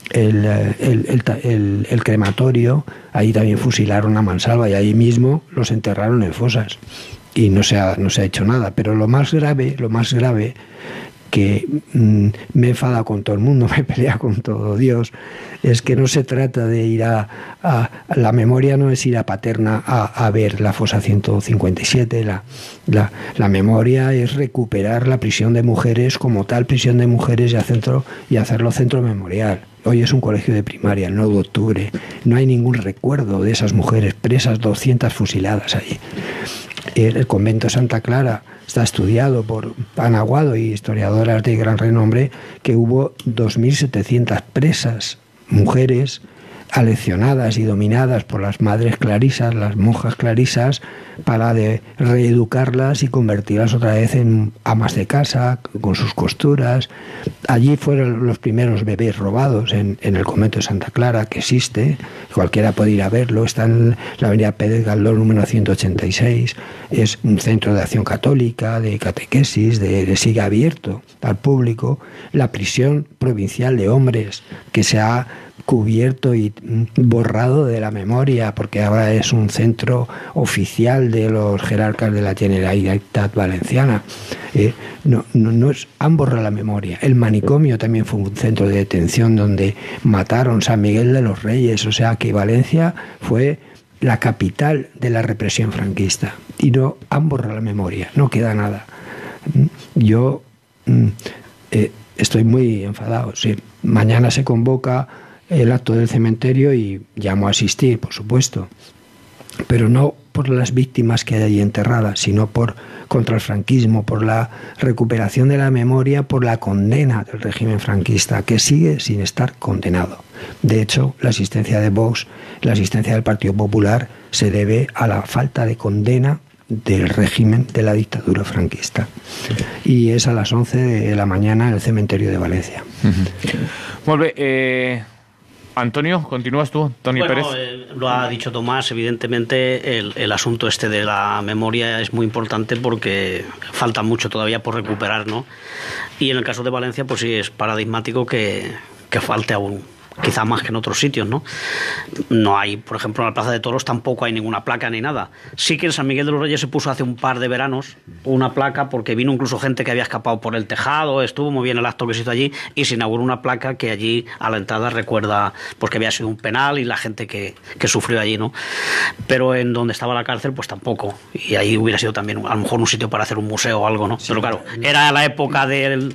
crematorio, ahí también fusilaron a mansalva y ahí mismo los enterraron en fosas y no se ha hecho nada. Pero lo más grave que me enfada con todo el mundo, me pelea con todo Dios, es que no se trata de ir la memoria no es ir a Paterna a ver la fosa 157, la memoria es recuperar la prisión de mujeres como tal prisión de mujeres y hacerlo centro memorial. Hoy es un colegio de primaria, el 9 de octubre, no hay ningún recuerdo de esas mujeres presas, 200 fusiladas allí. El convento de Santa Clara está estudiado por Ana Aguado y historiadoras de gran renombre, que hubo 2.700 presas, mujeres aleccionadas y dominadas por las madres clarisas, las monjas clarisas, para reeducarlas y convertirlas otra vez en amas de casa, con sus costuras. Allí fueron los primeros bebés robados en el convento de Santa Clara, que existe, cualquiera puede ir a verlo, está en la avenida Pérez Galdós número 186, es un centro de acción católica, de catequesis, sigue abierto al público. La prisión provincial de hombres, que se ha cubierto y borrado de la memoria, porque ahora es un centro oficial de los jerarcas de la Generalitat Valenciana. Han borrado la memoria. El manicomio también fue un centro de detención donde mataron San Miguel de los Reyes, o sea que Valencia fue la capital de la represión franquista y no han borrado la memoria, no queda nada. Yo estoy muy enfadado. Sí. Mañana se convoca el acto del cementerio y llamo a asistir, por supuesto, pero no por las víctimas que hay ahí enterradas, sino contra el franquismo, por la recuperación de la memoria, por la condena del régimen franquista, que sigue sin estar condenado. De hecho, la asistencia de Vox, la asistencia del Partido Popular, se debe a la falta de condena del régimen de la dictadura franquista. Y es a las 11 de la mañana en el cementerio de Valencia. Molt bé, Antonio, continúas tú, Antonio Pérez. Lo ha dicho Tomás, evidentemente el asunto este de la memoria es muy importante porque falta mucho todavía por recuperar, ¿no? Y en el caso de Valencia, pues sí, es paradigmático que falte aún, quizá más que en otros sitios, ¿no? No hay, por ejemplo, en la Plaza de Toros tampoco hay ninguna placa ni nada. Sí que en San Miguel de los Reyes se puso hace un par de veranos una placa porque vino incluso gente que había escapado por el tejado, estuvo muy bien el acto que se hizo allí y se inauguró una placa que allí a la entrada recuerda pues que había sido un penal y la gente que sufrió allí, ¿no? Pero en donde estaba la cárcel pues tampoco, y ahí hubiera sido también a lo mejor un sitio para hacer un museo o algo, ¿no? Sí, pero claro, era la época de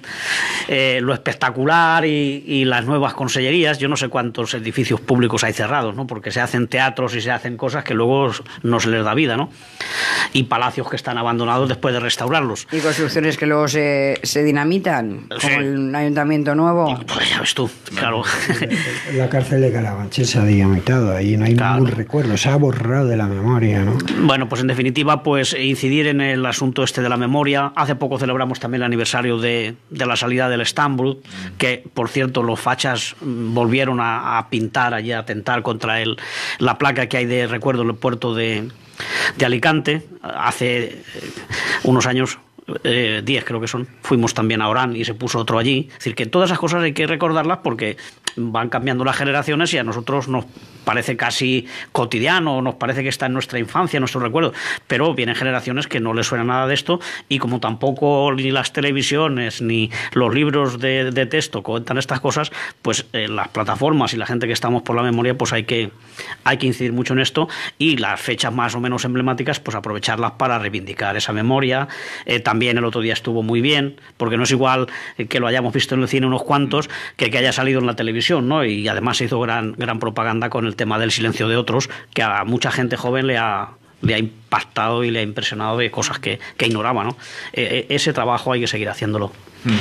lo espectacular y las nuevas consellerías. Yo no sé cuántos edificios públicos hay cerrados, ¿no? Porque se hacen teatros y se hacen cosas que luego no se les da vida, ¿no? Y palacios que están abandonados después de restaurarlos. Y construcciones que luego se dinamitan, como el ayuntamiento nuevo. Pues ya ves tú, claro. La cárcel de Carabanchel se ha dinamitado, ahí no hay ningún recuerdo, se ha borrado de la memoria, ¿no? Bueno, pues en definitiva, pues incidir en el asunto este de la memoria. Hace poco celebramos también el aniversario de la salida del Estambul, que por cierto los fachas volvieron a pintar allí, a atentar contra la placa que hay de recuerdo en el puerto de Alicante. Hace unos años, 10 creo que son, fuimos también a Orán y se puso otro allí. Es decir, que todas esas cosas hay que recordarlas porque van cambiando las generaciones y a nosotros nos parece casi cotidiano, nos parece que está en nuestra infancia, en nuestro recuerdo, pero vienen generaciones que no les suena nada de esto y como tampoco ni las televisiones ni los libros de texto cuentan estas cosas, pues las plataformas y la gente que estamos por la memoria, pues hay que incidir mucho en esto y las fechas más o menos emblemáticas, pues aprovecharlas para reivindicar esa memoria. También el otro día estuvo muy bien, porque no es igual que lo hayamos visto en el cine unos cuantos que haya salido en la televisión, ¿no? Y además se hizo gran propaganda con el tema del silencio de otros, que a mucha gente joven le ha impactado y le ha impresionado de cosas que ignoraba, ¿no? Ese trabajo hay que seguir haciéndolo.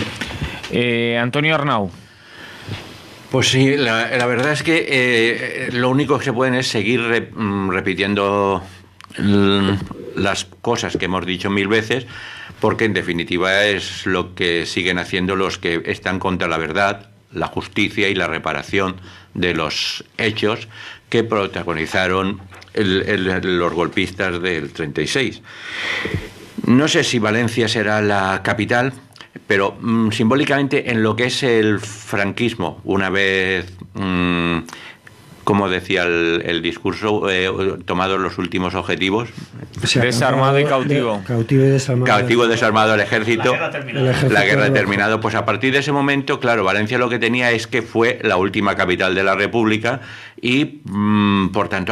Antonio Arnau. Pues sí, la verdad es que lo único que se pueden es seguir repitiendo las cosas que hemos dicho 1000 veces, porque en definitiva es lo que siguen haciendo los que están contra la verdad, la justicia y la reparación de los hechos que protagonizaron los golpistas del 36. No sé si Valencia será la capital, pero simbólicamente en lo que es el franquismo, una vez, como decía el discurso, tomados los últimos objetivos. Desarmado y cautivo. Cautivo y desarmado. Cautivo y desarmado el ejército. La guerra ha terminado. Pues a partir de ese momento, claro, Valencia lo que tenía es que fue la última capital de la República y, por tanto,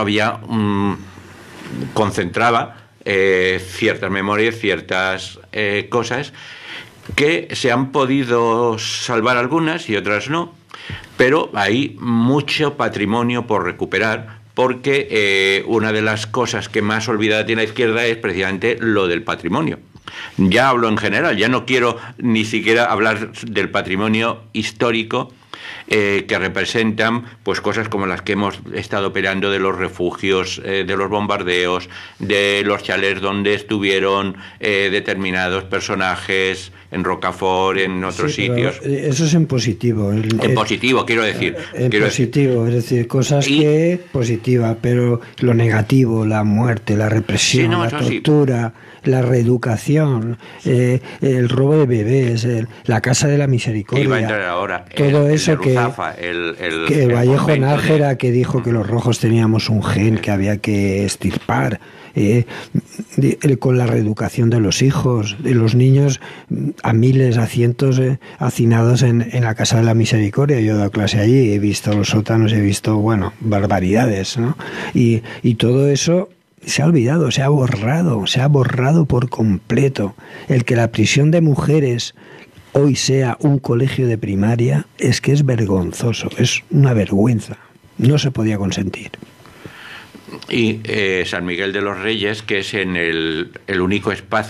concentraba ciertas memorias, ciertas cosas que se han podido salvar algunas y otras no. Pero hay mucho patrimonio por recuperar, porque una de las cosas que más olvidada tiene la izquierda es precisamente lo del patrimonio. Ya hablo en general, ya no quiero ni siquiera hablar del patrimonio histórico que representan pues cosas como las que hemos estado operando de los refugios, de los bombardeos, de los chalets donde estuvieron determinados personajes, en Rocafort, en otros sitios. Eso es en positivo. En positivo, quiero decir. Es decir, cosas que positivas, pero lo negativo, la muerte, la represión, la tortura, la reeducación, el robo de bebés, la Casa de la Misericordia. Iba a entrar ahora. Todo eso que Vallejo Nájera, que dijo que los rojos teníamos un gen que había que extirpar. Con la reeducación de los hijos, de los niños, a miles, a cientos hacinados en la Casa de la Misericordia. Yo he dado clase allí, he visto los sótanos, he visto, barbaridades, ¿no? Y todo eso se ha olvidado, se ha borrado por completo. El que la prisión de mujeres hoy sea un colegio de primaria es que es vergonzoso, es una vergüenza. No se podía consentir. Y San Miguel de los Reyes, que es en el único espacio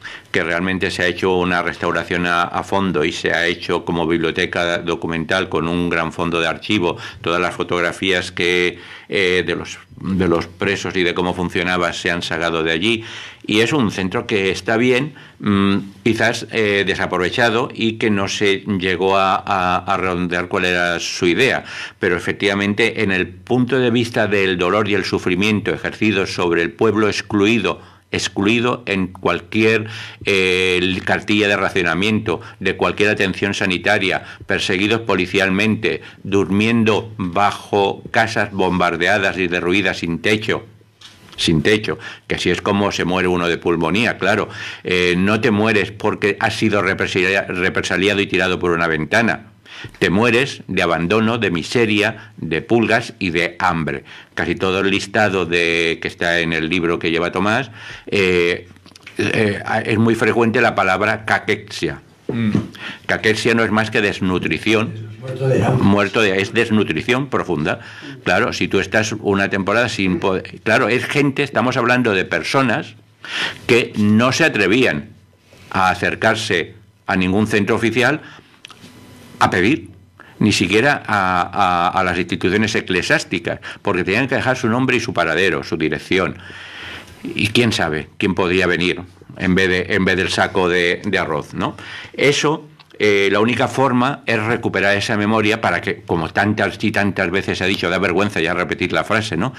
que realmente se ha hecho una restauración a fondo y se ha hecho como biblioteca documental con un gran fondo de archivo, todas las fotografías que de los presos y de cómo funcionaba se han sacado de allí, y es un centro que está bien, quizás desaprovechado, y que no se llegó a redondear cuál era su idea, pero efectivamente en el punto de vista del dolor y el sufrimiento ejercido sobre el pueblo excluido en cualquier cartilla de racionamiento, de cualquier atención sanitaria, perseguidos policialmente, durmiendo bajo casas bombardeadas y derruidas sin techo, que así es como se muere uno de pulmonía, claro. No te mueres porque has sido represaliado y tirado por una ventana. Te mueres de abandono, de miseria, de pulgas y de hambre. Casi todo el listado que está en el libro que lleva Tomás, es muy frecuente la palabra caquexia. Caquexia no es más que desnutrición. Es desnutrición profunda. Claro, si tú estás una temporada sin poder... Claro, es gente, estamos hablando de personas que no se atrevían a acercarse a ningún centro oficial a pedir, ni siquiera a las instituciones eclesiásticas, porque tenían que dejar su nombre y su paradero, su dirección. Y quién sabe quién podía venir en vez del saco de arroz, ¿no? Eso, la única forma es recuperar esa memoria para que, como tantas y tantas veces se ha dicho, da vergüenza ya repetir la frase, ¿no?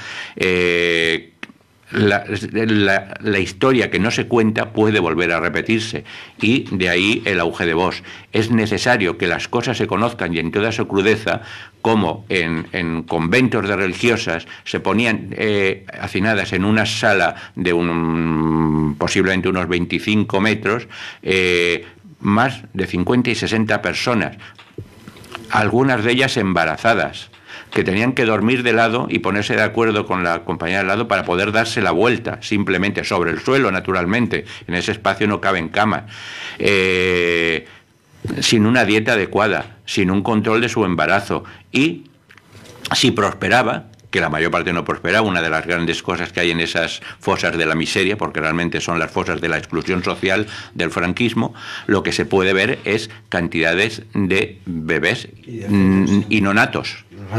La historia que no se cuenta puede volver a repetirse, y de ahí el auge de Vox. Es necesario que las cosas se conozcan y en toda su crudeza, como en conventos de religiosas se ponían hacinadas en una sala de posiblemente unos 25 metros, más de 50 y 60 personas, algunas de ellas embarazadas, que tenían que dormir de lado y ponerse de acuerdo con la compañera de lado para poder darse la vuelta, simplemente sobre el suelo, naturalmente. En ese espacio no caben camas. Sin una dieta adecuada, sin un control de su embarazo. Y si prosperaba, que la mayor parte no prosperaba, una de las grandes cosas que hay en esas fosas de la miseria, porque realmente son las fosas de la exclusión social del franquismo, lo que se puede ver es cantidades de bebés y nonatos,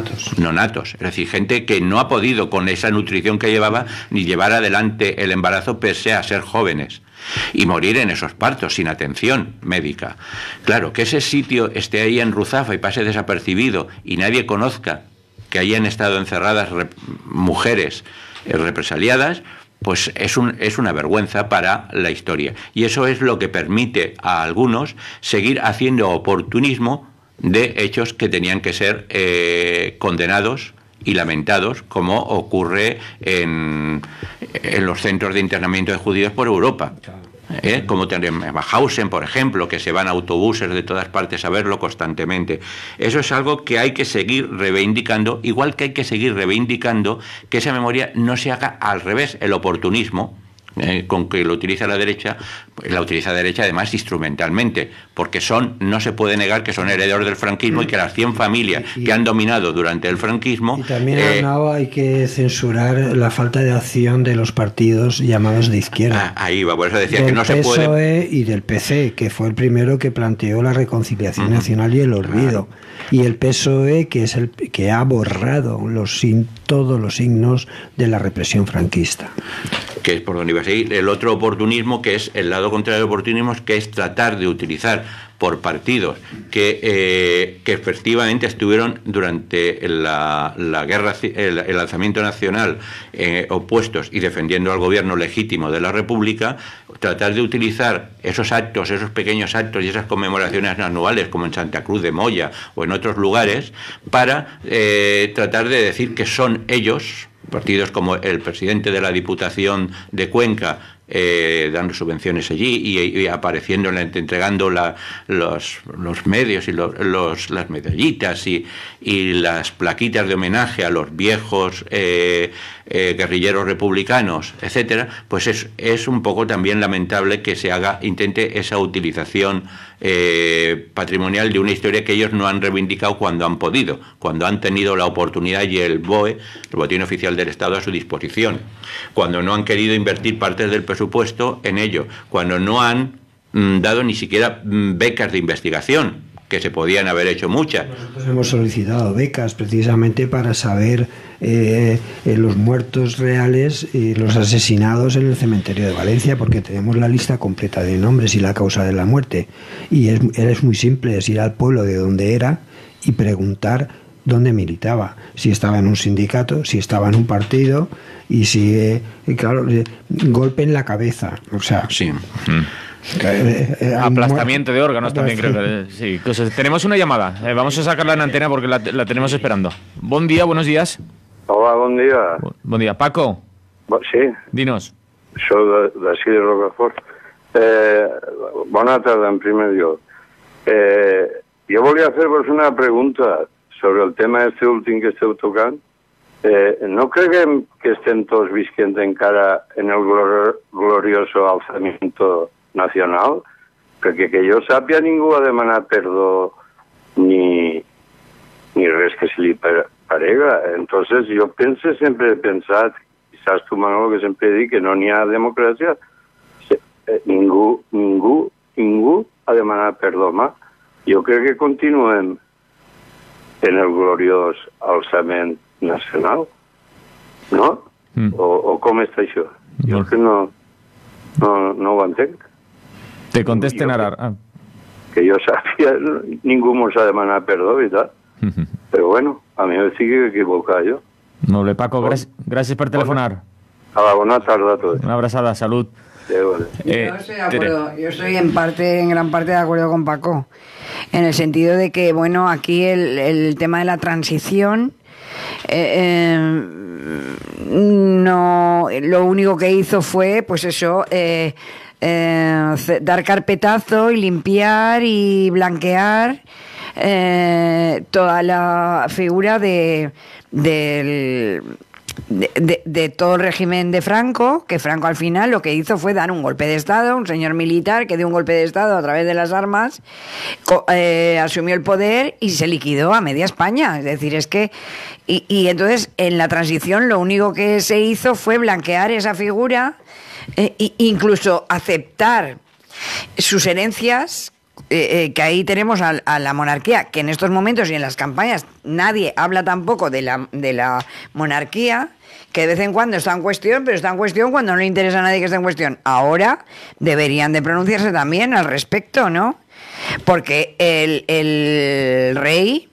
es decir, gente que no ha podido con esa nutrición que llevaba ni llevar adelante el embarazo pese a ser jóvenes, y morir en esos partos sin atención médica. Claro, que ese sitio esté ahí en Ruzafa y pase desapercibido y nadie conozca que hayan estado encerradas mujeres represaliadas, pues es una vergüenza para la historia. Y eso es lo que permite a algunos seguir haciendo oportunismo de hechos que tenían que ser condenados y lamentados, como ocurre en los centros de internamiento de judíos por Europa. Como en Mauthausen, por ejemplo, que se van autobuses de todas partes a verlo constantemente. Eso es algo que hay que seguir reivindicando, igual que hay que seguir reivindicando que esa memoria no se haga al revés, el oportunismo con que lo utiliza la derecha además instrumentalmente, porque no se puede negar que son herederos del franquismo y que las 100 familias que han dominado durante el franquismo... Y también, Arnau, hay que censurar la falta de acción de los partidos llamados de izquierda. Ahí va, por eso decía que no se puede... Del PSOE y del PC, que fue el primero que planteó la reconciliación nacional y el olvido. Y el PSOE, que es el que ha borrado todos los signos de la represión franquista. Que es por donde iba a seguir. El otro oportunismo, que es el lado contrario del oportunismo, que es tratar de utilizar por partidos que efectivamente estuvieron durante la guerra, el alzamiento nacional, opuestos y defendiendo al gobierno legítimo de la República, tratar de utilizar esos actos, esos pequeños actos y esas conmemoraciones anuales, como en Santa Cruz de Moya o en otros lugares, para tratar de decir que son ellos, partidos como el presidente de la Diputación de Cuenca, dando subvenciones allí y apareciendo, entregando los medios y las medallitas y las plaquitas de homenaje a los viejos guerrilleros republicanos, etcétera, pues es un poco también lamentable que se intente esa utilización patrimonial de una historia que ellos no han reivindicado cuando han podido, cuando han tenido la oportunidad y el BOE, el Boletín Oficial del Estado, a su disposición, cuando no han querido invertir partes del presupuesto presupuesto en ello, cuando no han dado ni siquiera becas de investigación, que se podían haber hecho muchas. Nosotros hemos solicitado becas precisamente para saber los muertos reales y los asesinados en el cementerio de Valencia, porque tenemos la lista completa de nombres y la causa de la muerte. Y es muy simple, es ir al pueblo de donde era y preguntar dónde militaba, si estaba en un sindicato, si estaba en un partido y si, claro, golpe en la cabeza, o sea... Sí. Aplastamiento de órganos también, creo que sí. Tenemos una llamada, vamos a sacarla en antena porque la tenemos esperando. Buen día, buenos días. Hola, buen día. Buen día, Paco. Sí. Dinos. Soy de aquí de Rocafort. Buenas tardes, en primer lugar. Yo volia hacer-vos una pregunta sobre el tema este últim que esteu tocant. No creguem que estem tots visquent encara en el glorioso alzamiento nacional? Perquè que jo sàpia ningú ha demanat perdó ni res que se li parega. Entonces jo sempre he pensat, i saps tu, Manolo, que sempre he dit que no n'hi ha democràcia, ningú ha demanat perdó. Jo crec que continuem en el gloriós alçament nacional, no? O com està això? Jo que no ho entenc. Te contesten ara. Que jo sàpia, ningú mos ha demanat perdó, veritat? Però bueno, a mi m'estic equivocat jo. Molt bé, Paco, gràcies per telefonar. A la bona tarda a tots. Una abraçada, salut. Yo estoy de acuerdo, yo estoy en gran parte de acuerdo con Paco, en el sentido de que, bueno, aquí el tema de la transición no, lo único que hizo fue, pues eso, dar carpetazo y limpiar y blanquear toda la figura de todo el régimen de Franco, que Franco al final lo que hizo fue dar un golpe de Estado, un señor militar que dio un golpe de Estado a través de las armas, asumió el poder y se liquidó a media España. Es decir, es que... Y entonces en la transición lo único que se hizo fue blanquear esa figura, incluso aceptar sus herencias, que ahí tenemos a la monarquía, que en estos momentos y en las campañas nadie habla tampoco de la monarquía, que de vez en cuando está en cuestión, pero está en cuestión cuando no le interesa a nadie que esté en cuestión. Ahora deberían de pronunciarse también al respecto, ¿no? Porque el rey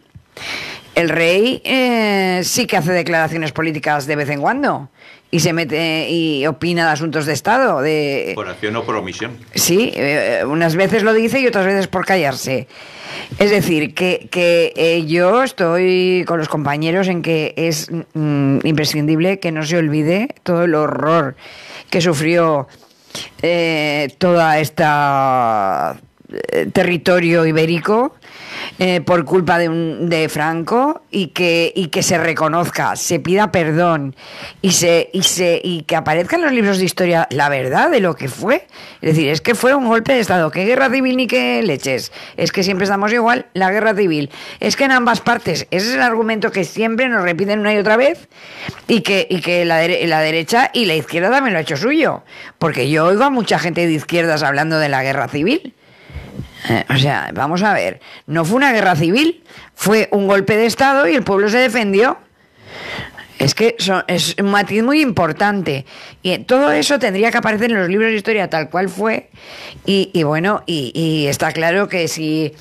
sí que hace declaraciones políticas de vez en cuando y se mete y opina de asuntos de Estado. Por acción o por omisión. Sí, unas veces lo dice y otras veces por callarse. Es decir, que yo estoy con los compañeros en que es imprescindible que no se olvide todo el horror que sufrió toda esta territorio ibérico por culpa de Franco y que se reconozca, se pida perdón y que aparezca en los libros de historia la verdad de lo que fue. Es decir, es que fue un golpe de Estado. ¿Qué guerra civil ni qué leches? Es que siempre estamos igual, la guerra civil. Es que en ambas partes, ese es el argumento que siempre nos repiten una y otra vez y que la derecha y la izquierda también lo ha hecho suyo. Porque yo oigo a mucha gente de izquierdas hablando de la guerra civil. O sea, vamos a ver, no fue una guerra civil, fue un golpe de Estado y el pueblo se defendió. Es que es un matiz muy importante y todo eso tendría que aparecer en los libros de historia tal cual fue y bueno, y está claro que si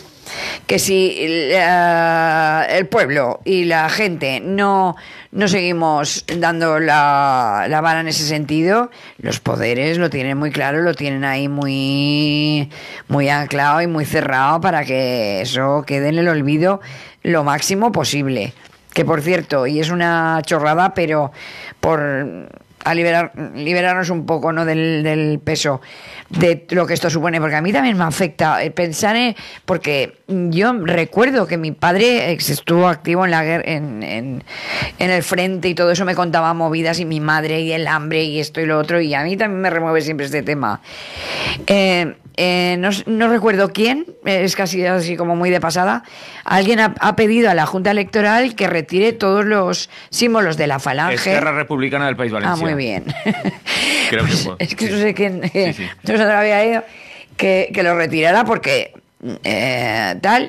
el pueblo y la gente no seguimos dando la vara en ese sentido, los poderes lo tienen muy claro, lo tienen ahí muy anclado y muy cerrado para que eso quede en el olvido lo máximo posible. Que por cierto, y es una chorrada, pero a liberarnos un poco, ¿no?, del peso de lo que esto supone, porque a mí también me afecta pensar porque yo recuerdo que mi padre estuvo activo en la guerra, en el frente y todo eso, me contaba movidas, y mi madre y el hambre y esto y lo otro, y a mí también me remueve siempre este tema. no recuerdo quién, es casi así como muy de pasada, alguien ha pedido a la Junta Electoral que retire todos los símbolos de la falange. Esquerra Republicana del País Valenciano. Muy bien. Creo que fue. Es que no sé quién, Sí. no sé dónde había ido, que lo retirara porque tal,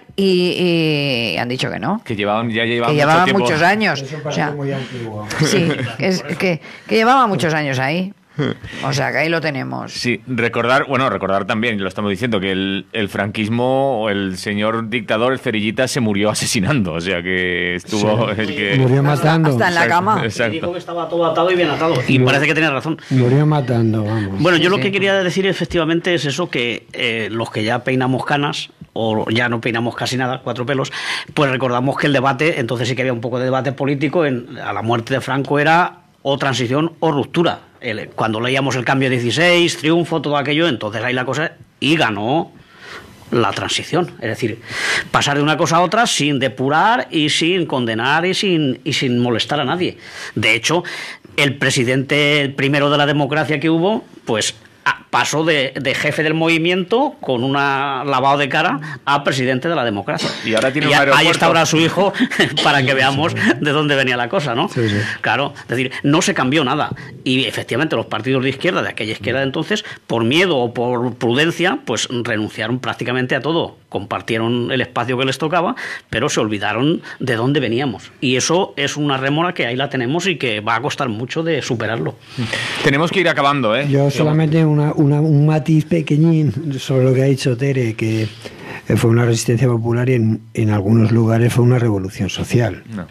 y han dicho que no. Que llevaban Que muchos años. Eso O sea, parece muy antiguo. sí, que llevaba muchos años ahí. O sea, que ahí lo tenemos. Sí, recordar también, lo estamos diciendo, que el franquismo o el señor dictador, el Cerillita, se murió asesinando. O sea, que estuvo el que... Murió matando. Hasta en la cama. Exacto. Dijo que estaba todo atado y bien atado. Y parece que tenía razón. Murió matando, vamos. Bueno, yo Sí, lo sí. que quería decir efectivamente es eso, que los que ya peinamos canas, o ya no peinamos casi nada, 4 pelos, pues recordamos que el debate, entonces sí que había un poco de debate político, a la muerte de Franco era o transición o ruptura. Cuando leíamos el cambio 16, triunfo, todo aquello, entonces ahí la cosa, y ganó la transición, es decir, pasar de una cosa a otra sin depurar y sin condenar y sin molestar a nadie. De hecho, el presidente primero de la democracia que hubo, pues pasó de jefe del movimiento con un lavado de cara a presidente de la democracia. Y ahora tiene un aeropuerto. Ahí está ahora su hijo para que veamos de dónde venía la cosa, ¿no? Sí, sí. Claro, es decir, no se cambió nada. Y efectivamente los partidos de izquierda, de aquella izquierda de entonces, por miedo o por prudencia, pues renunciaron prácticamente a todo. Compartieron el espacio que les tocaba, pero se olvidaron de dónde veníamos. Y eso es una rémora que ahí la tenemos y que va a costar mucho de superarlo. Tenemos que ir acabando, ¿eh? Yo solamente un matiz pequeñín sobre lo que ha dicho Tere, que fue una resistencia popular y en algunos lugares fue una revolución social. No.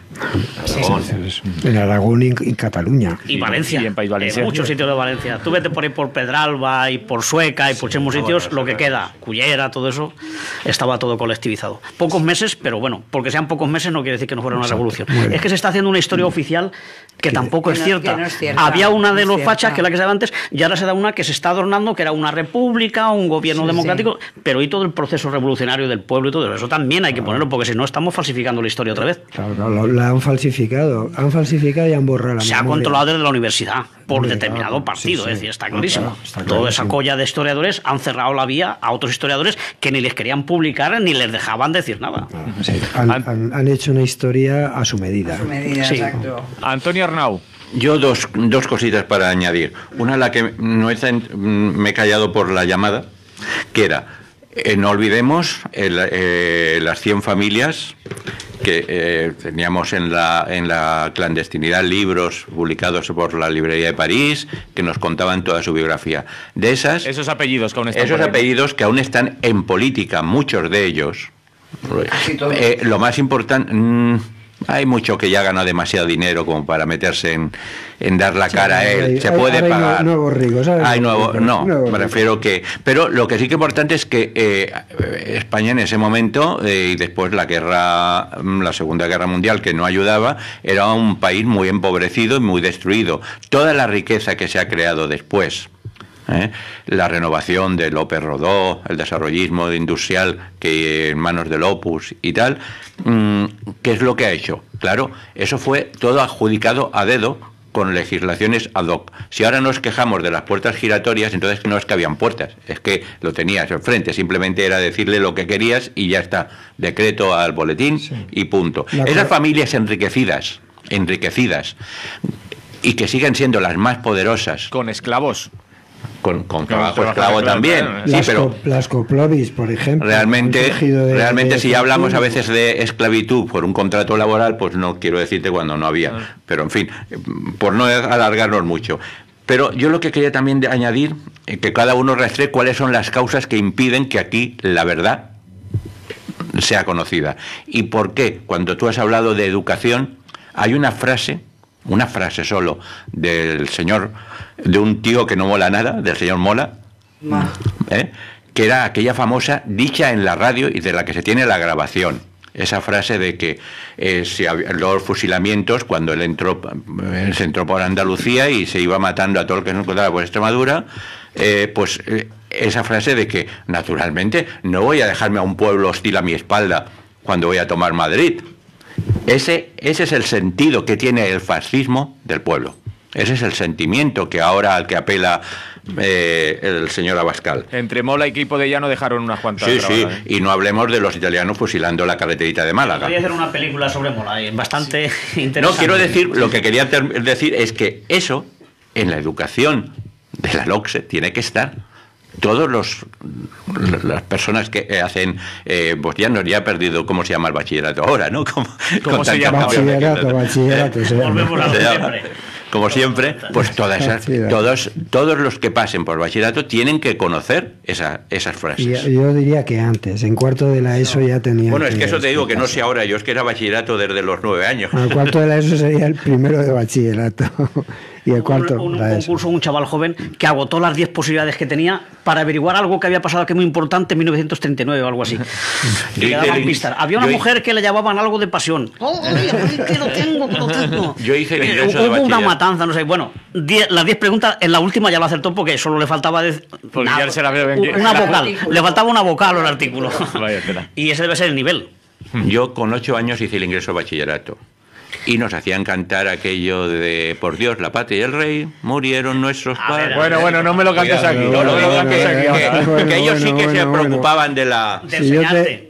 En Aragón y en Cataluña. Y Valencia, y en País Valenciano. en muchos sitios de Valencia. Tú vete por ahí por Pedralba y por Sueca y por muchos sitios, lo que queda, Cullera, todo eso, estaba todo colectivizado. Pocos meses, pero bueno, porque sean pocos meses no quiere decir que no fuera una revolución. Es que se está haciendo una historia oficial que tampoco es cierta. Que no es cierta. Había una de No es los cierta. fachas, que es la que se daba antes, y ahora se da una que se está adornando, que era una república, un gobierno democrático, pero y todo el proceso revolucionario del pueblo y todo eso también hay que ponerlo, porque si no estamos falsificando la historia otra vez. Claro, la han falsificado y han borrado la Se ha memoria. controlado desde la universidad por Hombre, determinado claro, partido, sí, sí. es decir, está clarísimo. Claro, está Toda esa clarísimo. colla de historiadores han cerrado la vía a otros historiadores que ni les querían publicar ni les dejaban decir nada. Sí, han hecho una historia a su medida. A su medida, Sí. exacto. Antonio Arnau. Yo dos cositas para añadir. Una, la que me he callado por la llamada, que era, no olvidemos las 100 familias que teníamos en la clandestinidad, libros publicados por la Librería de París que nos contaban toda su biografía. De esas, Esos apellidos que aún están esos por ahí. apellidos que aún están en política, muchos de ellos. Casi todos. Lo más importante, hay mucho que ya gana demasiado dinero como para meterse en dar la cara a él. Se puede ahora hay pagar. nuevos ricos. Hay nuevos, no, nuevos me refiero que... Pero lo que sí que es importante es que España en ese momento, y después la Segunda Guerra Mundial, que no ayudaba, era un país muy empobrecido y muy destruido. Toda la riqueza que se ha creado después, la renovación de López Rodó, el desarrollismo industrial que en manos del Opus y tal, ¿qué es lo que ha hecho? Claro, eso fue todo adjudicado a dedo con legislaciones ad hoc. Si ahora nos quejamos de las puertas giratorias, entonces no es que habían puertas, es que lo tenías enfrente, simplemente era decirle lo que querías y ya está, decreto al boletín y punto. Esas familias enriquecidas, y que siguen siendo las más poderosas. Con esclavos. Con trabajo esclavo también. Sí, pero las coplovis, por ejemplo. realmente si ya hablamos a veces veces de esclavitud por un contrato laboral, pues no quiero decirte cuando no había. Pero en fin, por no alargarnos mucho. Pero yo lo que quería también añadir, que cada uno rastrea cuáles son las causas que impiden que aquí la verdad sea conocida. ¿Y por qué? Cuando tú has hablado de educación, hay una frase solo del señor, de un tío que no mola nada, del señor Mola, que era aquella famosa dicha en la radio y de la que se tiene la grabación. Esa frase de que los fusilamientos, cuando él se entró por Andalucía y se iba matando a todo el que se encontraba por Extremadura, esa frase de que, naturalmente, no voy a dejarme a un pueblo hostil a mi espalda cuando voy a tomar Madrid. Ese es el sentido que tiene el fascismo del pueblo. Ese es el sentimiento que ahora al que apela el señor Abascal. Entre Mola y Queipo de Llano dejaron unas cuantas grabadas, y no hablemos de los italianos fusilando la carreterita de Málaga. Podría hacer una película sobre Mola, bastante interesante. No, quiero decir, lo que quería decir es que eso, en la educación de la LOCSE, tiene que estar. Todas las personas que hacen, pues ya he perdido cómo se llama el bachillerato ahora, ¿no? ¿Cómo se llama? Bachillerato. Volvemos a lo de siempre. Como siempre, pues todos los que pasen por bachillerato tienen que conocer esas frases. Yo diría que antes, en cuarto de la ESO ya tenían. Bueno, es que eso te digo que no sé ahora, yo es que era bachillerato desde los 9 años. El cuarto de la ESO sería el primero de bachillerato. Y el cuarto, un concurso, un chaval joven que agotó las 10 posibilidades que tenía para averiguar algo que había pasado que muy importante en 1939 o algo así. Había una mujer que le llamaban algo de pasión. Que lo tengo. Yo hice el ingreso de Hubo una bachiller. matanza, no sé. Bueno, las 10 preguntas, en la última ya lo acertó porque solo le faltaba una vocal. Le faltaba una vocal al artículo. Vaya tela. Y ese debe ser el nivel. Yo con 8 años hice el ingreso de bachillerato. Y nos hacían cantar aquello de por Dios, la patria y el rey, murieron nuestros padres. Bueno, no me lo cantes aquí. No me lo cantes aquí. Que ellos sí que se preocupaban de enseñarte.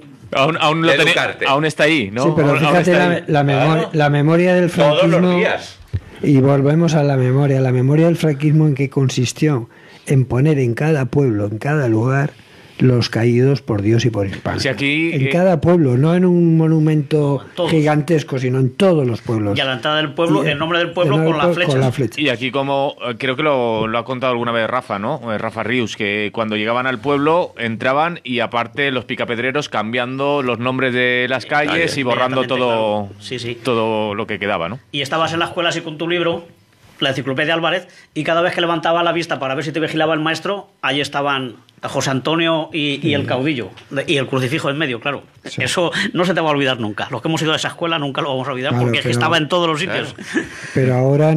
Aún está ahí, ¿no? Sí, pero fíjate la memoria del franquismo. Todos los días. Y volvemos a la memoria. La memoria del franquismo, ¿en qué consistió? En poner en cada pueblo, en cada lugar, los caídos por Dios y por España. Si aquí, en cada pueblo, no en un monumento gigantesco, sino en todos los pueblos. Y a la entrada del pueblo, el nombre del pueblo con la flecha. Y aquí, como creo que lo ha contado alguna vez Rafa, ¿no? Rafa Rius, que cuando llegaban al pueblo entraban y aparte los picapedreros cambiando los nombres de las calles y borrando todo, todo lo que quedaba, ¿no? Y estabas en la escuela así con tu libro, la enciclopedia Álvarez, y cada vez que levantaba la vista para ver si te vigilaba el maestro, allí estaban José Antonio y el caudillo, y el crucifijo en medio, claro. Sí. Eso no se te va a olvidar nunca. Los que hemos ido a esa escuela nunca lo vamos a olvidar, claro, porque es que estaba en todos los sitios. Claro. Pero ahora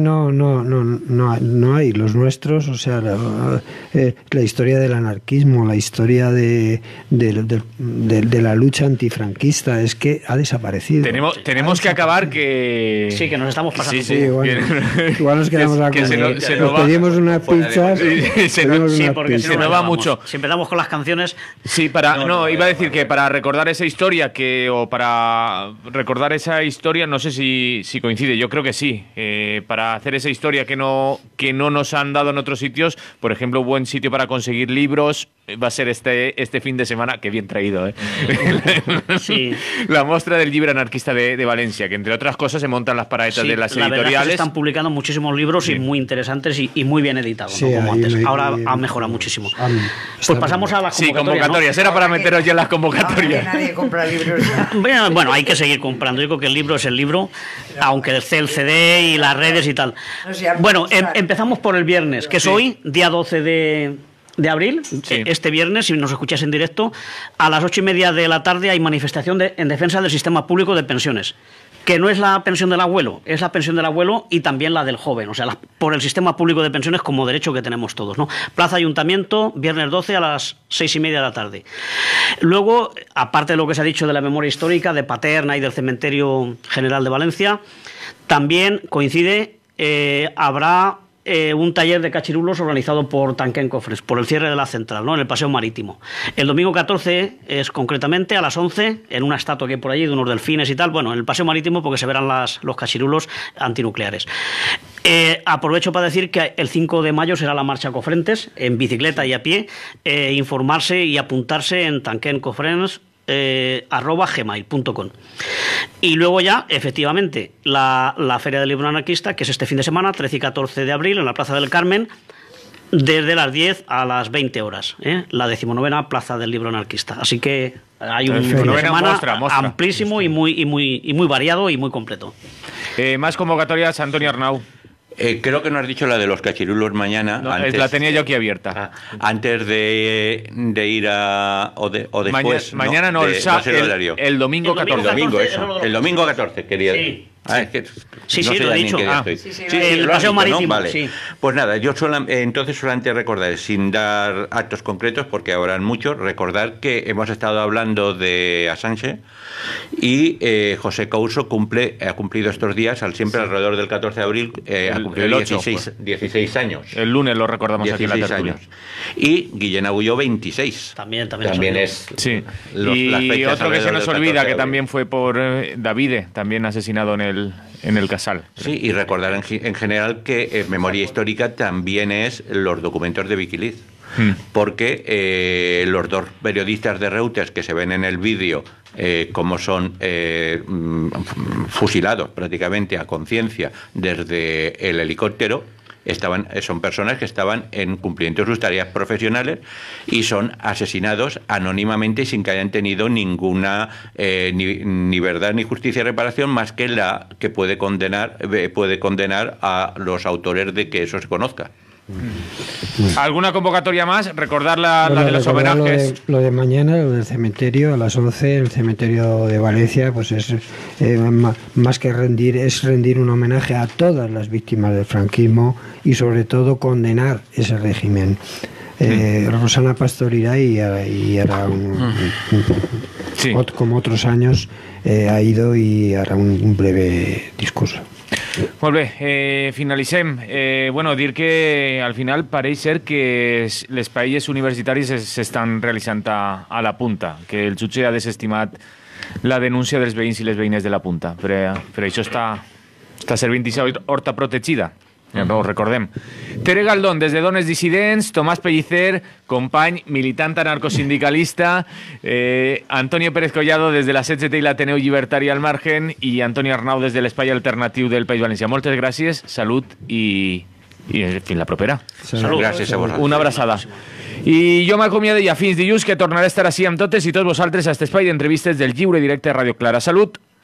no hay. Los nuestros, o sea, la historia del anarquismo, la historia de la lucha antifranquista, es que ha desaparecido. Tenemos que acabar que... Sí, que nos estamos pasando. Sí, bueno, igual nos quedamos a comer. Nos pedimos unas pizzas. Sí, porque se nos va mucho. Si empezamos con las canciones... Sí, iba a decir que para recordar esa historia no sé si coincide, yo creo que sí. Para hacer esa historia que no nos han dado en otros sitios, por ejemplo, buen sitio para conseguir libros va a ser este fin de semana, que bien traído, ¿eh? Sí. La muestra del Llibre Anarquista de Valencia, que entre otras cosas se montan las paraetas de las editoriales. Verdad es que se están publicando muchísimos libros y muy interesantes y muy bien editados, ¿no? Como antes. Ahora ha mejorado muchísimo. Pues pasamos a las convocatorias. Sí, convocatorias. ¿No? Era para meteros ya en las convocatorias. Nadie compra libros. Bueno, hay que seguir comprando. Yo creo que el libro es el libro, aunque esté el CD y las redes y tal. Bueno, empezamos por el viernes, que es hoy, día 12 de abril, este viernes, si nos escuchas en directo, a las 8:30 de la tarde hay manifestación en defensa del sistema público de pensiones, que no es la pensión del abuelo, es la pensión del abuelo y también la del joven, o sea, por el sistema público de pensiones como derecho que tenemos todos, ¿no? Plaza Ayuntamiento, viernes 12 a las 6:30 de la tarde. Luego, aparte de lo que se ha dicho de la memoria histórica, de Paterna y del Cementerio General de Valencia, también coincide, habrá un taller de cachirulos organizado por Tanquén Cofres, por el cierre de la central, ¿no? En el Paseo Marítimo. El domingo 14 es concretamente a las 11, en una estatua que hay por allí de unos delfines y tal, bueno, en el Paseo Marítimo, porque se verán los cachirulos antinucleares. Aprovecho para decir que el 5 de mayo será la marcha Cofrentes, en bicicleta y a pie, informarse y apuntarse en tanquencofrens, @gmail.com. Y luego ya, efectivamente, la Feria del Libro Anarquista, que es este fin de semana, 13 y 14 de abril, en la Plaza del Carmen, desde las 10 a las 20 horas, la 19ª Plaza del Libro Anarquista. Así que hay un fin de semana muestra. amplísimo y muy variado y muy completo. Más convocatorias, Antonio Arnau. Creo que no has dicho la de los cachirulos mañana. No, la tenía yo aquí abierta. Antes de ir o después. Mañana no, el domingo 14. El domingo 14, quería decir. Es que Sí, no sí, sé lo he ya ni dicho. en qué día Ah, estoy. sí, el lo has paseo dicho, ¿no? marítimo, Vale. sí. Pues nada, yo entonces solamente recordar, sin dar actos concretos, porque habrán muchos, recordar que hemos estado hablando de Assange y José Couso ha cumplido estos días, siempre alrededor del 14 de abril, ha cumplido el 8, 16 años. El lunes lo recordamos aquí en la 16 tertulia. años. Y Guillén Agulló, 26. También es... Sí. las Y fechas otro que se alrededor nos del 14 olvida, de que abril. también fue por Davide, también asesinado en el Casal. Sí, y recordar en general que memoria histórica también es los documentos de Wikileaks. Porque los dos periodistas de Reuters que se ven en el vídeo, como son fusilados prácticamente a conciencia desde el helicóptero, son personas que estaban en cumplimiento de sus tareas profesionales y son asesinados anónimamente y sin que hayan tenido ninguna ni verdad ni justicia de reparación, más que la que puede condenar a los autores de que eso se conozca. ¿Alguna convocatoria más? Recordar la de los recordar homenajes. Lo de mañana, lo del cementerio, a las 11, el cementerio de Valencia, pues es más que es rendir un homenaje a todas las víctimas del franquismo y sobre todo condenar ese régimen. Rosana Pastor irá y hará como otros años ha ido y hará un breve discurso. Molt bé, finalitzem. Bueno, dir que al final pareix ser que les paelles universitaris s'estan realitzant a la punta, que el jutge ha desestimat la denúncia dels veïns i les veïnes de la punta. Per això està servint aquesta horta protegida. Ho recordem. Tere Galdón, des de Dones Dissidents, Tomàs Pellicer, company, militant anarcosindicalista, Antonio Pérez Collado des de la CGT i l'Ateneu Llibertari al Margen i Antonio Arnau des de l'Espai Alternatiu del País Valencià. Moltes gràcies, salut i fins la propera. Salut. Gràcies a vosaltres. Una abraçada. I jo m'acomiado ja fins dilluns, que tornaré a estar així amb totes i tots vosaltres a aquest espai d'entrevistes del Lliure Directe a Ràdio Clara. Salut!